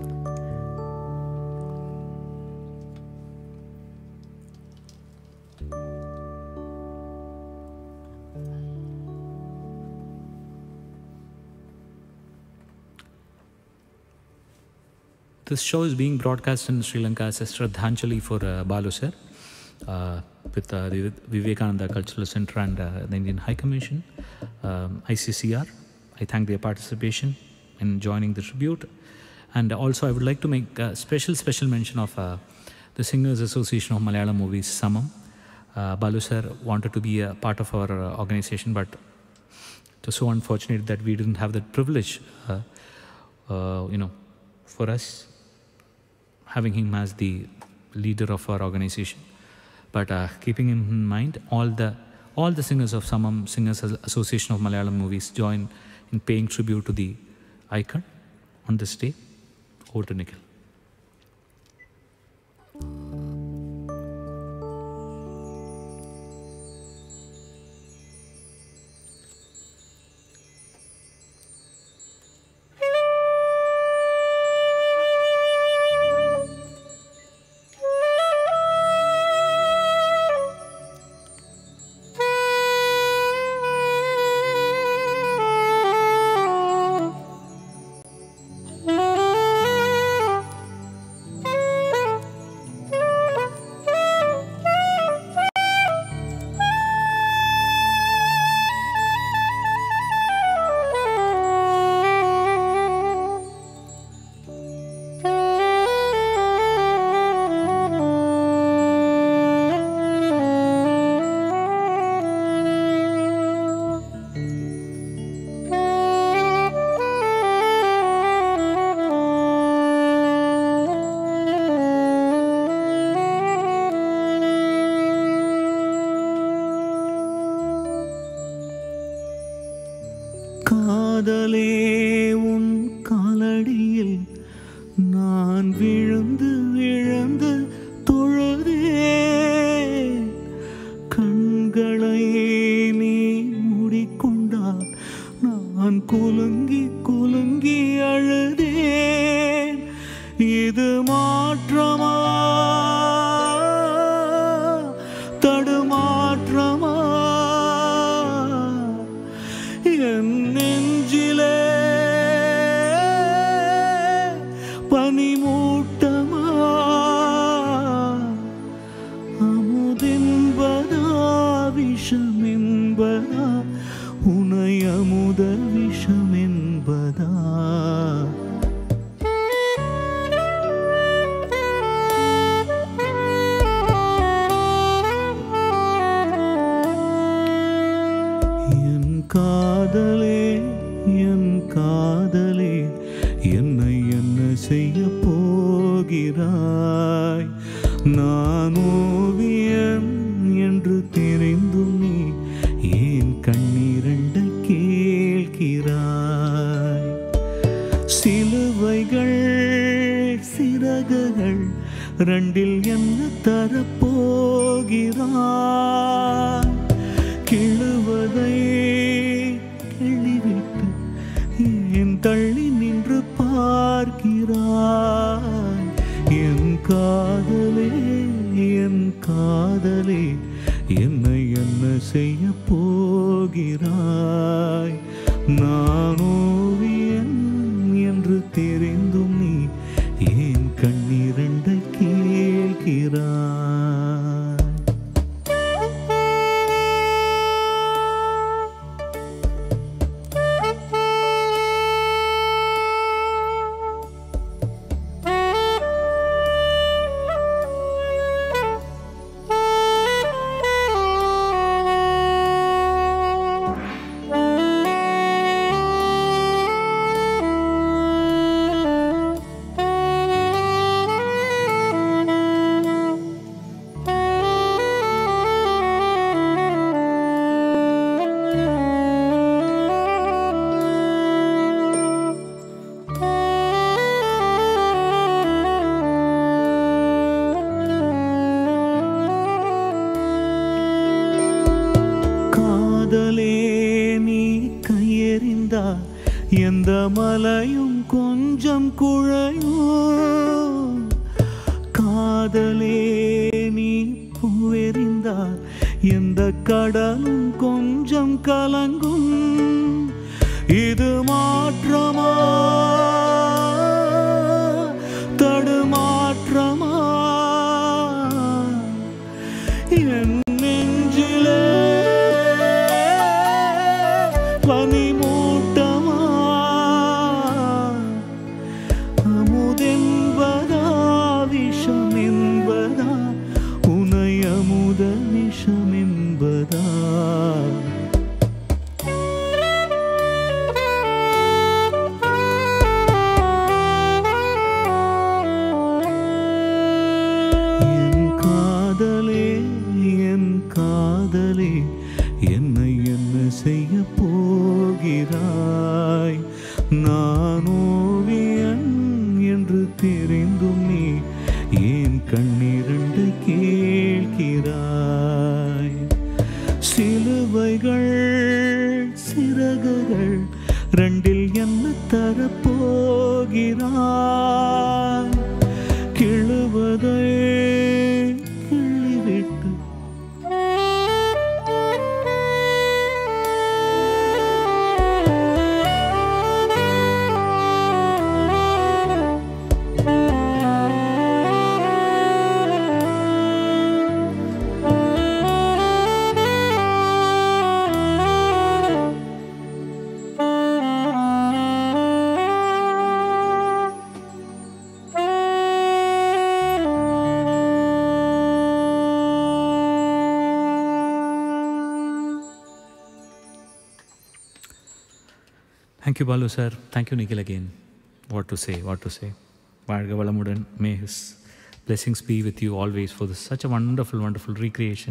This show is being broadcast in Sri Lanka as a Shraddhanjali for Balu sir with the Vivekananda Cultural Center and the Indian High Commission, ICCR. I thank their participation in joining the tribute. And also I would like to make a special mention of the Singers Association of Malayalam Movies, Samam. Balu sir wanted to be a part of our organization, but it was so unfortunate that we didn't have that privilege, for us, having him as the leader of our organization. But keeping him in mind, all the singers of Samam Singers Association of Malayalam Movies join in paying tribute to the icon on this day. Over to Nikhil. உன் காலடியில் நான் விழுந்து விழுந்து தொழுதேன். கண்களை நீ மூடிக்கொண்டால் நான் குலுங்கி குலுங்கி அழுதேன். இது மாற்றமா தடுமாற்றமா என் நெஞ்சிலே பனிமூட்டமா அமுதென்பதா விஷமென்பதா உனை அமுத விஷமென்பதா காதலே என் காதலே என்னை என்ன செய்ய போகிறாய்? நான் ஓவியன் என்று தெரிந்தும் நீ ஏன் கண்ணீரண்டை கேட்கிறாய்? சிலுவைகள் சிறகுகள் ரெண்டில் என்ன தரப்போகிறாய்? கிழுவதை கிள்ளிவிட்டு ஏன் தள்ளி நின்று பார்க்கிறாய்? என் காதலே என் காதலே என்னை என்ன செய்ய போகிறாய்? நான் ஓவியன் என்று தெரிந்தும் நீ ஏன் கண்ணீரண்டை கேட்கிறாய்? எந்த மலையும் கொஞ்சம் குழையும். காதலே நீ பூவெறிந்தால் எந்த கடலும் கொஞ்சம் கலங்கும். இது மாற்றமா தடுமாற்றமா என் நெஞ்சிலே பனிமூட்டமா அமுதென்பதா விஷமென்பதா உனை அமுத விஷமென்பதா? என் காதலே என் காதலே என்னை என்ன செய்ய போகிறாய்? நான் ஓவியன் என்று தெரிந்தும் நீ ஏன் கண்ணீரண்டு கேட்கிறாய்? சிலுவைகள் சிறகுகள் ரெண்டில் என்ன தரப்போகிறாய்? கிழுவதை கிள்ளிவிட்டு Thank you, Balu sir. Thank you, Nikhil, again. What to say, what to say. Varga Valamudan, may his blessings be with you always for this, such a wonderful, wonderful recreation.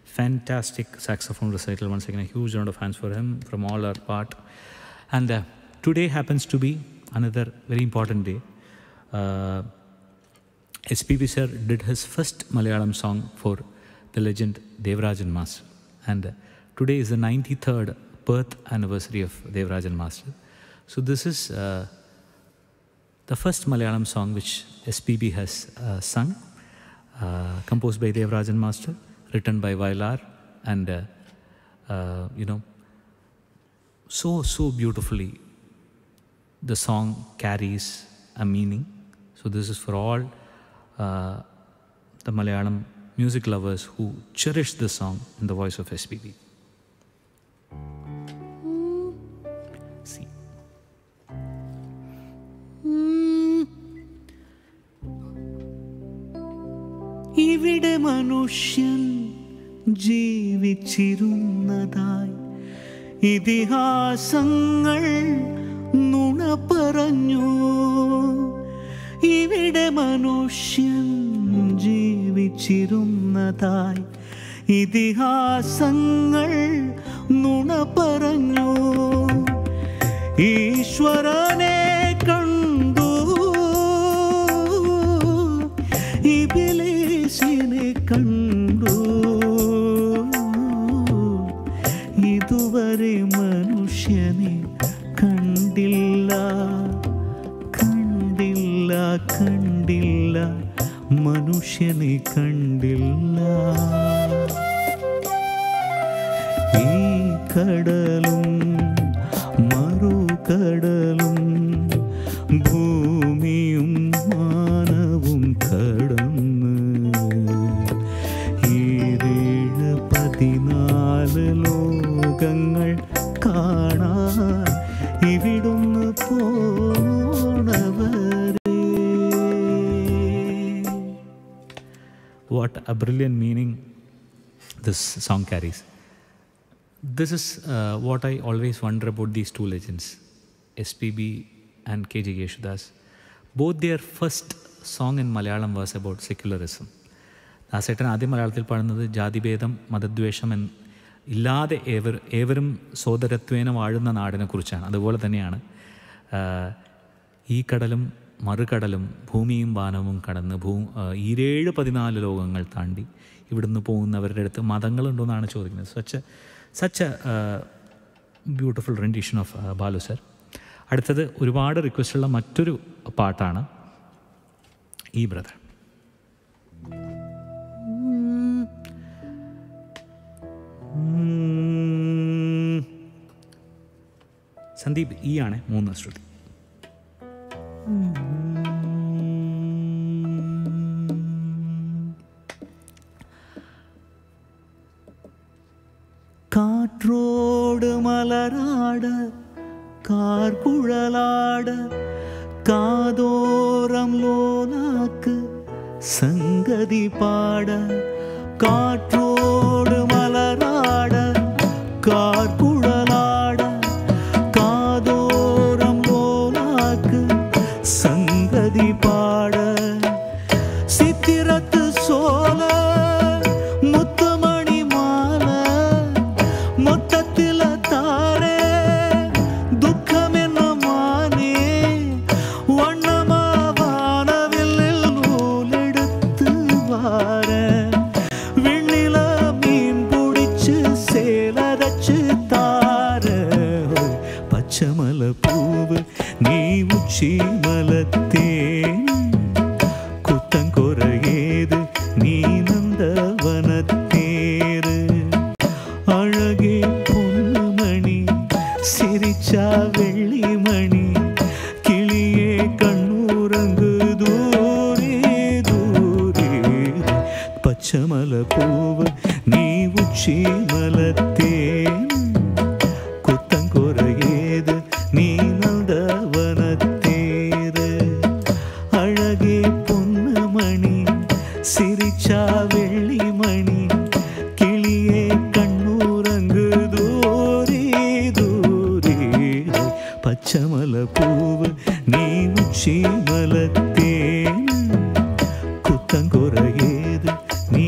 Fantastic saxophone recital. Once again, a huge round of hands for him from all our part. And today happens to be another very important day. SPB sir did his first Malayalam song for the legend Devarajan Master, and today is the 93rd birth anniversary of Devarajan Master. So this is the first Malayalam song which SPB has sung, composed by Devarajan Master, written by Vailar, and so beautifully the song carries a meaning. So this is for all the Malayalam music lovers who cherish this song in the voice of SPB. See. ഇവിടെ മനുഷ്യൻ ജീവിച്ചിരുന്നതായി ഇതിഹാസങ്ങൾ നുണ പറഞ്ഞു. ഇവിടെ മനുഷ്യൻ ജീവിച്ചിരുന്നതായി ഇതിഹാസങ്ങൾ നുണ പറഞ്ഞു. ഈശ്വരനെ കണ്ടു, ഇബ്ലീസിനെ കണ്ടു, ഇതുവരെ മനുഷ്യനെ കണ്ടില്ല, കണ്ടില്ല, കണ്ടില്ല, മനുഷ്യനെ കണ്ടില്ല. ഈ കടലും മറുകടലും ഭൂമിയും മാനവും കടന്ന് 14 ലോകങ്ങൾ കാണാൻ ഇവിടുന്ന് പോണവരെ. What a brilliant meaning this song carries. This is what I always wonder about these two legends, SPB and KG Yesudas. Both their first song in Malayalam was about secularism. ദാസേട്ടൻ ആദ്യം മലയാളത്തിൽ പാടുന്നത് ജാതിഭേദം മതദ്വേഷം ഇല്ലാതെ ഏവരും സോദരത്വേന വാഴുന്ന നാടിനെക്കുറിച്ചാണ്. അതുപോലെ തന്നെയാണ് ഈ കടലും മറുകടലും ഭൂമിയും വാനവും കടന്ന് 14 ലോകങ്ങൾ താണ്ടി ഇവിടുന്ന് പോകുന്നവരുടെ അടുത്ത് മതങ്ങളുണ്ടോയെന്നാണ് ചോദിക്കുന്നത്. Such a beautiful rendition of Balu sir. അടുത്തത് ഒരുപാട് റിക്വസ്റ്റുള്ള മറ്റൊരു പാട്ടാണ് ഈ ബ്രദർ. സന്ദീപ് ഈ ആണ് 3 ശ്രുതി. കാற்றോട് മലരാട കാർകുഴലാട കാതോരം ലോലാക്ക് സംഗതി പാട. കാற்றോട് മലരാട കാർകുഴലാട കാതോരം ലോലാക്ക് സംഗതി പാട. സിത്തിരത്ത് സോല മുത്തമണി മാല മൊത്തത്തില താരേ ദുഃഖമെന്ന മാനേ വണ്ണമാവാനവിൽ നൂലെടുത്ത് വാര. വെണ്ണില മീൻ പൊടിച്ച് സേലരച്ച് താര. പച്ചമല പൂവ് നീ ഉച്ചിമലത്തേൻ കുത്തം കുറയേത് നീ നന്ദവനത്തേര്. അഴകേ പൊന്നുമണി സിരിച്ച വെള്ളിമണി കിളിയെ കണ്ണൂരങ്ക് ദൂരെ ദൂരെ. പച്ചമല പൂവ് നീ ഉച്ചിമലത്തേൻ കുത്തം കുറയേത് നീ നന്ദവനത്തേര്. അഴകേ പൊന്നുമണി സിരിച്ച വെള്ളിമണി കിളിയെ കണ്ണൂരങ്ക് ദൂരെ ദൂരെ. പച്ചമല പൂവ് നീ ഉച്ചിമലത്തേൻ കുത്തം കുറയേത് നീ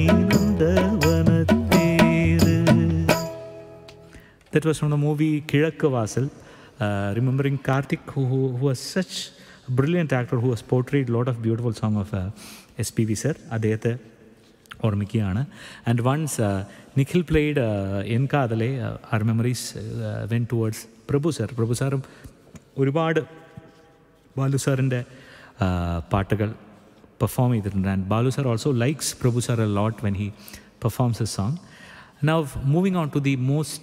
നന്ദവനത്തേര്. That was from the movie Kizhakku Vaasal. remembering Karthik, who was such a brilliant actor, who has portrayed a lot of beautiful songs of SPV sir. അദ്ദേഹത്തെ ഓർമ്മിക്കുകയാണ്. And once Nikhil played En Kadhale our memories when towards Prabhu സാറും ഒരുപാട് ബാലു സാറിൻ്റെ പാട്ടുകൾ perform ചെയ്തിട്ടുണ്ട്. And Balu sir also likes Prabhu sir a lot when he performs a song. Now moving on to the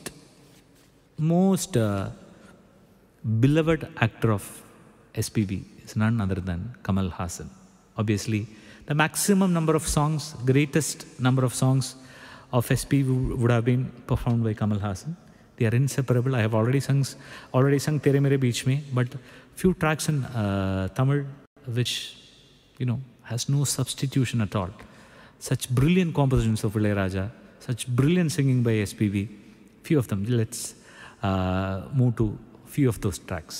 most beloved actor of SPB is none other than Kamal Haasan. Obviously, the maximum number of songs, greatest number of songs of SPB would have been performed by Kamal Haasan. They are inseparable. I have already sung Tere Mere Beech Mein, but few tracks in Tamil which, has no substitution at all. Such brilliant compositions of Ilayaraja, such brilliant singing by SPB. Few of them. Let's move to few of those tracks.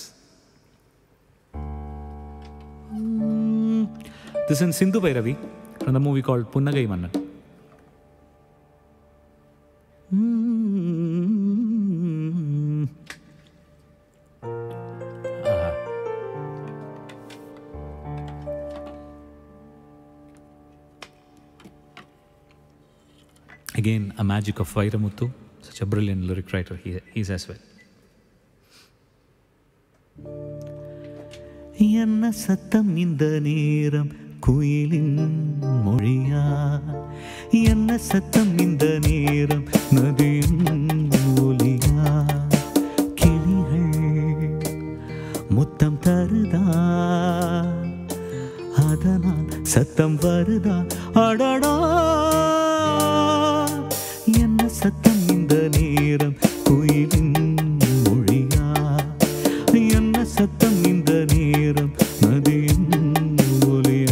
This is Sindhu Bhairavi from the movie called Punnagai Mannan. Again, a magic of Vairamuthu. Such a brilliant lyric writer he is as well. என்ன சத்தம் இந்த நேரம் குயிலின் மொழியா, என்ன சத்தம் இந்த நேரம் நதியின் ஒலியா, கிளிகள் முத்தம் தருதா அதனால் சத்தம் வருதா, அடடா என்ன சத்தம் இந்த நேரம் குயிலின் மொழியா, என்ன சத்தம் இந்த நேரம் நதியின் ஒலியா.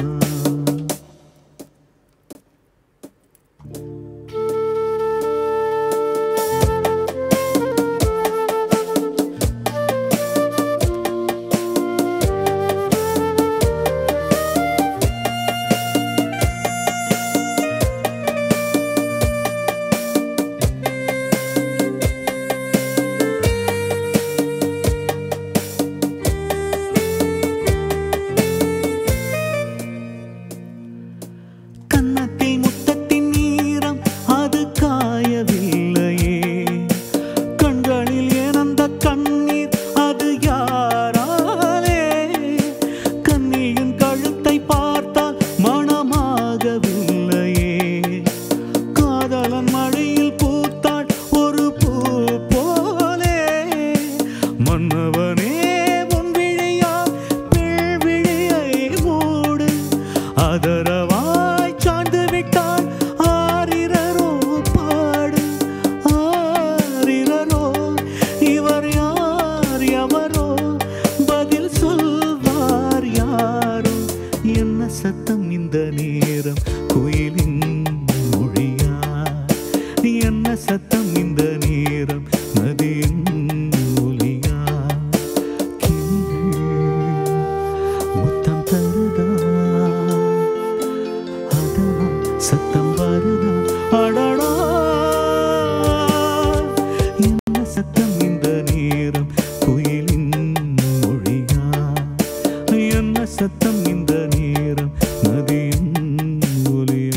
சத்தம் இந்த நேரம் குயிலின் மொழியா, என்ன சத்தம் இந்த நேரம் நதியின் ஒலியா, கிளிகள் முத்தம் தருதா அதனால் சத்தம் வருதா, அடடா என்ன சத்தம் இந்த நேரம் குயிலின் மொழியா, என்ன சத்தம் இந்த நேரம் நதியின் ஒலியா.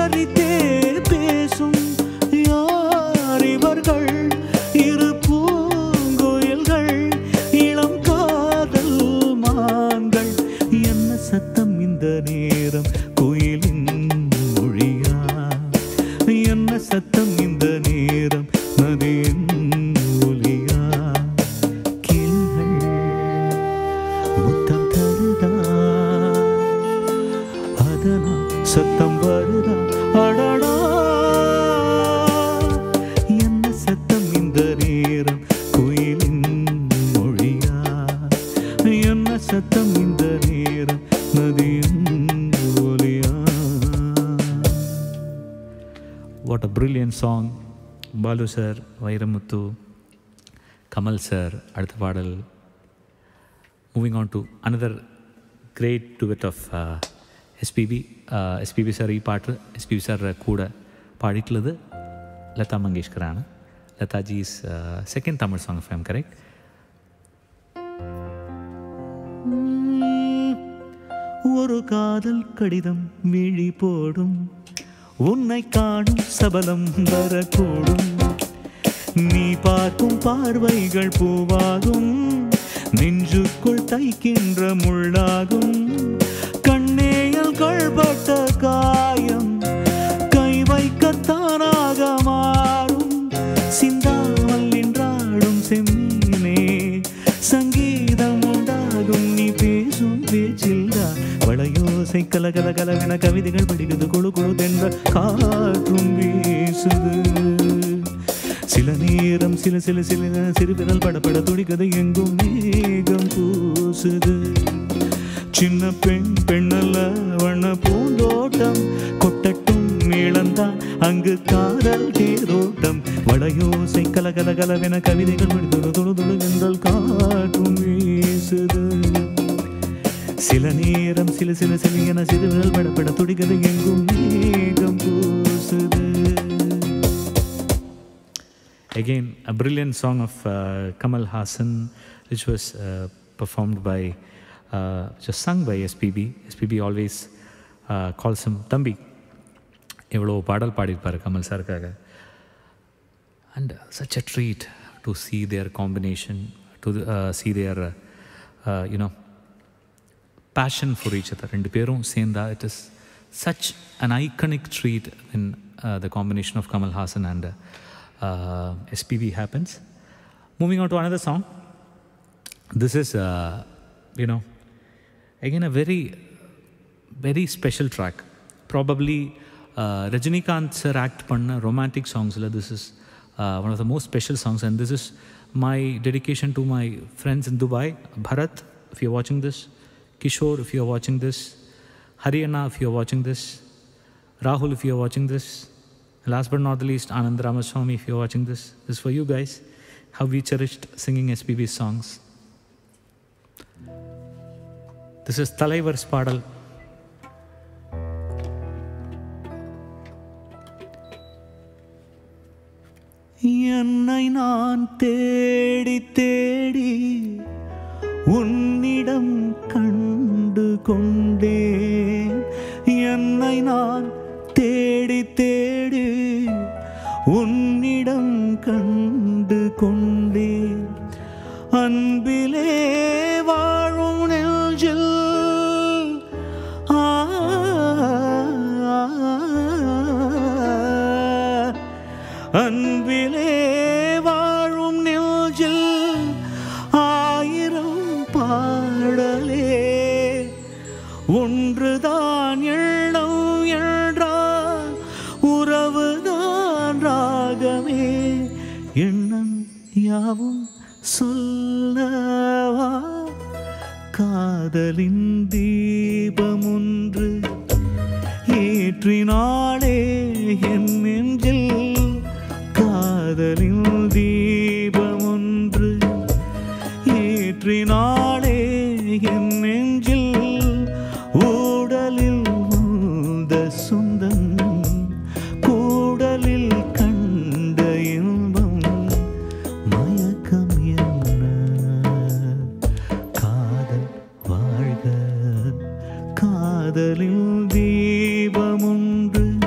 சிதறித்தே பேசும் யார் இவர்கள்? இரு பூங்குயில்கள், இளம் காதல் மான்கள். என்ன சத்தம் இந்த நேரம்? குயிலின் மொழியா? என்ன சத்தம் இந்த நேரம்? நதியின் ஒலியா? கிளிகள் முத்தம் தருதா? அதனால் சத்தம் வருதா? அடடா, என்ன சத்தம் இந்த நேரம்? குயிலின் மொழியா? என்ன சத்தம் இந்த நேரம்? நதியின் ஒலியா? What a brilliant song. Balu sir, Vairamuthu, Kamal sir. அடுத்த பாடல். Moving on to another great duet of SPB. SPB sir ഈ പാട്ട് SPB സാറിൻ്റെ കൂടെ പാടിയിട്ടുള്ളത് ലതാ മങ്കേഷ്കറാണ്. Lataji's second Tamil song, if I'm correct. ஒரு காதல் கடிதம் விழி போடும், உன்னை காணும் சபலம் வரக்கூடும். நீ பார்க்கும் பார்வைகள் பூவாகும், நெஞ்சுக்குள் தைக்கின்ற முள்ளாகும். கண்ணேயல்கள் பட்ட காயம் கை வைக்கத்தானாக மாறும். சிந்தாமல் நின்றாடும் செம்மீனே சங்கீதம் உண்டாகும். நீ பேசும் பேச்சில்தான் வளையோசை கலகல கலவென கவிதைகள் படிக்குது. குழு குழு தென்ற காற்றும் வீசுது. சில நேரம் சில சில சில சிறுவிரல் படப்பட துடிக்குது. எங்கும் மேகம் பூசுது. சின்ன பெண் பெண்ணல்ல வண்ண பூந்தோட்டம். கொட்டட்டும் மேளந்தான் அங்கு காதல் தேரோட்டம். வளையோசை கலகல கலவென கவிதைகள் படிக்குது. துளு துளு என்றால் காற்றும் வீசுது. சில நேரம் சில சில சில என சிறுவிரல் படப்பட துடிக்குது. எங்கும் மேகம் பூசுது. Again, a brilliant song of Kamal Haasan, which was performed by, just sung by SPB. SPB always calls him Thambi. எவ்வளோ பாடல் பாடியிருப்பார் Kamal சாருக்காக. And such a treat to see their combination, to see their, passion for each other. ரெண்டு பேரும் சேர்ந்தா it is such an iconic treat when the combination of Kamal Haasan and SPB happens. Moving on to another song. This is, again a very, very special track. Probably Rajinikanth sir act panna romantic songs. This is one of the most special songs, and this is my dedication to my friends in Dubai. Bharat, if you're watching this. Kishore, if you're watching this. Haryana, if you're watching this. Rahul, if you're watching this. Last but not the least, Anand Ramaswamy, if you're watching this. This is for you guys. How we cherished singing SPB songs. This is Thalaivar's Paadal. என்னை நான் தேடி தேடி உன்னிடம் கண்டு கொண்டேன். என்னை நான் தேடி தேடி உன்னிடம் கண்டு கொண்டேன். அன்பிலே வாழும் நெஞ்சில் அன்பிலே வாழும் நெஞ்சில் ஆயிரம் பாடலே ஒன்றுதான் எண்ணம் என்றால் உறவுதான் ராகமே. எண்ணம் யாவும் சொல்லவா காதலின் தீபம் ஒன்று ஏற்றினாளே என் நெஞ்சில். காதலின் தீபம் ஒன்று ஏற்றினாளே என் நெஞ்சில். ஊடலில் வந்த சொந்தம் கூடலில் கண்ட இன்பம் மயக்கம் என்ன காதல் வாழ்க. காதலில் தீபம் ஒன்று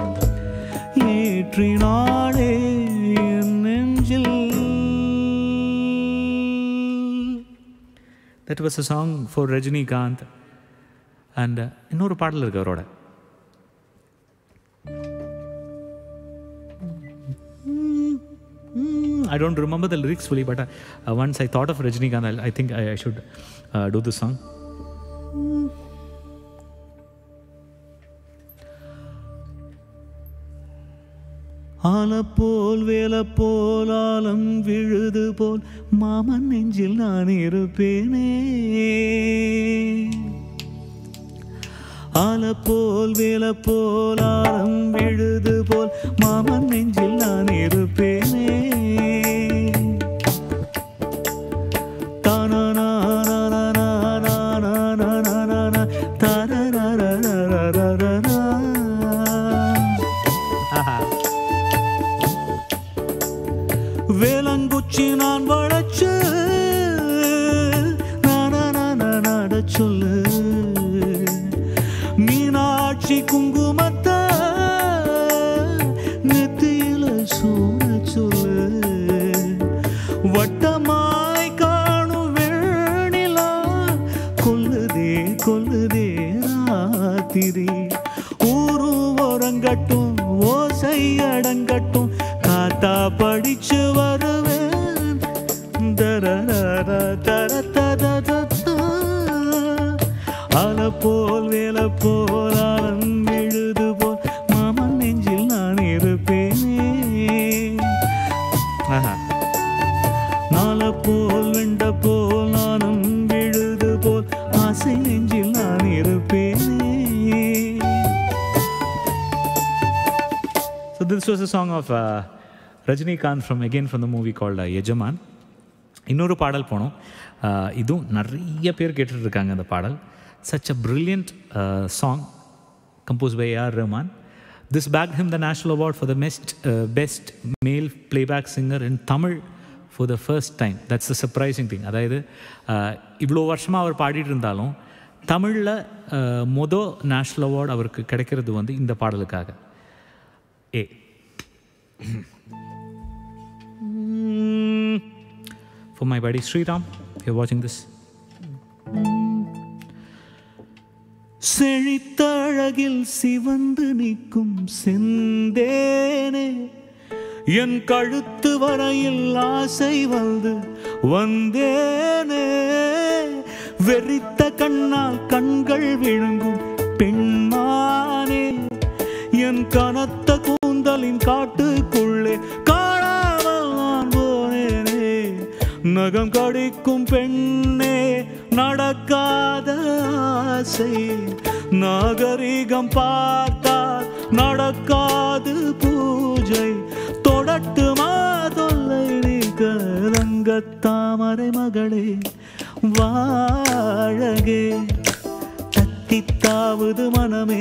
That was a song for Rajinikanth. And இன்னொரு பாடல் இருக்கு அவரோட. I don't remember the lyrics fully, but once I thought of Rajinikanth, I think I should do this song. ஆலப்போல் வேலப்போல் ஆலம் விழுது போல் மாமன் நெஞ்சில் நான் இருப்பேனே. ஆலப்போல் வேலப்போல் ஆலம் விழுது போல் மாமன் நெஞ்சில் நான் இருப்பேனே. வேலங்குச்சி நான் வளச்சு நாட சொல்லு. மீனாட்சி குங்குமத்த நெத்தியில சூட சொல்லு. வட்டமாய் காணும் வேணிலா கொல்லுதே கொல்லுதே ராத்திரி. ஊரு ஓரங்கட்டும் ஓசை அடங்கட்டும் காத்தா படிச்சு வருவேன். ஆலப்போல் வேலப்போல் ஆலம் விழுது போல் மாமன் நெஞ்சில் நான் இருப்பேனே. நாலப்போல் வெண்ட போல் நானும் விழுது போல் ஆசை நெஞ்சில் நான் இருப்பேனே. So this was a song of Rajinikanth from the movie called Yajaman. இன்னொரு பாடல் போனோம். இதுவும் நிறைய பேர் கேட்டுட்ருக்காங்க அந்த பாடல். Such a brilliant song composed by A.R. Rahman. This bagged him the National Award for the best male playback singer in Tamil for the first time. That's the surprising thing. அதாவது இவ்வளோ வருஷமாக அவர் பாடிட்டு இருந்தாலும் தமிழில் நேஷ்னல் அவார்டு அவருக்கு கிடைக்கிறது வந்து இந்த பாடலுக்காக. For my buddy Sriram, if you're watching this. செழித்தழகில் சிவந்து நிற்கும் செந்தேனே என் கழுத்து வரையில் ஆசை வந்து வந்தேனே. வெறித்த கண்ணால் கண்கள் விழுங்கும் பெண்மானே என் கனத்த கூந்தலின் காட்டுக்குள்ளே காணாமல் நான் போனேனே. நகம் கடிக்கும் பெண்ணே நடக்காத ஆசை. நாகரிகம் பார்த்தால் நடக்காது பூஜை. தொடட்டுமா தொல்லை நீக்க ரங்கத்தாமரை மகளே வாழகே. தத்தித்தாவது மனமே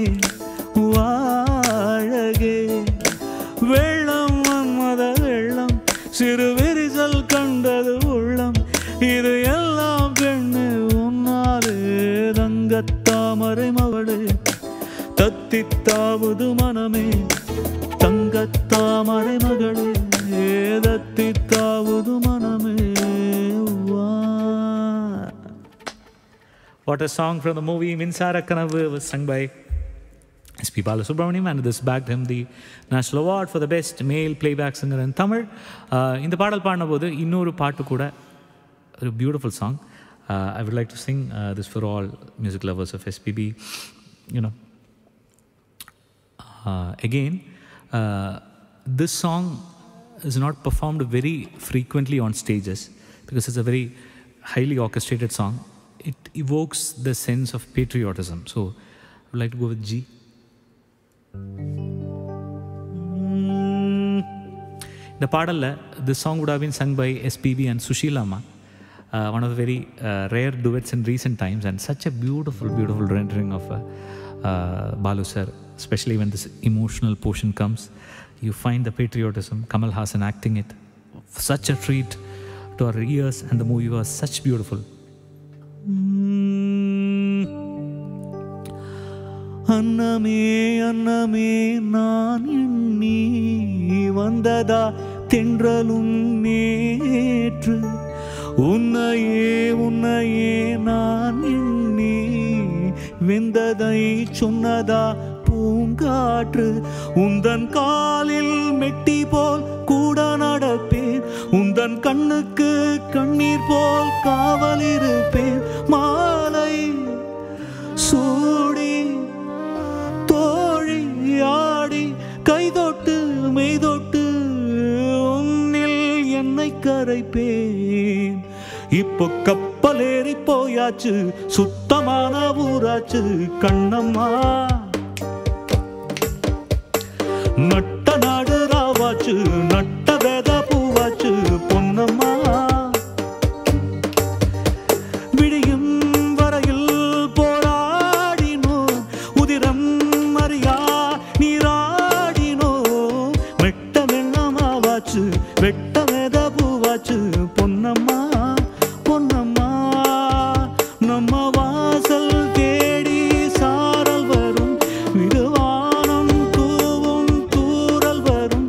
வாழகே. வெள்ளம் மன்மத வெள்ளம் சிறு விரிசல் கண்டது உள்ளம். இது எல்லாம் பெண்ணு உன்னாலே ரங்கத்தாமரை மகளே. தத்தித்தாவது மனமே தங்கத்தாமரை மகளே. தத்தித்தாவது மனமே. What a song from the movie Minsara Kanavu was sung by S.P. Balasubramaniam, and this bagged him the National Award for the best male playback singer in Tamil. இந்த பாடல் பாடின போது இன்னொரு பாட்டு கூட ஒரு beautiful song. I would like to sing this for all music lovers of SPB. You know, again, this song is not performed very frequently on stages because it's a very highly orchestrated song. It evokes the sense of patriotism. So I would like to go with G. The padalla, this song would have been sung by SPB and Sushila Amma, one of the very rare duets in recent times, and such a beautiful, beautiful rendering of Balu sir, especially when this emotional portion comes. You find the patriotism, Kamal Haasan acting it, such a treat to our ears, and the movie was such beautiful. அன்னமே அன்னமே நான் எண்ணி வந்ததா தென்றலும் நேற்று உன்னையே உன்னையே நான் எண்ணி வெந்ததை சொன்னதா பூங்காற்று உந்தன் காலில் மெட்டி போல் கூட நடப்பேன் உந்தன் கண்ணுக்கு கண்ணீர் போல் காவல் இருப்பேன் மாலை சூடி தோழி ஆடி கைதொட்டு மெய்தொட்டு உன்னில் என்னை கரைப்பேன் இப்போ கப்பலேறி போயாச்சு சுத்தமான ஊராச்சு கண்ணம்மா நட்ட நாடு ராவாச்சு நட்ட வேத பூவாச்சு பொன்னம்மா விடியும் வரையில் போராடினோ உதிரம் அறியா நீராடினோ வெட்ட வெள்ளமாவாச்சு வெட்ட வேத பூவாச்சு பொன்னம்மா பொன்னம்மா நம்ம வாசல் தேடி சாரல் வரும் விடுவானம் தூவும் தூரல் வரும்.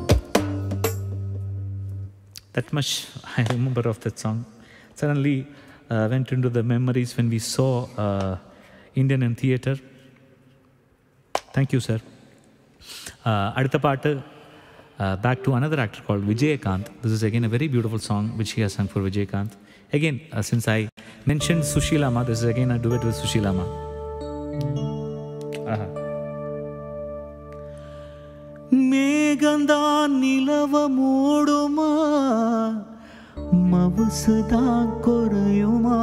That much I remember of that song. Suddenly went into the memories when we saw Indian in theater. Thank you, sir. Adutha paattu back to another actor called Vijayakant. This is again a very beautiful song which he has sung for Vijayakant. Again, since I mentioned Sushilama, this is again a duet with Sushilama. மேகந்தான் நிலவ மூடுமா மவுசுதான் குறையுமா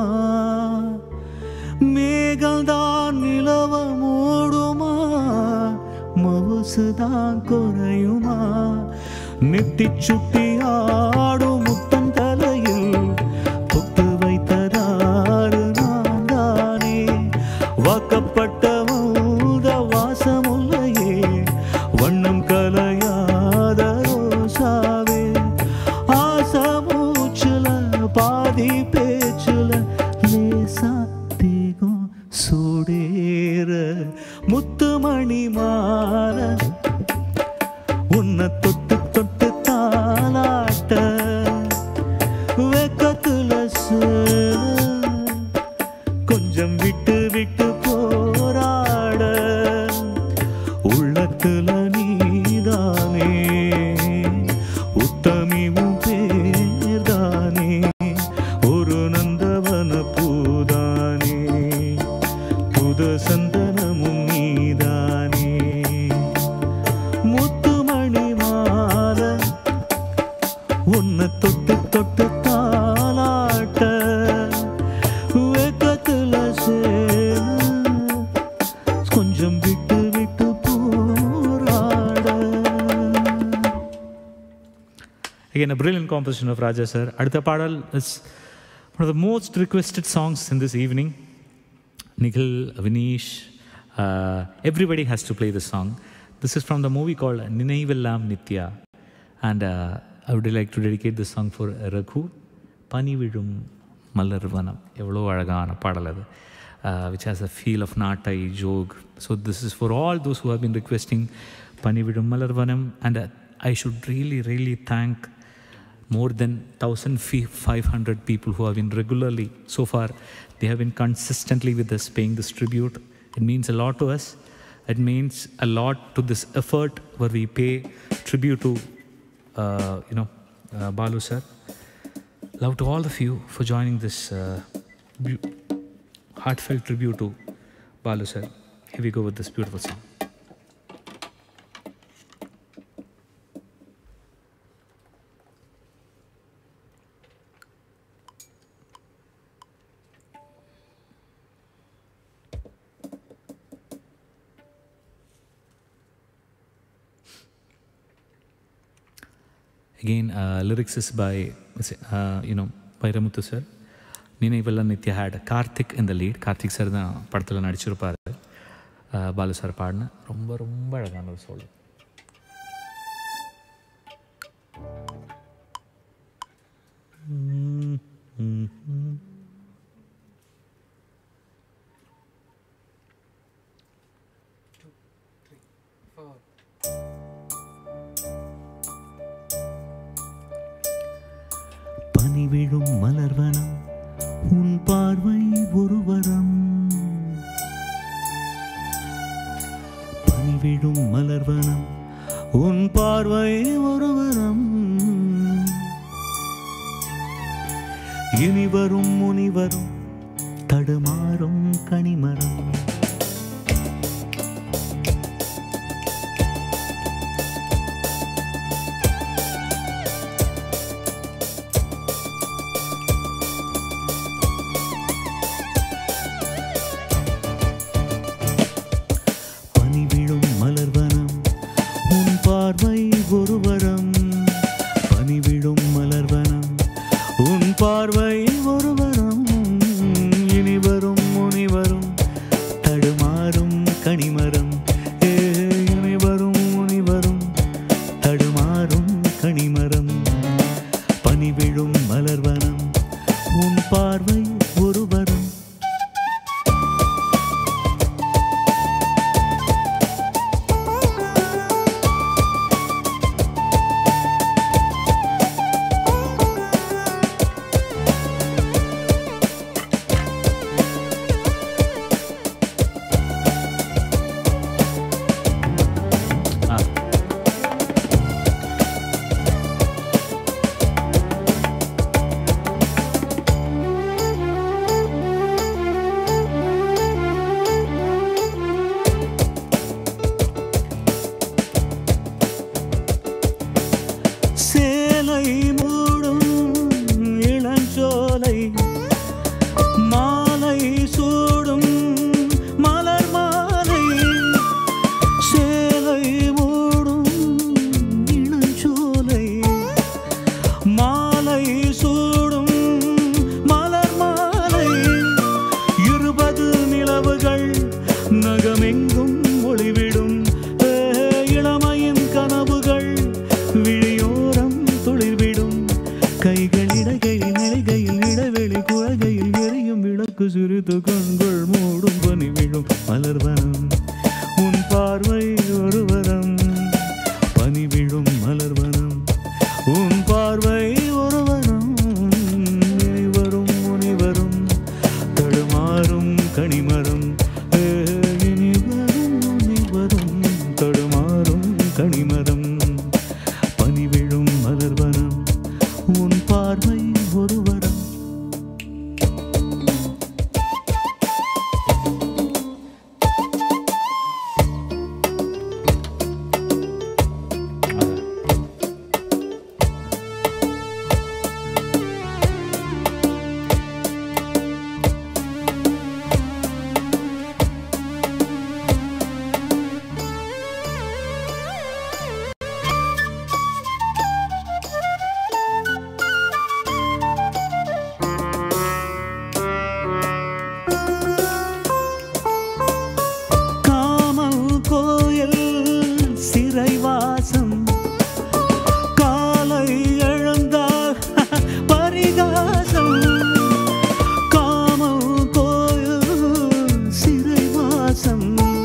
மேகந்தான் நிலவ மூடுமா மவுசுதான் குறையுமா நெத்தி சுட்டி ஆடும் முத்தன் தலையில் பொட்டு வைத்ததாறு நான் தானே வாக்கப்பட்ட வாசமுல்லையே வண்ணம் கலையாத ரோசாவே ஆசமூச்சுல பாதி பேச்சுல லேசா தேகம் சூடேற முத்துமணி மாற உன்னை தொட்டு தொட்டு தாலாட்ட வெக்கத்துல கொஞ்சம் விட்டு விட்டு போராட உள்ளத்துல நீதானே உத்தமிவும் பேர்தானே ஒரு நந்தவன பூதானே புது சந்தனமும் நீதானே முத்துமணி மாற உன்னை தொட்டு தொட்டு தாலாட்ட வெக்கத்துல கொஞ்சம் விட்டு விட்டு போராட. Again, a brilliant composition of Raja sir. Adutha paadal is one of the most requested songs in this evening. Nikhil, Vinish, everybody has to play this song. This is from the movie called Ninaivellam Nithya. And I would like to dedicate this song for Raghu. Pani Vidum Malarvanam. Evlo Alagana Padaladu. Which has a feel of Natai, Jog. So this is for all those who have been requesting Pani Vidum Malarvanam. And I should really, really thank more than 1,500 people who have been regularly, so far, they have been consistently with us paying this tribute. It means a lot to us. It means a lot to this effort where we pay tribute to, Balu sir. Love to all of you for joining this heartfelt tribute to Balu sir. Here we go with this beautiful song. Again, lyrics is by, Bairamuthu sir. Ninaivellam Nithya had Karthik in the lead. Karthik sir da படத்துல நடிச்சிருப்பாரு. Balu sir பாடின ரொம்ப ரொம்ப அழகான ஒரு solo. பனி விழும் மலர்வனம் உன் பார்வை ஒரு வரம். பனி விழும் மலர்வனம் உன் பார்வை ஒரு வரம். இனிவரும் முனிவரும் தடுமாறும் கனிமரம். பார்வை ஒரு வரம். பனி விழும் மலர்வனம் உன் பார்வை ஒரு வரம். இனிவரும் முனிவரும் தடுமாறும் கனிமரம். இனிவரும் முனிவரும் தடுமாறும் கனிமரம். பனி விழும் மலர்வனம் உன் பார்வை ஒரு வரம். சேலை மூடும் இளஞ்சோலை மாலை சூடும் மலர் மாலை. சேலை மூடும் இளஞ்சோலை மாலை சூடும் மலர் மாலை. 20 நிலவுகள் நகமெங்கும் ஒளிவிடும். இளமையின் கனவுகள் விழியோரம் துளிர்விடும். கைகள் இடைகையில் நிலைகையில் இடைவெளி குழகையில் எரியும் விளக்கு சிறிது கண்கள் மூடும். பனி விழும் மலர்வனம் உன் பார்வை ஒரு வரம். பனி விழும் மலர்வனம் உன் பார்வை ஒரு வரம். இனிவரும் முனிவரும் தடுமாறும் கனிமரம். இனிவரும் முனிவரும் தடுமாறும் கனிமரம். பனி விழும் மலர்வனம் உன் பார்வை ஒரு வரம். சிறைவாசம் காலை எழுந்தால் பரிகாசம். காமல் கோயில் சிறைவாசம்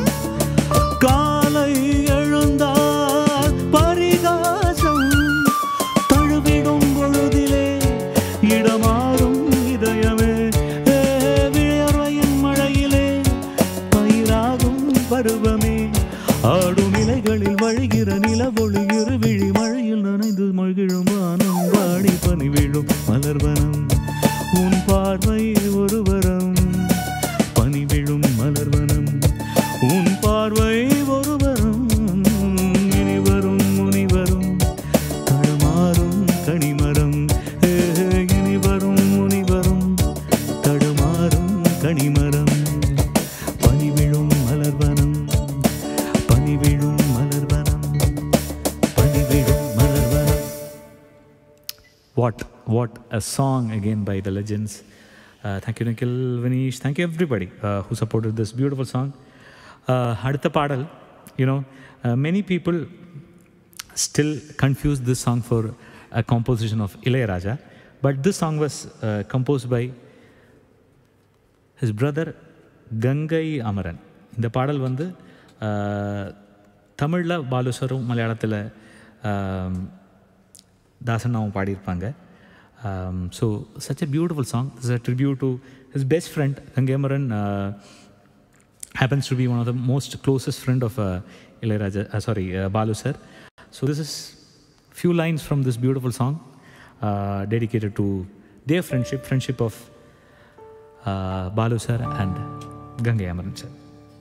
காலை எழுந்தால் பரிகாசம். தழுவிடும் பொழுதிலே இடமாறும் இதயமே. வியர்வையின் மழையிலே பயிராகும் பருவமே. ஆடும் இலைகளில் வழிகிற நிலவொளி இருவிழி மழையில் நனைந்து மகிழும் வானம் வாடி. பனி விழும் மலர்வனம் உன் பார்வை ஒரு வரம். பனி விழும் மலர்வனம் உன் பார்வை ஒரு வரம். இனிவரும் முனிவரும் தடுமாறும் கனிமரம். இனிவரும் முனிவரும் தடுமாறும் கனிமரம். பனி விழும் மலர்வனம் பனி விழும் மலர்வனம் பனி விழும் மலர்வனம். What a song again by the legends. Thank you Nikhil, Vanish, thank you everybody who supported this beautiful song. அடுத்த பாடல், you know, many people still confuse this song for a composition of Ilayaraja, but this song was composed by his brother Gangai Amaran. இந்த பாடல் வந்து தமிழில் பாலுசரும் மலையாளத்தில் தாசனாவும் பாடியிருப்பாங்க. So such a beautiful song. This is a tribute to his best friend. Gangai Amaran happens to be one of the most closest friend of Balu sir. So this is few lines from this beautiful song dedicated to their friendship of Balu sir and Gangai Amaran sir.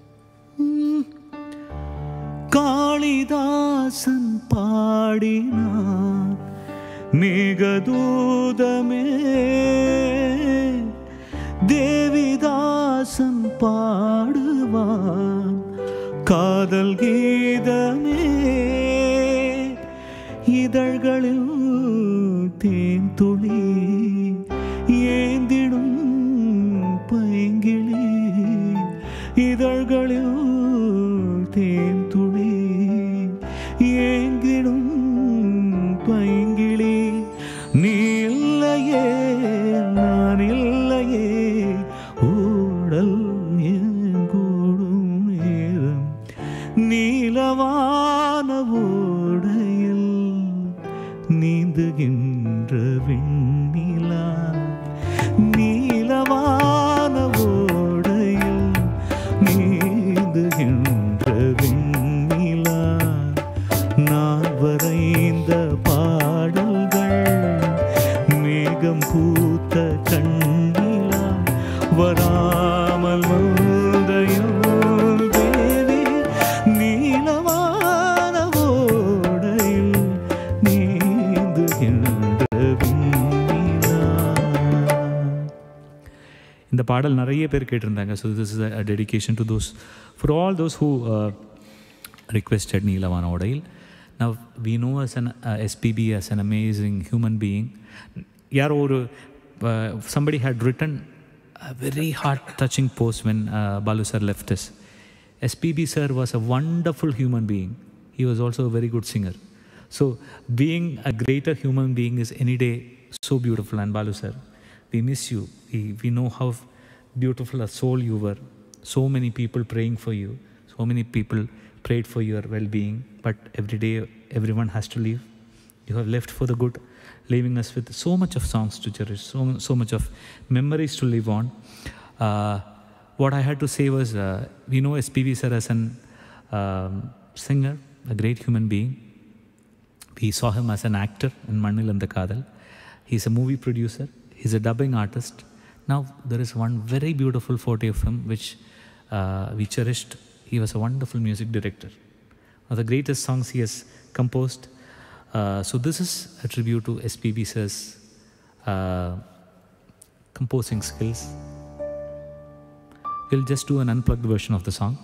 Kalidasan பாடினான் மேகதூதமே, தேவிதாசன் பாடுவான் காதல் கீதமே, இதழ்களில் தேன் துளி ஏந்திடும் பைங்கிளி, இதழ்களில் தேன் துளி ஏங்கிடும் பைங்கிளி, நீ இல்லையே நான் இல்லையே ஊடல் எங்கூடும் நேரம், நீலவான ஓடையில் நீந்துகின்ற வெண்ணிலா, நீலவான ஓடையில் நீந்துகின்ற வெண்ணிலா, நான் வரைந்த பாடல்கள் மேகம் பூத்த கண்ணிலா, வராமல் வந்தையோ தேவி, நீலவான ஓடையில் நீந்துகின்ற வெண்ணிலா. இந்த பாடல் நிறைய பேர் கேட்டிருந்தாங்க. So this is a dedication to those for all those who requested நீலவான ஓடையில். Now we know as an SPB as an amazing human being. யாரோ ஒரு somebody had written a very heart touching post when Balu sir left us. SPB sir was a wonderful human being. He was also a very good singer. So being a greater human being is any day so beautiful. And Balu sir, we miss you. We know how beautiful a soul you were. So many people praying for you. So many people prayed for your well-being. But every day, everyone has to leave. You have left for the good, leaving us with so much of songs to cherish, so much of memories to live on. What I had to say was, we know SPB sir as an singer, a great human being. We saw him as an actor in Mannil and the Kadal. He's a movie producer. He's a dubbing artist. Now, there is one very beautiful photo of him which we cherished. He was a wonderful music director. One of the greatest songs he has composed. So this is a tribute to SPB sir's composing skills. We'll just do an unplugged version of the song.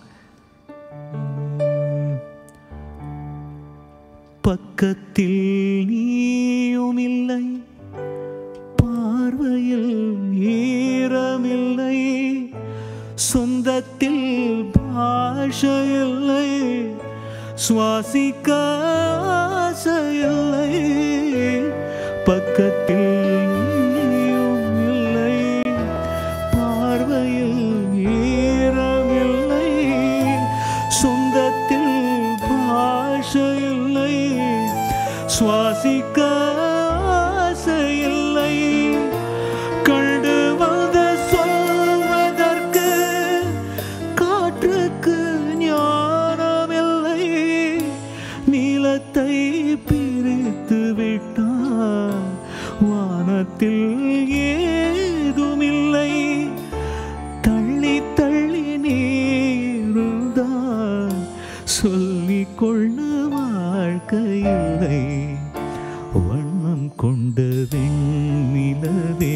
பக்கத்தில் நீயுமில்லை, பார்வையில் ஈரமில்லை, சொந்தத்தில் பாஷையில்லை, சுவாசிக்க ஆசையில்லை, பக்கத்தில் நீயும் இல்லை, பார்வையில் ஈரமில்லை, சொந்தத்தில் பாஷையில்லை, சுவாசிக்க ஆசையில்லை, கண்டு வந்து சொல்வதற்கு காற்றுக்கு ஞானமில்லை, நீலத்தை பிரித்து விட்டான் வானத்தில் ஏதுமில்லை, தள்ளி தள்ளி நீருந்தான் சொல்லிக்கொள்ள வாழ்க்கையில்லை, வண்ணம் கொண்ட வெண்ணிலவே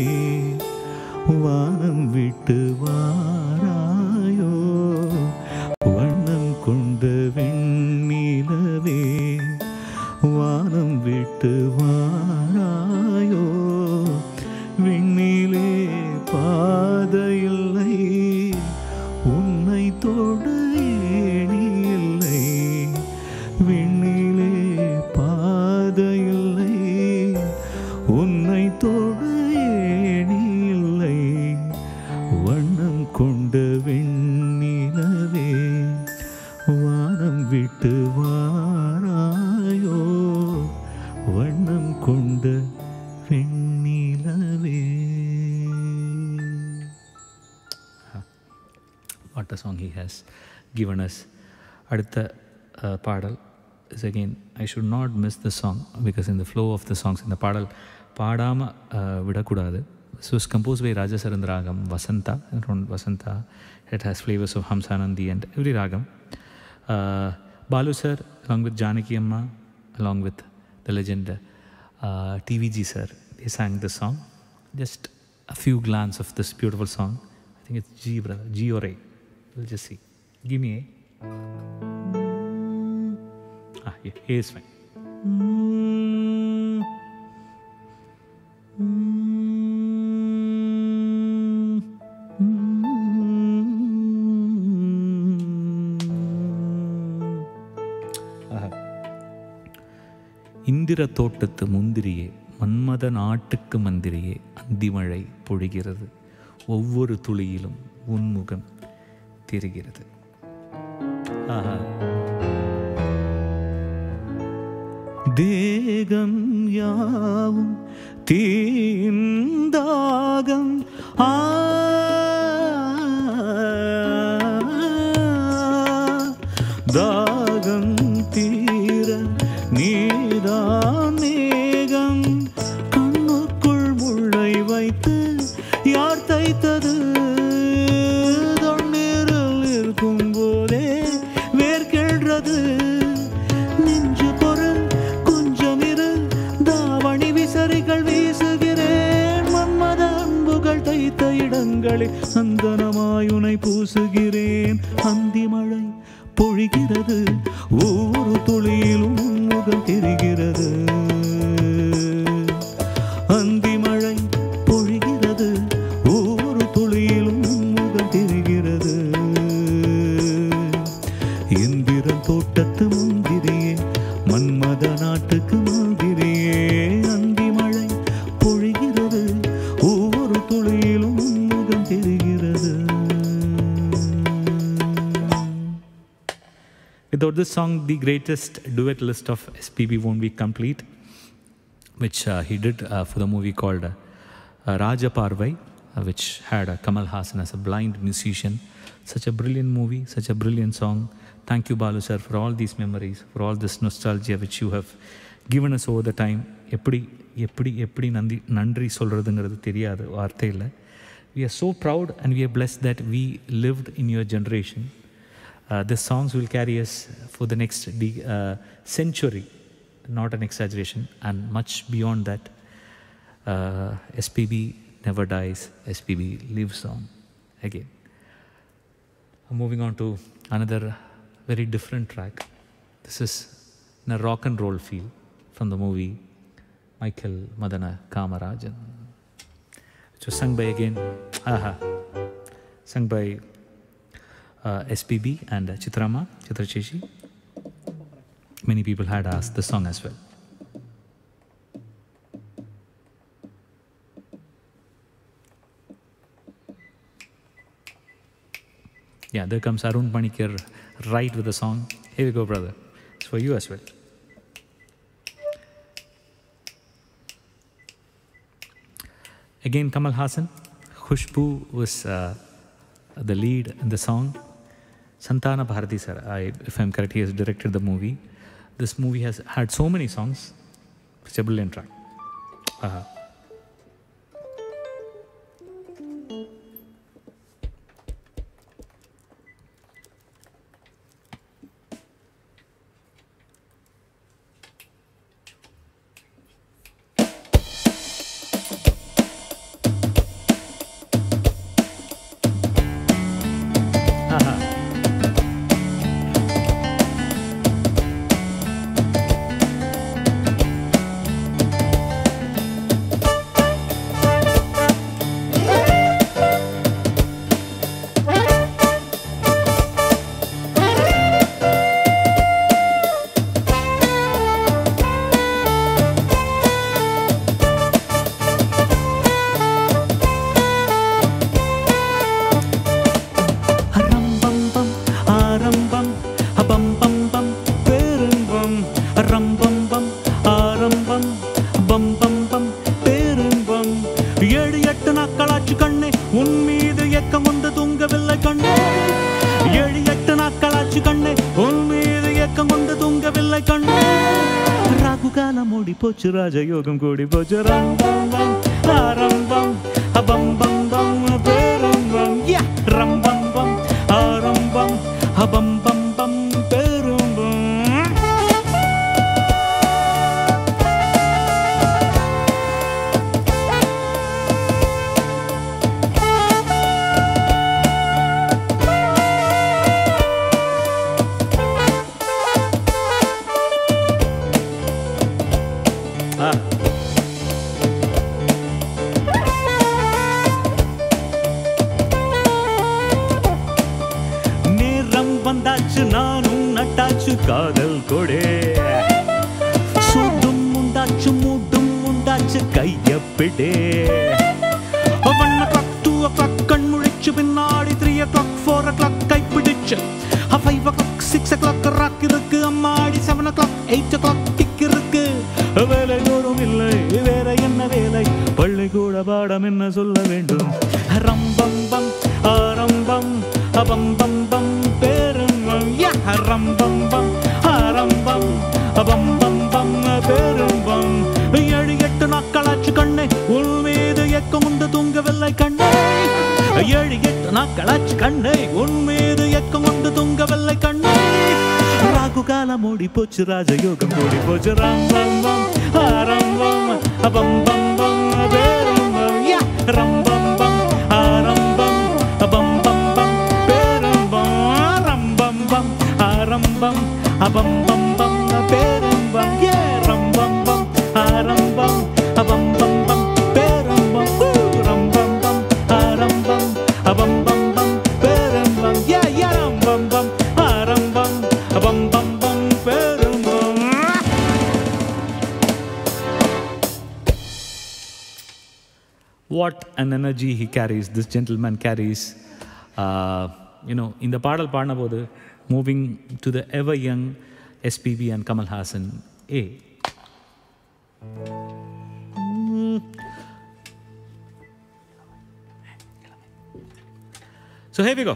வானம் விட்டு வாராயோ, வண்ணம் கொண்ட வெண்ணிலவே வானம் விட்டு வாராயோ, விண்ணிலே பாதையில்லை, உன்னை தொட ஏணியில்லை, விண்ணிலே பாதையில்லை, உன்னை தொட ஏணியில்லை, வண்ணம் கொண்ட வெண்ணிலவே வானம் விட்டு வாராயோ, வண்ணம் கொண்ட song he has given us. Adutha paadal is again, I should not miss the song because in the flow of the songs, in the paadal paadama vidakudadu. This was composed by Raja Sarand Ragam, Vasanta, around Vasanta. It has flavors of Hamsanandi and every ragam. Balu sir, along with Janaki Amma, along with the legend TVG sir, they sang this song. Just a few glances of this beautiful song. I think it's G, brother. G or A. We'll just see. Give me A. Yeah, A is fine. இந்திர தோட்டத்து முந்திரியே, மன்மத நாட்டுக்கு மந்திரியே, அந்திமழை பொழிகிறது, ஒவ்வொரு துளியிலும் உன்முகம் தெரிகிறது. தேகம் யாவும் தீந்தாகம் தாகம் தீர நீதான் மேகம், கண்ணுக்குள் முள்ளை வைத்து யார் தைத்தது, தண்ணீரில் இருக்கும் போதே வேர்க்கின்றது, நெஞ்சு பொருள் கொஞ்சம் இரு, தாவணி விசறிகள் வீசுகிறேன், மன்மத அன்புகள் தைத்த இடங்களில் சந்தனமாயுனை பூசுகிறேன். அந்தி மழை பொழிகிறது, ஒவ்வொரு துளியிலும் உன்முகம் தெரிகிறது. அந்தி மழை பொழிகிறது, ஒவ்வொரு துளியிலும் உன்முகம் தெரிகிறது. இந்திரன் தோட்டத்து முந்திரியே, மன்மத நாட்டுக்கு மந்திரியே, அந்தி மழை பொழிகிறது, ஒவ்வொரு துளியிலும் உன்முகம் தெரிகிறது. Without this song, the greatest duet list of SPB won't be complete, which he did for the movie called Raja Parvai, which had Kamal Haasan as a blind musician. Such a brilliant movie, such a brilliant song. Thank you, Balu sir, for all these memories, for all this nostalgia which you have given us over the time. எப்படி நன்றி சொல்கிறதுங்கிறது தெரியாது, வார்த்தை இல்லை. We are so proud and we are blessed that we lived in your generation. These songs will carry us for the next century, not an exaggeration, and much beyond that. SPB never dies, SPB lives on again. Moving on to another very different track. This is in a rock and roll feel from the movie Michael Madana Kamarajan, which was sung by sung by SPB and Chitra Cheshi. Many people had asked the song as well. Yeah, there comes Arun Panikkar right with the song. Here we go, brother. It's for you as well. Again, Kamal Haasan. Khushbu was the lead in the song. Santana Bharati sir, if I'm correct, he has directed the movie. This movie has had so many songs. It's a brilliant track. தூங்கவில்லை கண்ணே. ராகு காலம் ஓடி போச்சு, ராஜயோகம் கூடி போச்சு. ரம்பம் பம் ஆரம்பம் அபம் பம் பம் பேரம்பம் ரம்பம் பம் ஆரம்பம் அபம் பம் பம் பேரம்பம். நேரம் வந்தாச்சு, நானும் நட்டாச்சு காதல் கொடே. சூடும் உண்டாச்சு, மூடும் உண்டாச்சு கையப்பிடே. 1 o'clock 2 o'clock கண் முழிச்சு, பின்னாடி 3 o'clock 4 o'clock கைப்பிடிச்சு. 5 o'clock 6 o'clock ராக் இருக்கு, அம்மாடி 7 o'clock 8 o'clock டிக் இருக்கு. வேலை தோறும் இல்லை, வேற என்ன வேலை, பள்ளிக்கூட பாடம் என்ன சொல்ல வேண்டும். ரம்பம் பம் ஆரம்பம் அபம் பம் பம் பேரம்பம் ரம்பம் பம் ஆரம்பம் அபம் பம் பம் பேரம்பம். 7 8 நாட்களாச்சு கண்ணே, உள் மீது எக்கம் உண்டு தூங்கவில்லை கண்ணே. 7 8 நாட்களாச்சு கண்ணே, உன் மீது எக்கம் உண்டு தூங்கவில்லை கண்ணே. ராகு காலம் ஓடி போச்சு, ராஜயோகம் கூடி போச்சு. ரம்பம் பம் ஆரம்பம் அபம் பம் பம் பேரம்பம் ரம்பம் பம் ஆரம்பம் அபம் பம் பம் பேரம்பம் ரம்பம் பம் ஆரம்பம் அபம் பம் பம் பேரம்பம் ரம்பம் பம் ஆரம்பம் அபம் பம் பம் பேரம்பம் ரம்பம் பம் ஆரம்பம் அபம் பம் பம் பேரம்பம் ரம்பம் பம் ஆரம்பம் அபம் பம் பம் பேரம்பம். What an energy he carries, this gentleman carries. இந்த பாடல் பாடின போது moving to the ever young SPB and Kamal Haasan. So here we go.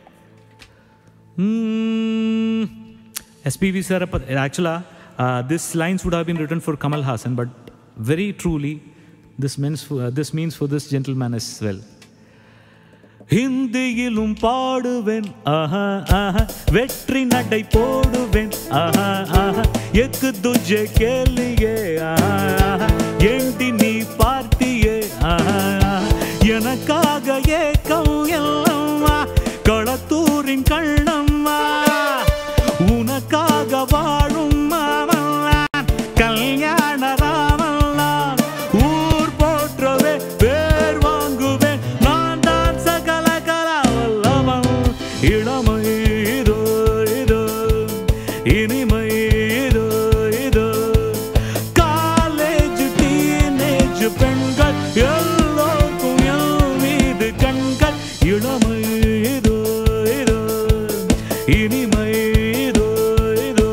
SPB sir, actually this lines would have been written for Kamal Hassan, but very truly this means for this gentleman as well. ஹிந்தியிலும் பாடுவேன் ஆஹா ஆஹா, வெற்றி நடை போடுவேன் ஆஹா ஆஹா, egg Tujhe கேலியே ஆஹா, ஏண்டி நீ பார்த்தியே ஆஹா, எனக்காக ஏக்கம் எல்லம்மா, களத்தூரின் கண்ணம்மா, உனக்காக வாழும் மாமல்லான், கல்யாண ராமல்லான், ஊர் போற்றவே பேர் வாங்குவேன், நான் தான் சகல கலாவல்லவன், இளமை இதோ இதோ, இனிமை இதோ இதோ, காலேஜ் டீனேஜ் பெண்கள் எல்லோருக்கும் என் மீது கண்கள், இளமை இதோ இதோ, இனிமை இதோ இதோ.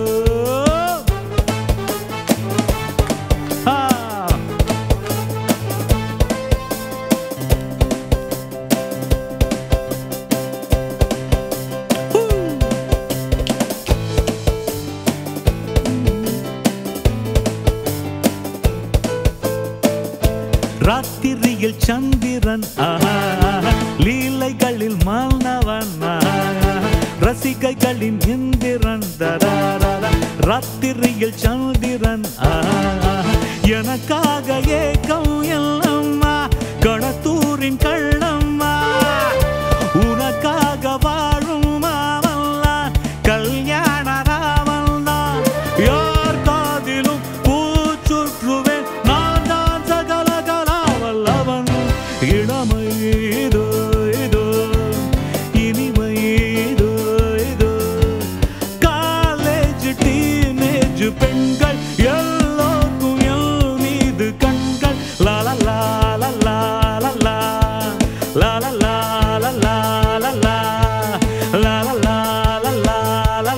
ராத்திரியில் சந்திரன் ஆஹா, லீலைகளில் மாணவன் ஆஹா, ரசிகைகளின் இந்திரன் தராரா, ராத்திரியில் சந்திரன் ஆஹா, எனக்காக ஏக்கம் எல்லம்மா, களத்தூரின் கள்ளம்மா, உனக்காக வாழும் மாமல்லான், கல்யாண ராமல்லான், யார் காதிலும் பூச்சுற்றுவேன், நான் தான் சகல கலாவல்லவன், இளமை இதோ இதோ, இனிமை இதோ இதோ, காலேஜ் டீனேஜ் பெண்கள் எல்லோருக்கும் என் மீது கண்கள், லாலா லாலா லாலா லாலா லாலா லாலா லாலா லாலா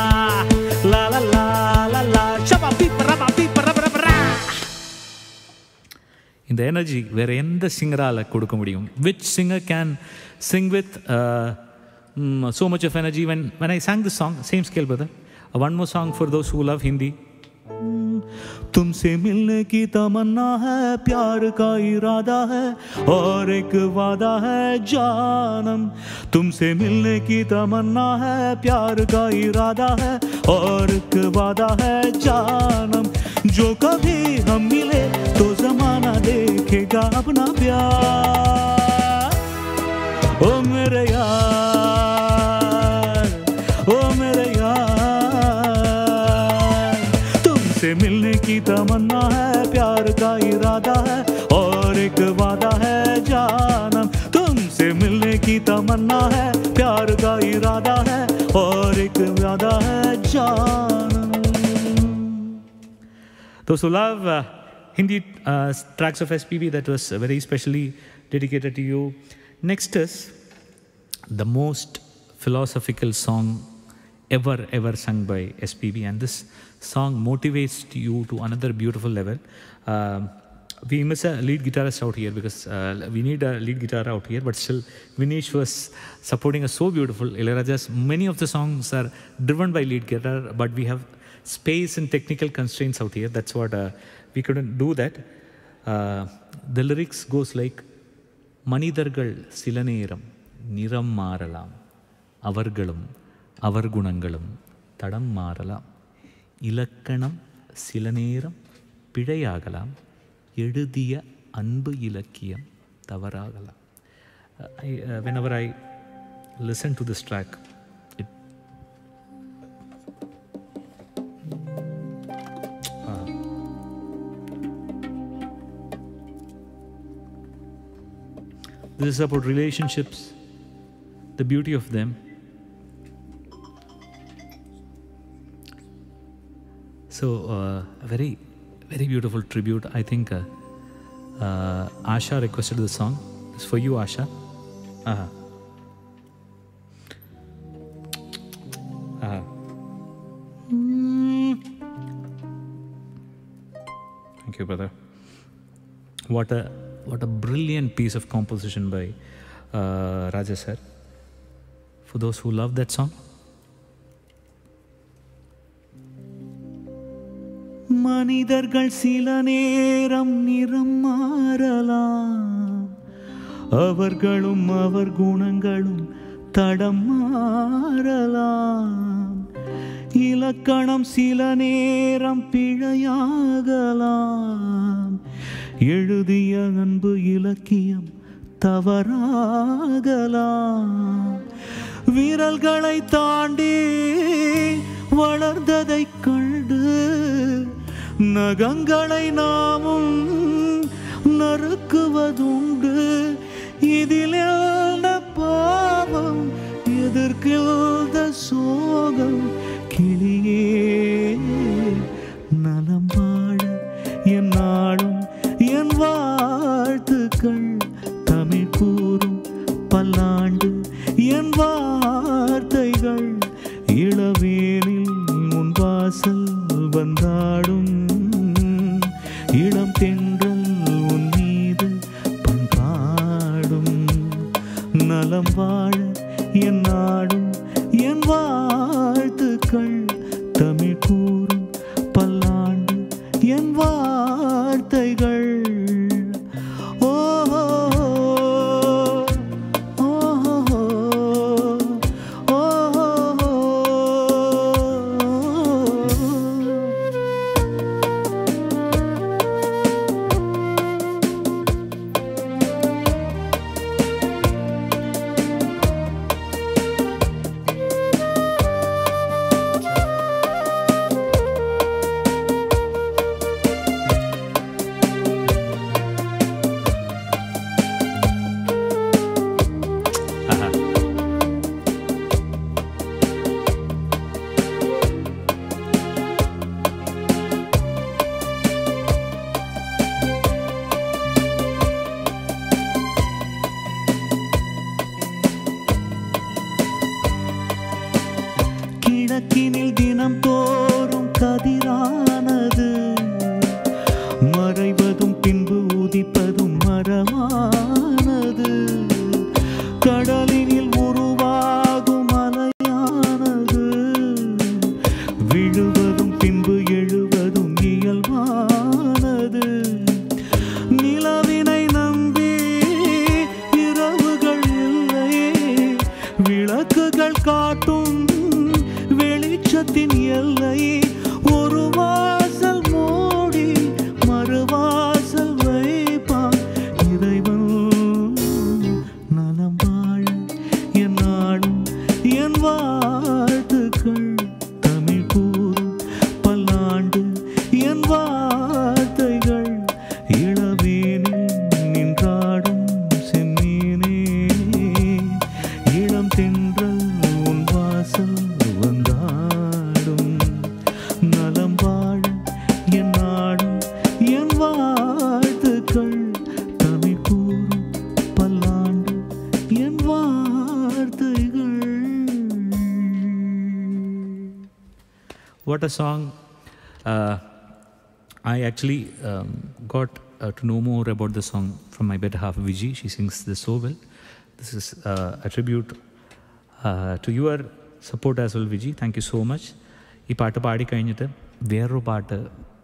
லாலா. இந்த எனர்ஜி வேற எந்த சிங்கரால கொடுக்க முடியும்? Which singer can sing with so much of energy? When I sang this song, same scale brother, One more song for those who love Hindi. तुमसे मिलने की तमन्ना है, प्यार का इरादा है और एक वादा है जानम। तुमसे मिलने की तमन्ना है, प्यार का इरादा है और एक वादा है जानम। जो कभी हम मिले तो जमाना देखेगा अपना प्यार। ओ मेरे यार, ओ मेरे यार, तुमसे मिलने की तमन्ना है, प्यार का इरादा है और एक वादा है जानम। तुमसे मिलने की तमन्ना है, प्यार का इरादा है और एक वादा है जानम। Those who love Hindi tracks of SPB, that was very specially dedicated to you. Next is the most philosophical song ever sung by SPB, and this song motivates you to another beautiful level. We miss a lead guitarist out here because we need a lead guitar out here, but still Vinesh was supporting us so beautiful. Ilayaraja's many of the songs are driven by lead guitar, but we have space and technical constraints out here. That's what we couldn't do that. The lyrics goes like, மனிதர்கள் சில நேரம் நிறம் மாறலாம், அவர்களும் அவர் குணங்களும் தடம் மாறலாம், இலக்கணம் சில நேரம் பிழையாகலாம், எழுதிய அன்பு இலக்கியம் தவறாகலாம். Whenever I listen to this track, this is about relationships, the beauty of them. So a very beautiful tribute. I think Asha requested the song. It's for you, Asha. Thank you, brother. What a brilliant piece of composition by Raja sir. For those who love that song. மனிதர்கள் சில நேரம் நிறம் மாறலாம், அவர்களும் அவர் குணங்களும் தடம் மாறலாம், இலக்கணம் சில நேரம் பிழையாகலாம், எழுதிய அன்பு இலக்கியம் தவறாகலாம், விரல்களை தாண்டி வளர்ந்ததைக் கண்டு நகங்களை நாமும் நறுக்குவதுண்டு, இதில் என்ன பாவம் எதற்கில்த சோகம், கிளியே நலம் வாழ என் நாளும் என் வாழ்த்துக்கள், தமிழ் கூறும் பல்லாண்டு என் வார்த்தைகள், இளவேனில் முன் வாசல் வந்தாடும், இளம் தென்றல் உன் மீது பண்பாடும், நலம் வாழ என் நாடும் என் வாழ்த்துக்கள், தமிழ் கூறும் பல்லாண்டு என் வார்த்தைகள். what a song. I actually got to know more about the song from my better half, Viji. She sings this so well. This is a tribute to your support as well, Viji. Thank you so much. ഈ പാട്ട് പാടിക്കഴിഞ്ഞിട്ട് വേറൊരു പാട്ട്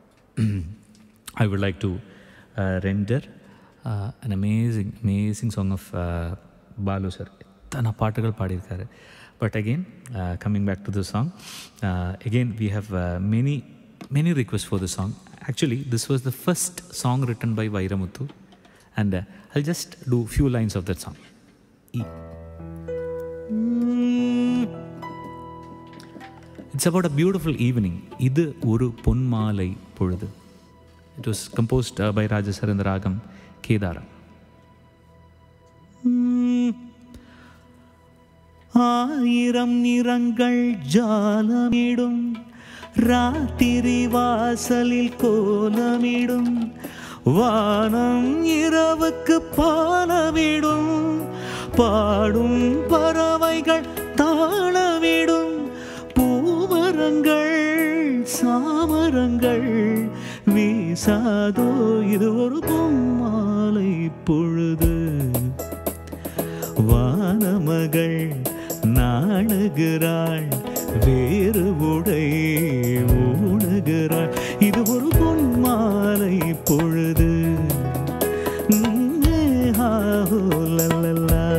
I would like to render an amazing song of Balu sir. எத்தனை பாட்டுகள் பாடியிருக்காரு. But again, coming back to the song, again we have many requests for the song. Actually, this was the first song written by Vairamuthu, and I'll just do few lines of that song. It's about a beautiful evening. Idu oru ponmalai poludhu. It was composed by Rajasar in the ragam Kedara. ஆயிரம் நிறங்கள் ஜாலமிடும் ராத்திரி வாசலில் கோலமிடும் வானம் இரவுக்கு பாலமிடும் பாடும் பறவைகள் தாளமிடும் பூமரங்கள் சாமரங்கள் வீசாதோ இது ஒரு பொம்மாலை பொழுது வானமகள் நாணுகிறாள் வேறு உடை ஊணுகிறாள் இது ஒரு பொன்மாலை பொழுது லல்லா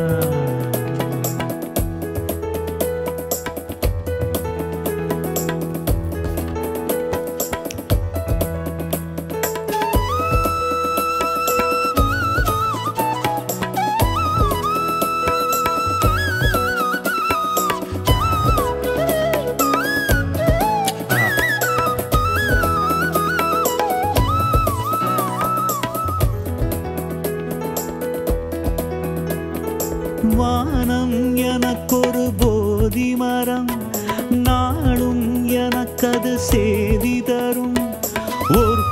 வானம் எனக்கொரு போதி மரம் நாளும் எனக்கது சேதி தரும் ஒரு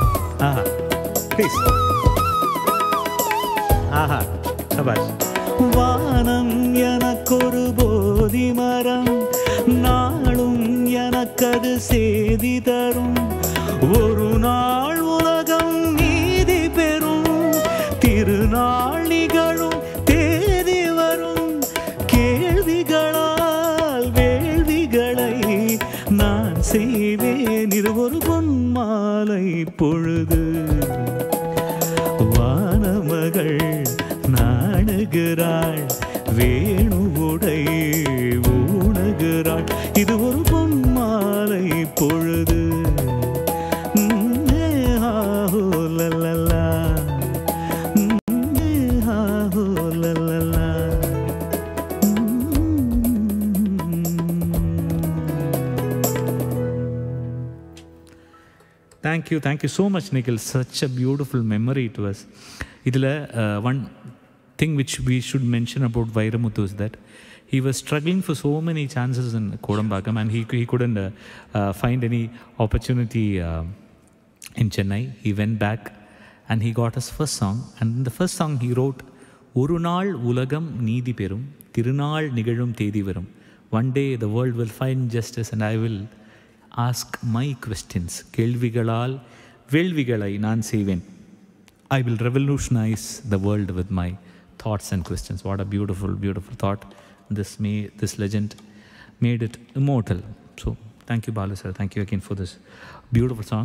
வானம் எனக்கொரு போதி மரம் நாளும் எனக்கது சேதி தரும் ஒரு நாள் உலகம் நீதி பெறும் திருநாள் நிகழும் நான் செய்வேன் இது ஒரு பொன்மாலை பொழுது வானமகள் நாணுகிறாள் வேணு உடை ஊணுகிறாள் இது ஒரு பொன்மாலை பொழுது Lalla Lalla. Thank you so much, Nikhil. Such a beautiful memory to us. One thing which we should mention about Vairamuthu is that he was struggling for so many chances in Kodambagam, and he couldn't find any opportunity in Chennai. He went back and he got his first song. And in the first song he wrote, "Oru naal ulagam needi perum, tirunal nigalum thedi varum. One day the world will find justice and I will ask my questions. Kelvigalal velvigalai naan seven. I will revolutionize the world with my thoughts and questions." What a beautiful thought. This legend made it immortal. So thank you, Balu sir. Thank you again for this beautiful song.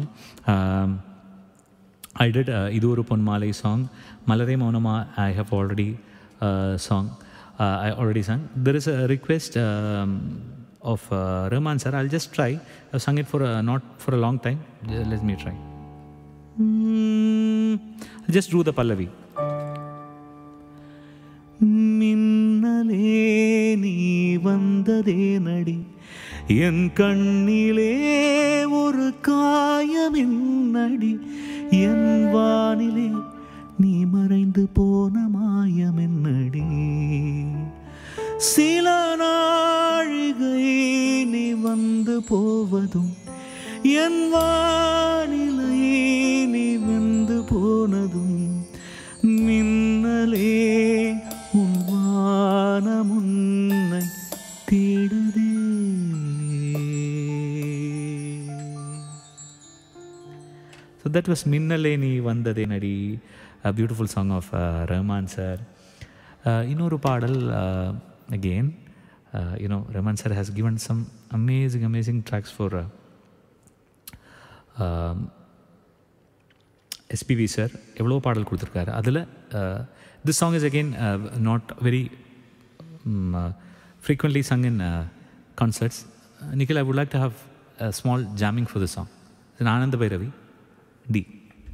I did Idu oru ponmalai song. Malare Maunama I have already sung. There is a request of Rahman sir. I'll just try. I've sung it for not for a long time. Let me try. I'll just do the Pallavi. Minnale நீ வந்ததே நடி என் கண்ணிலே ஒரு காயமின் நடி என் வானிலே நீ மறைந்து போன மாயமின் நடி சில நாழிகை நீ வந்து போவதும் என் வானிலை நீ வந்து போனதும் மின்னலே உன் வானமுன்னை தேடுதே that was Minnale Nee Vandade Nadi, a beautiful song of Rahman sir. Innoru Padal, again, Rahman sir has given some amazing tracks for SPV sir. Evlo Padal Kuduthirukkaru. Adula, this song is again not very frequently sung in concerts. Nikhil, I would like to have a small jamming for this song. It's an Ananda Bhairavi, D.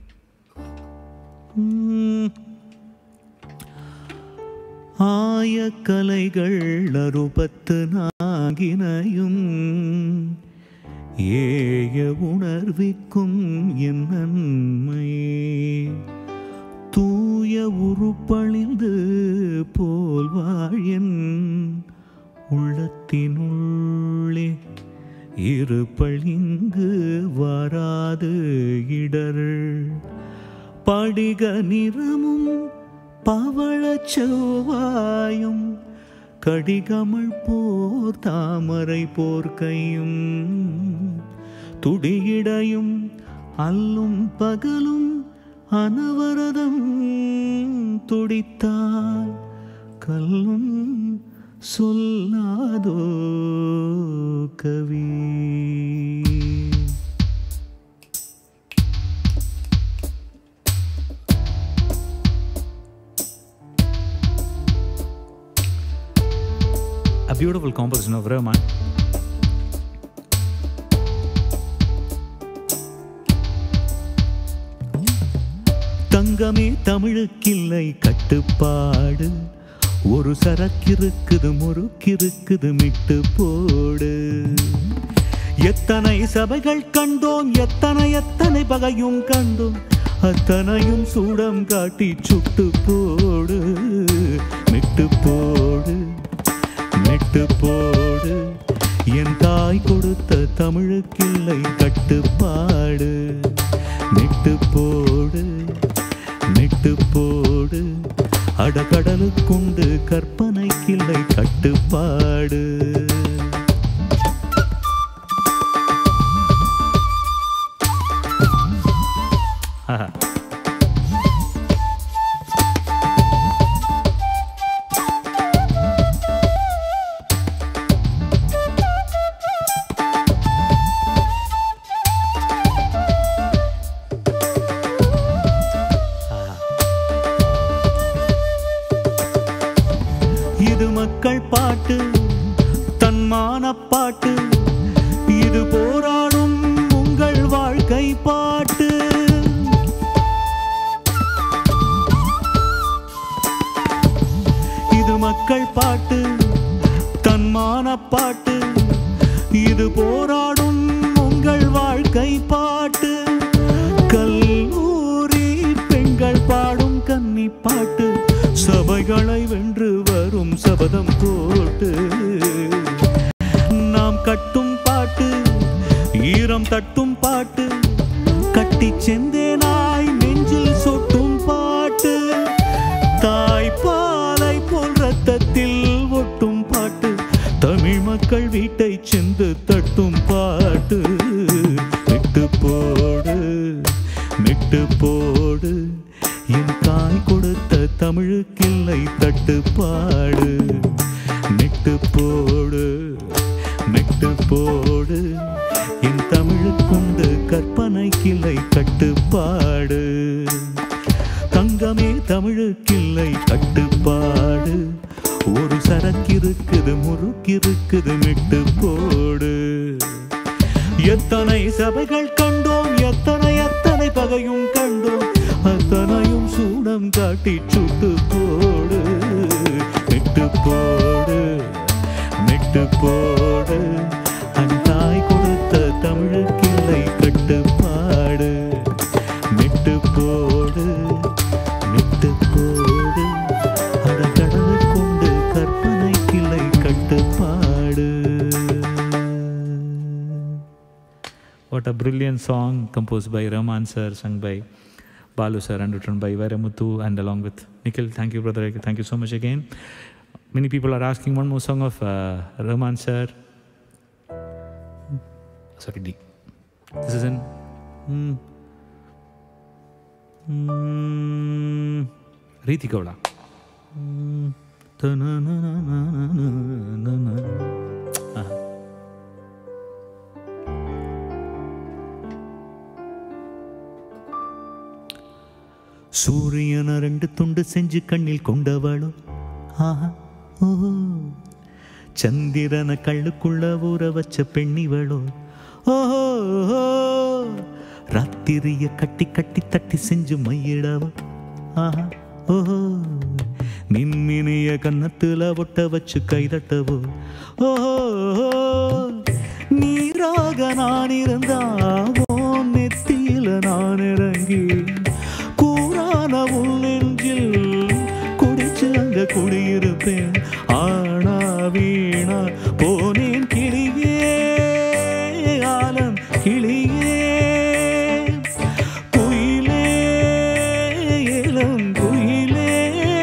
ஆய கலைகள் அறுபத்து நான்கினையும் ஏய உணர்விக்கும் என் நன்மை தூய உருப்பழிந்து போல் வாழின் உள்ளத்தினுள்ளே இருப்பழிங்கு வராது இடர் படிக நிறமும் பவளச் செவ்வாயும் கடிகமழ் போர் தாமரை போர்க்கையும் துடியிடையும் அல்லும் பகலும் அனவரதம் துடித்தால் கல்லும் சொல்லாதோ கவி. A beautiful composition of Rahman. தங்கமே தமிழுக்கில்லை கட்டுப்பாடு ஒரு சரக்கிருக்குது முறுக்கிருக்குது மிட்டு போடு எத்தனை சபைகள் கண்டோம் எத்தனை பகையும் கண்டோம் அத்தனையும் சூடம் காட்டி சுட்டு போடு மிட்டு போடு மெட்டு போடு என் தாய் கொடுத்த தமிழுக்கில்லை கட்டுப்பாடு மெட்டு போடு மெட்டு போடு அடகடலுக்குண்டு கற்பனைக்கில்லை கட்டுப்பாடு. இது மக்கள் பாட்டு தன்மான பாட்டு இது போராடும் உங்கள் வாழ்க்கை பாட்டு. இது மக்கள் பாட்டு தன்மான பாட்டு இது போராடும் உங்கள் வாழ்க்கை பாட்டு. கல்லூரி பெண்கள் பாடும் கன்னி பாட்டு சபைகளை வென்று வரும் சபதம் போட்டு நாம் கட்டும் பாட்டு ஈரம் தட்டும் பாட்டு கட்டி செந்தேனாய் நெஞ்சில் சொட்டும் பாட்டு தாய்ப்பாலை போல் ரத்தத்தில் ஒட்டும் பாட்டு தமிழ் மக்கள் வீட்டை சென்று தட்டும் பாட்டு. மெட்டு போடு மெட்டு போடு என் தாய் கொடுத்த தமிழுக்கில்லை தட்டுப்பாடு மெட்டு போடு மெட்டு போடு என் தமிழுக்குண்டு கற்பனைக்கில்லை கட்டுப்பாடு. தங்கமே தமிழுக்கில்லை கட்டுப்பாடு ஒரு சரக்கிருக்குது முறுக்கிருக்குது மெட்டு போடு எத்தனை சபைகள் கண்டோம் எத்தனை பகையும் கண்டோம் அத்தனையும் சூடம் காட்டி சுட்டு போடு மெட்டு போடு மெட்டு போடு அன் தாய் கொடுத்த தமிழுக்கில்லை கட்டுப்பாடு மெட்டு போடு மெட்டு போடு அட கடவுள் கொண்டு கற்பனைக்கில்லை கட்டுப்பாடு. What a brilliant song composed by Rahman sir, sung by Balu sir and written by Varamuthu and along with Nikhil. Thank you, brother. Thank you so much again. Many people are asking one more song of Rahman sir. Sorry, D. This is in Riti Gowda. சூரியன ரெண்டு துண்டு செஞ்சு கண்ணில் கொண்டவளோ ஆஹா ஓஹோ, சந்திரன கள்ளுக்குள்ள ஊற வச்ச பெண்ணிவளோ ஓஹோ, ராத்திரிய கட்டி கட்டி தட்டி செஞ்சு மையிடவோ ஆஹா ஓஹோ, மின்மினிய கன்னத்துல ஒட்ட வச்சு கைதட்டவோ ஓஹோ, நீராக நான் இருந்தாவோ நெத்தியில நான் இறங்கி கூறான உள் நெஞ்சில் குடிச்சு அங்க குடியிருப்பேன். ஆனா வீணா போனேன் கிளியே, ஆலம் கிளியே, குயிலே ஏலம் குயிலே,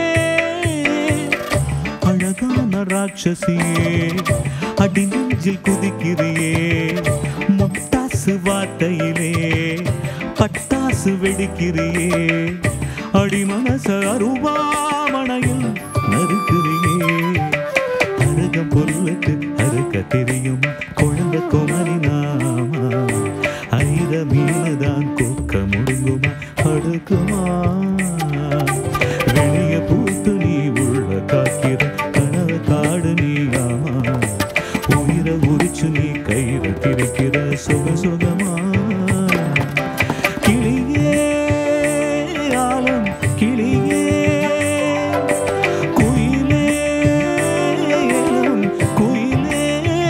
அழகான ராட்சசியே அடி நெஞ்சில் குதிக்கிறியே, முட்டாசு வார்த்தையிலே பட்டாசு வெடிக்கிறியே, அடி மனச அருவாமணையில் நறுக்கிறியே, அருக பொருளுக்கு அறுக்க தெரியும் குழந்தை குமரி நாமா, ஐர மீனதான் கொக்க முடியுமா அடுக்குமா, வெளிய பூத்து நீ உள்ள காக்கிற கனவு காடு நீ ஆமா, உயிரை உரிச்சு நீ கையில திரிக்கிற சுக சுகமா, கிளியே ஆலம் கிளியே, குயிலே ஏலம் குயிலே.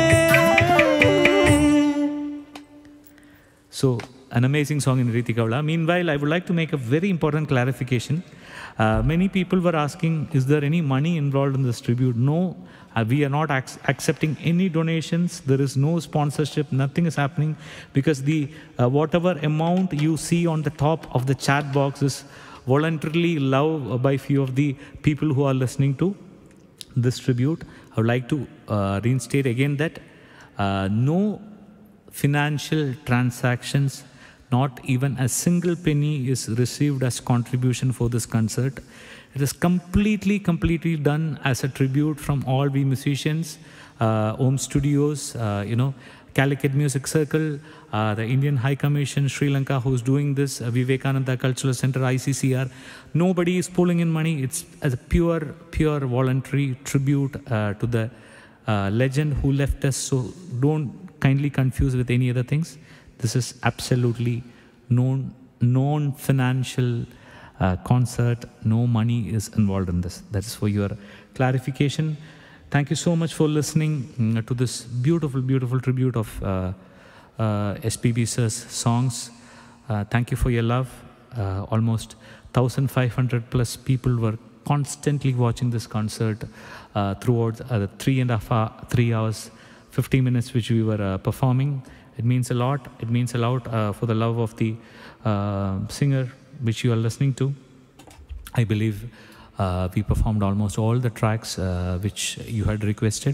So, an amazing song in Riti Gowda. Meanwhile, I would like to make a very important clarification. Many people were asking, is there any money involved in this tribute? No, we are not accepting any donations. There is no sponsorship. Nothing is happening because the whatever amount you see on the top of the chat box is voluntarily loved by few of the people who are listening to this tribute. I would like to reinstate again that no financial transactions, not even a single penny is received as contribution for this concert. It is completely done as a tribute from all we musicians, Om Studios, Calicut Music Circle, the Indian High Commission, Sri Lanka, who's doing this, Vivekananda Cultural Center, ICCR. Nobody is pulling in money. It's as a pure voluntary tribute to the legend who left us. So don't kindly confuse with any other things. This is absolutely non-financial concert. No money is involved in this. That is for your clarification. Thank you so much for listening to this beautiful tribute of SPB sir's songs. Thank you for your love. Almost 1,500 plus people were constantly watching this concert throughout the 3 hours, 50 minutes which we were performing. It means a lot. It means a lot for the love of the singer which you are listening to. I believe we performed almost all the tracks which you had requested.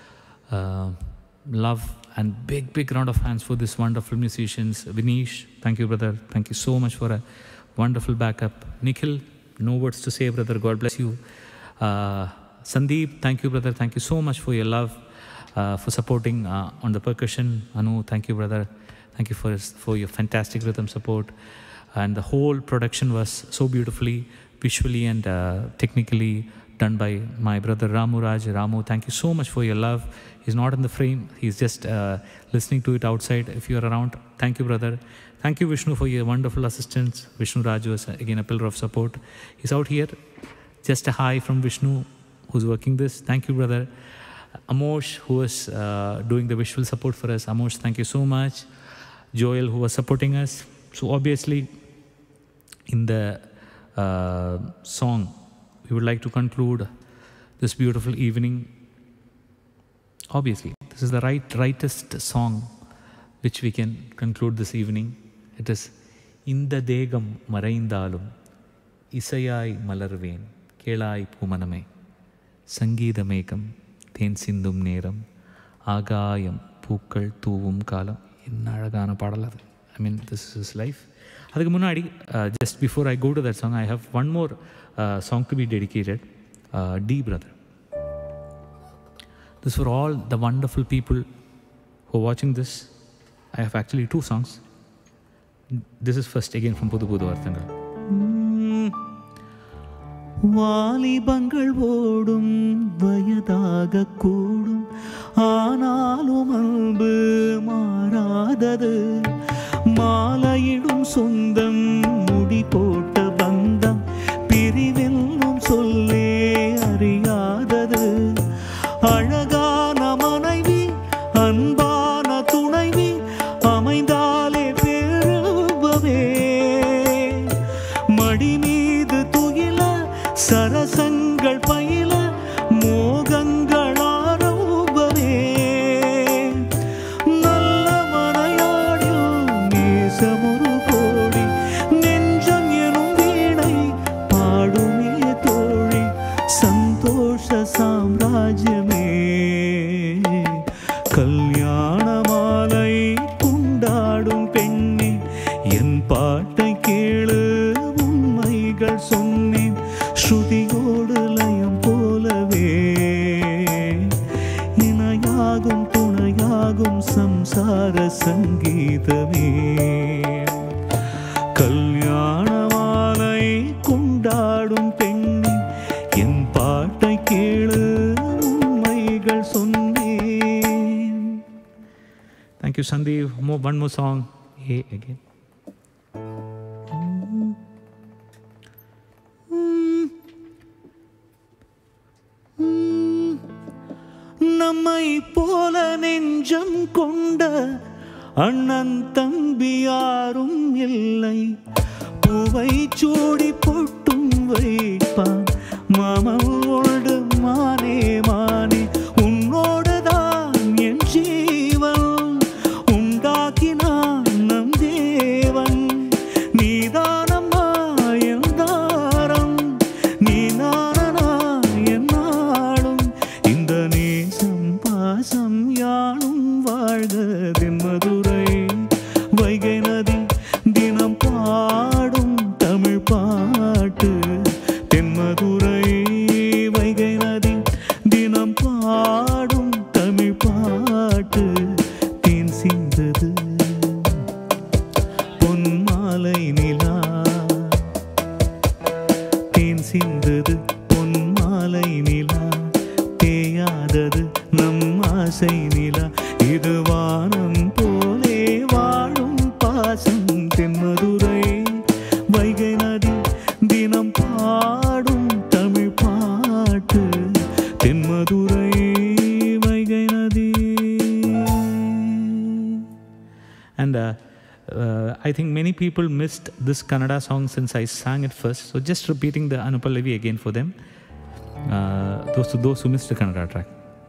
Love and big round of hands for this wonderful musicians. Vinesh, thank you brother. Thank you so much for a wonderful backup. Nikhil, no words to say brother. God bless you. Sandeep, thank you brother. Thank you so much for your love. For supporting on the percussion. Anu, thank you brother. Thank you for your fantastic rhythm support. And the whole production was so beautifully, visually and technically done by my brother Ramu Raj. Ramu, thank you so much for your love. He's not in the frame. He's just listening to it outside. If you're around, thank you brother. Thank you Vishnu for your wonderful assistance. Vishnu Raju is again a pillar of support. He's out here. Just a hi from Vishnu who's working this. Thank you brother. Amosh, who was doing the visual support for us. Amosh, thank you so much. Joel, who was supporting us. So obviously, in the song, we would like to conclude this beautiful evening. Obviously, this is the rightest song which we can conclude this evening. It is Inda Degam Maraindalum Isayai Malarven Kelai Pumaname Sangeethamekam தேன் சிந்தும் நேரம் ஆகாயம் பூக்கள் தூவும் காலம் என்ன அழகான பாடல் அது. I mean, this is his life. அதுக்கு முன்னாடி just before I go to that song, I have one more song to be dedicated. D brother. This is for all the wonderful people who are watching this. I have actually 2 songs. This is first again from Pudu Pudu Arthangal. வாலிபங்கள் ஓடும் வயதாக கூடும், ஆனாலும் அன்பு மாறாதது. மாலையிடும் சொந்தம் முடி போட்ட பந்தம் பிரிவெல்லும் சொல்லே அறியாதது. அழகான மனைவி அன்பான துணைவி அமைந்தாலே பேருபவே. மடி மீது துயில சரசங்கள் பயில மோகங்கள் ஆரம்பமே. நல்ல மனையாடில் நேசமொரு கோடி, நெஞ்சம் எனும் வீணை பாடுமே தோழி. சந்தோஷ சாம்ராஜ்யமே கல்யாண மாலை கொண்டாடும் பெண்ணே, என் பாட்டை கேளு உண்மைகள் சொன்னேன். ஸ்ருதியோடு லயம் போலவே இணையாகும் துணையாகும் சம்சார சங்கீதமே. கல்யாண மாலை கொண்டாடும் பெண்ணே, என் பாட்டை கேளு உண்மைகள் சொன்னேன். Thank you, Sandeep. One more song. A again. நம்மை போல நெஞ்சம் கொண்ட அண்ணன் தம்பி யாரும் இல்லை. பூவை சூடி பொட்டும் வைப்பான் மாமோடு மானே மானே. உன்னோடுதான் என் ஜீவன் உண்டாக்கினான் நம் தேவன். நீதானம்மா என் தாரம், நீதானா என் நாடும். இந்த நேசம் பாசம் யாழும் வாழ்க தென்மதுரை வைகை நதி தினம் பாடும் தமிழ் பாட்டு. தென்மதுரை வைகை நதி தினம் பாடும் தமிழ் பாட்டு. தேன் சிந்தது பொன் மாலை நிலா, தேன் சிந்தது பொன் மாலை நிலா. தேயாதது நம் ஆசை நிலா, இது வானம் போலே வாழும் பாசம். தென்மதுரை வைகை நதி தினம் பாடும் தமிழ் பாட்டு. தென்மதுரை வைகை நதி. And I think many people missed this Kannada song since I sang it first. So just repeating the Anupallavi again for them. Those who missed the Kannada track.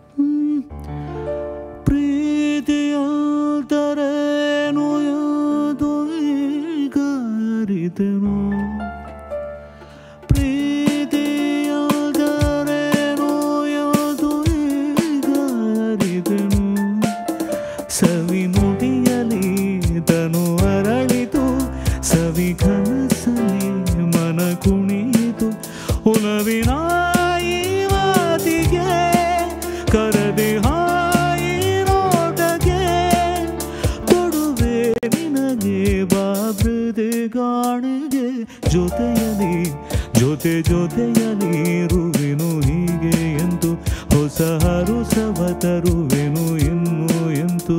ಪ್ರೀತಿಯಾದರೇನು ಯಾವುದು ಈಗರಿದೆನು, ಪ್ರೀತಿಯಾದರೇನು ಯಾವುದು ಈಗರಿದೆನು. ಸವಿ ನುಡಿಯಲಿ ತನು ಅರಳಿತು, ಸವಿ ಕನಸಲಿ ಮನ ಕುಣಿತು. ಉಲವಿನ ಈ ಮಾತಿಗೆ ಕರೆದೆ ಹಾಯಿ ನೋಟಗೆ, ಕೊಡುವೆ ನಿನಗೆ ಬಾಬ್ರದೆ ಗಾಣಿಗೆ. ಜೊತೆಯಲಿ ಜೊತೆ ಜೊತೆಯಲಿ ಇರುವೆನು ಹೀಗೆ ಎಂದು, ಹೊಸ ಹರುಸವ ತರುವೆನು ಇನ್ನು ಎಂದು.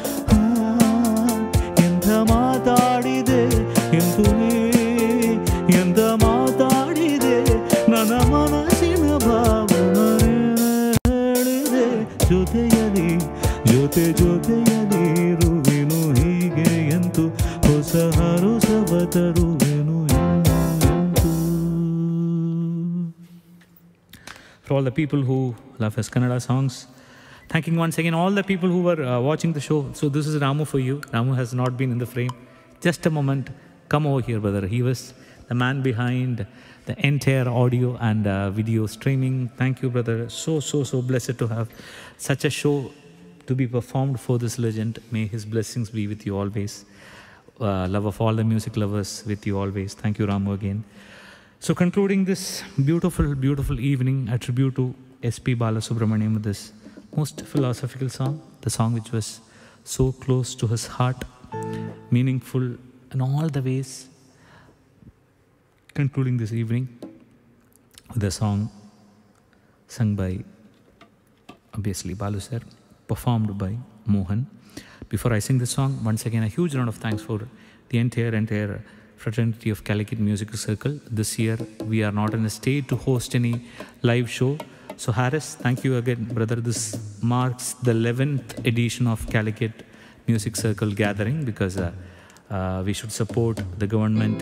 ಎಂಥ ಮಾತಾಡಿದೆ ಎಂದು ಎಂಥ ಮಾತಾಡಿದೆ, ನನ್ನ ಮನಸ್ಸಿನ ಭಾವನೆ ಹೇಳಿದೆ. ಜೊತೆಯಲಿ ಜೊತೆ ಜೊತೆಯಲಿ ಇರುವೆನು ಹೀಗೆ ಎಂದು, ಹೊಸ ಹರುಸವ ತರುವೆನು ಇನ್ನು ಎಂದು. For all the people who love his Kannada songs, thanking once again all the people who were watching the show. So this is Ramu for you. Ramu has not been in the frame. Just a moment. Come over here, brother. He was the man behind the entire audio and video streaming. Thank you, brother. So blessed to have such a show to be performed for this legend. May his blessings be with you always. love of all the music lovers with you always. Thank you, Ramu, again. So concluding this beautiful, beautiful evening, I tribute to S.P. Balasubramaniam with this most philosophical song, the song which was so close to his heart, meaningful in all the ways. Concluding this evening with a song sung by, obviously, Balu sir, performed by Mohan. Before I sing this song, once again, a huge round of thanks for the entire fraternity of Calicut Musical Circle. This year, we are not in a state to host any live show. So Harris, thank you again, brother. This marks the 11th edition of Calicut Music Circle gathering, because we should support the government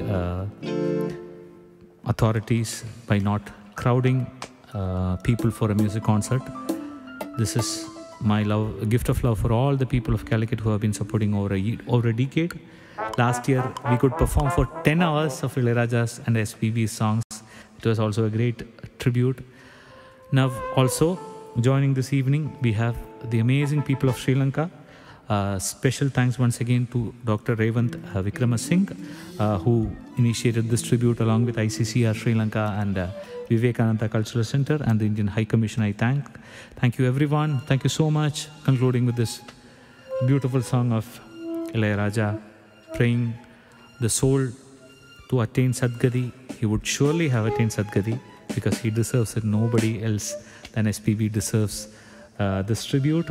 authorities by not crowding people for a music concert. This is my love, a gift of love for all the people of Calicut who have been supporting over a decade. Last year, we could perform for 10 hours of Ilayaraja's and SPB's songs. It was also a great tribute. Now, also joining this evening, we have the amazing people of Sri Lanka. Special thanks once again to Dr. Revanth Wickramasinghe, who initiated this tribute along with ICCR Sri Lanka and Vivekananda Cultural Center and the Indian High Commission. I thank you everyone. Thank you so much. Concluding with this beautiful song of Ilayaraja, praying the soul to attain Sadgati. He would surely have attained Sadgati because he deserves it. Nobody else than SPB deserves this tribute.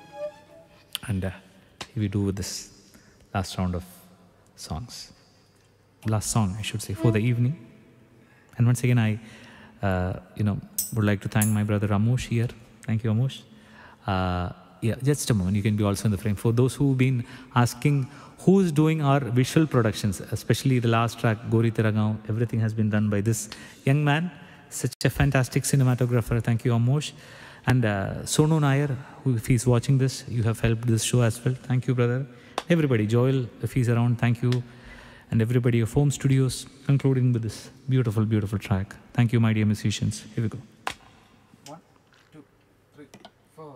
And we do with this last round of songs. Last song, I should say, for the evening. And once again, I would like to thank my brother Amosh here. Thank you, Amosh. Yeah, just a moment. You can be also in the frame. For those who've been asking who's doing our visual productions, especially the last track, Gori Tiragaon, everything has been done by this young man. Such a fantastic cinematographer. Thank you, Amosh. And Sonu Nair, who, if he's watching this, you have helped this show as well. Thank you, brother. Everybody, Joel, if he's around, thank you. And everybody of Home Studios, concluding with this beautiful, beautiful track. Thank you, my dear musicians. Here we go. 1, 2, 3, 4.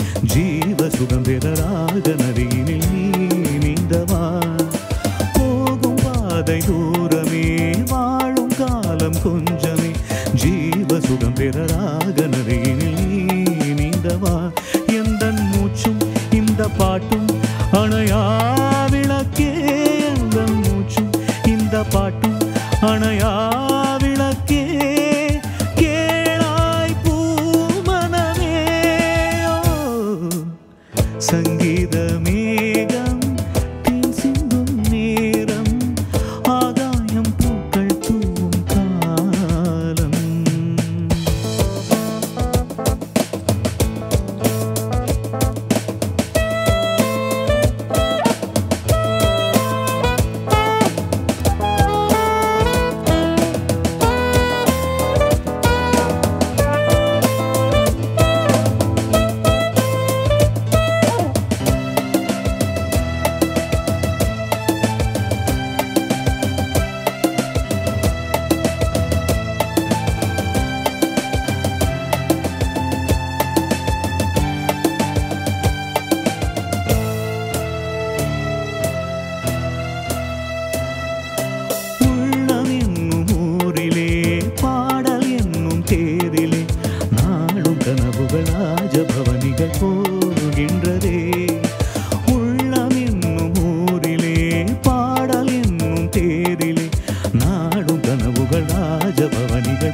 ஜீவ சுகம் பெற ராக நதியினில் நீ நீந்தவா.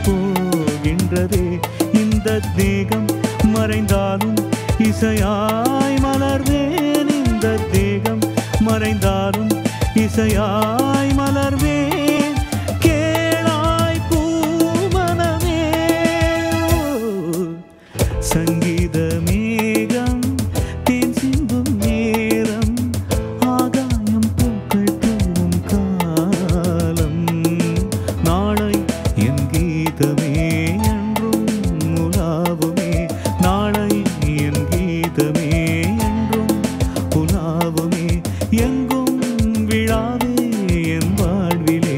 போகின்றதே இந்த தேகம் மறைந்தாலும் இசையாய் மலர்வேன் இந்த தேகம் மறைந்தாலும் இசையாய் மலர்வேன் கேளாய் பூமனமே சங்கீத மேகம் தேன் சிந்தும் நேரம் ஆகாயம் பூக்கள் பூவும் காலம் நாளை என் கீதமே என்றும் உலாவுமே நாளை என் கீதமே என்றும் உலாவுமே எங்கும் விழாவே என் வாழ்விலே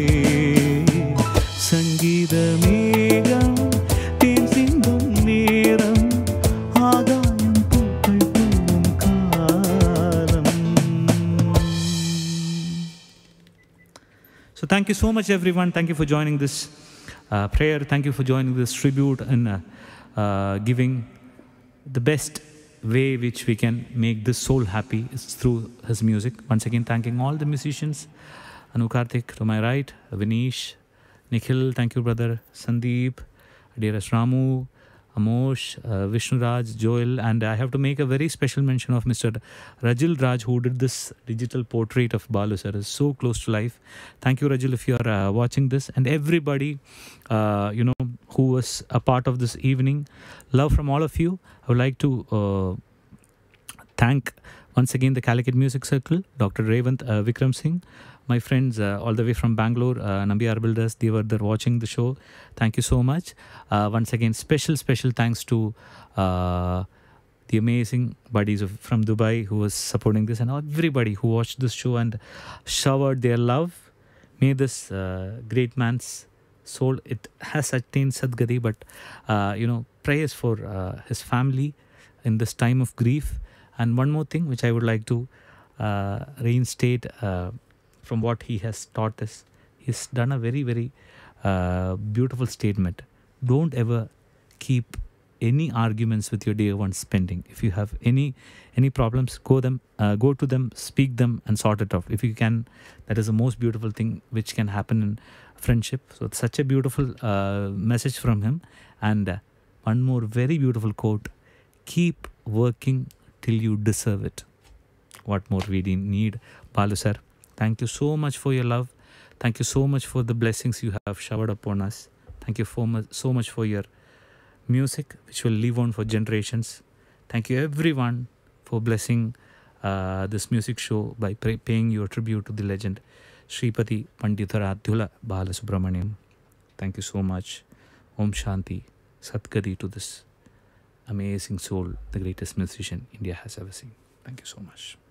சங்கீத மேகம் தேன் சிந்தும் நேரம் ஆகாயம் பூக்கள் பூவும் காலம். So thank you so much, everyone. Thank you for joining this prayer. Thank you for joining this tribute and giving the best way which we can make this soul happy is through his music. Once again, thanking all the musicians. Anu Karthik to my right, Vinish, Nikhil, thank you, brother, Sandeep, dearest Ramu, Amosh, Vishnu Raj, Joel, and I have to make a very special mention of Mr. Rajil Raj, who did this digital portrait of Balu sir. Is so close to life. Thank you, Rajil, if you are watching this, and everybody, who was a part of this evening. Love from all of you. I would like to thank once again the Calicut Music Circle, Dr. Revanth Vikram Singh, my friends all the way from Bangalore, Nambiar Builders, they were there watching the show. Thank you so much. Once again, special thanks to the amazing buddies from Dubai who was supporting this, and everybody who watched this show and showered their love. May this great man's soul, it has attained Sadgati, but prayers for his family in this time of grief. And one more thing which I would like to reinstate from what he has taught us. He's done a very beautiful statement. Don't ever keep any arguments with your dear ones pending. If you have any problems, go to them, speak them, and sort it out. If you can, that is the most beautiful thing which can happen in friendship. So it's such a beautiful message from him. And one more very beautiful quote: keep working till you deserve it. What more we need? Balu sir, thank you so much for your love. Thank you so much for the blessings you have showered upon us. Thank you so much for your music, which will live on for generations. Thank you everyone for blessing this music show by paying your tribute to the legend Shripati Panditaradyula Balasubramaniam. Thank you so much. Om Shanti, Satgati to this amazing soul, the greatest musician India has ever seen. Thank you so much.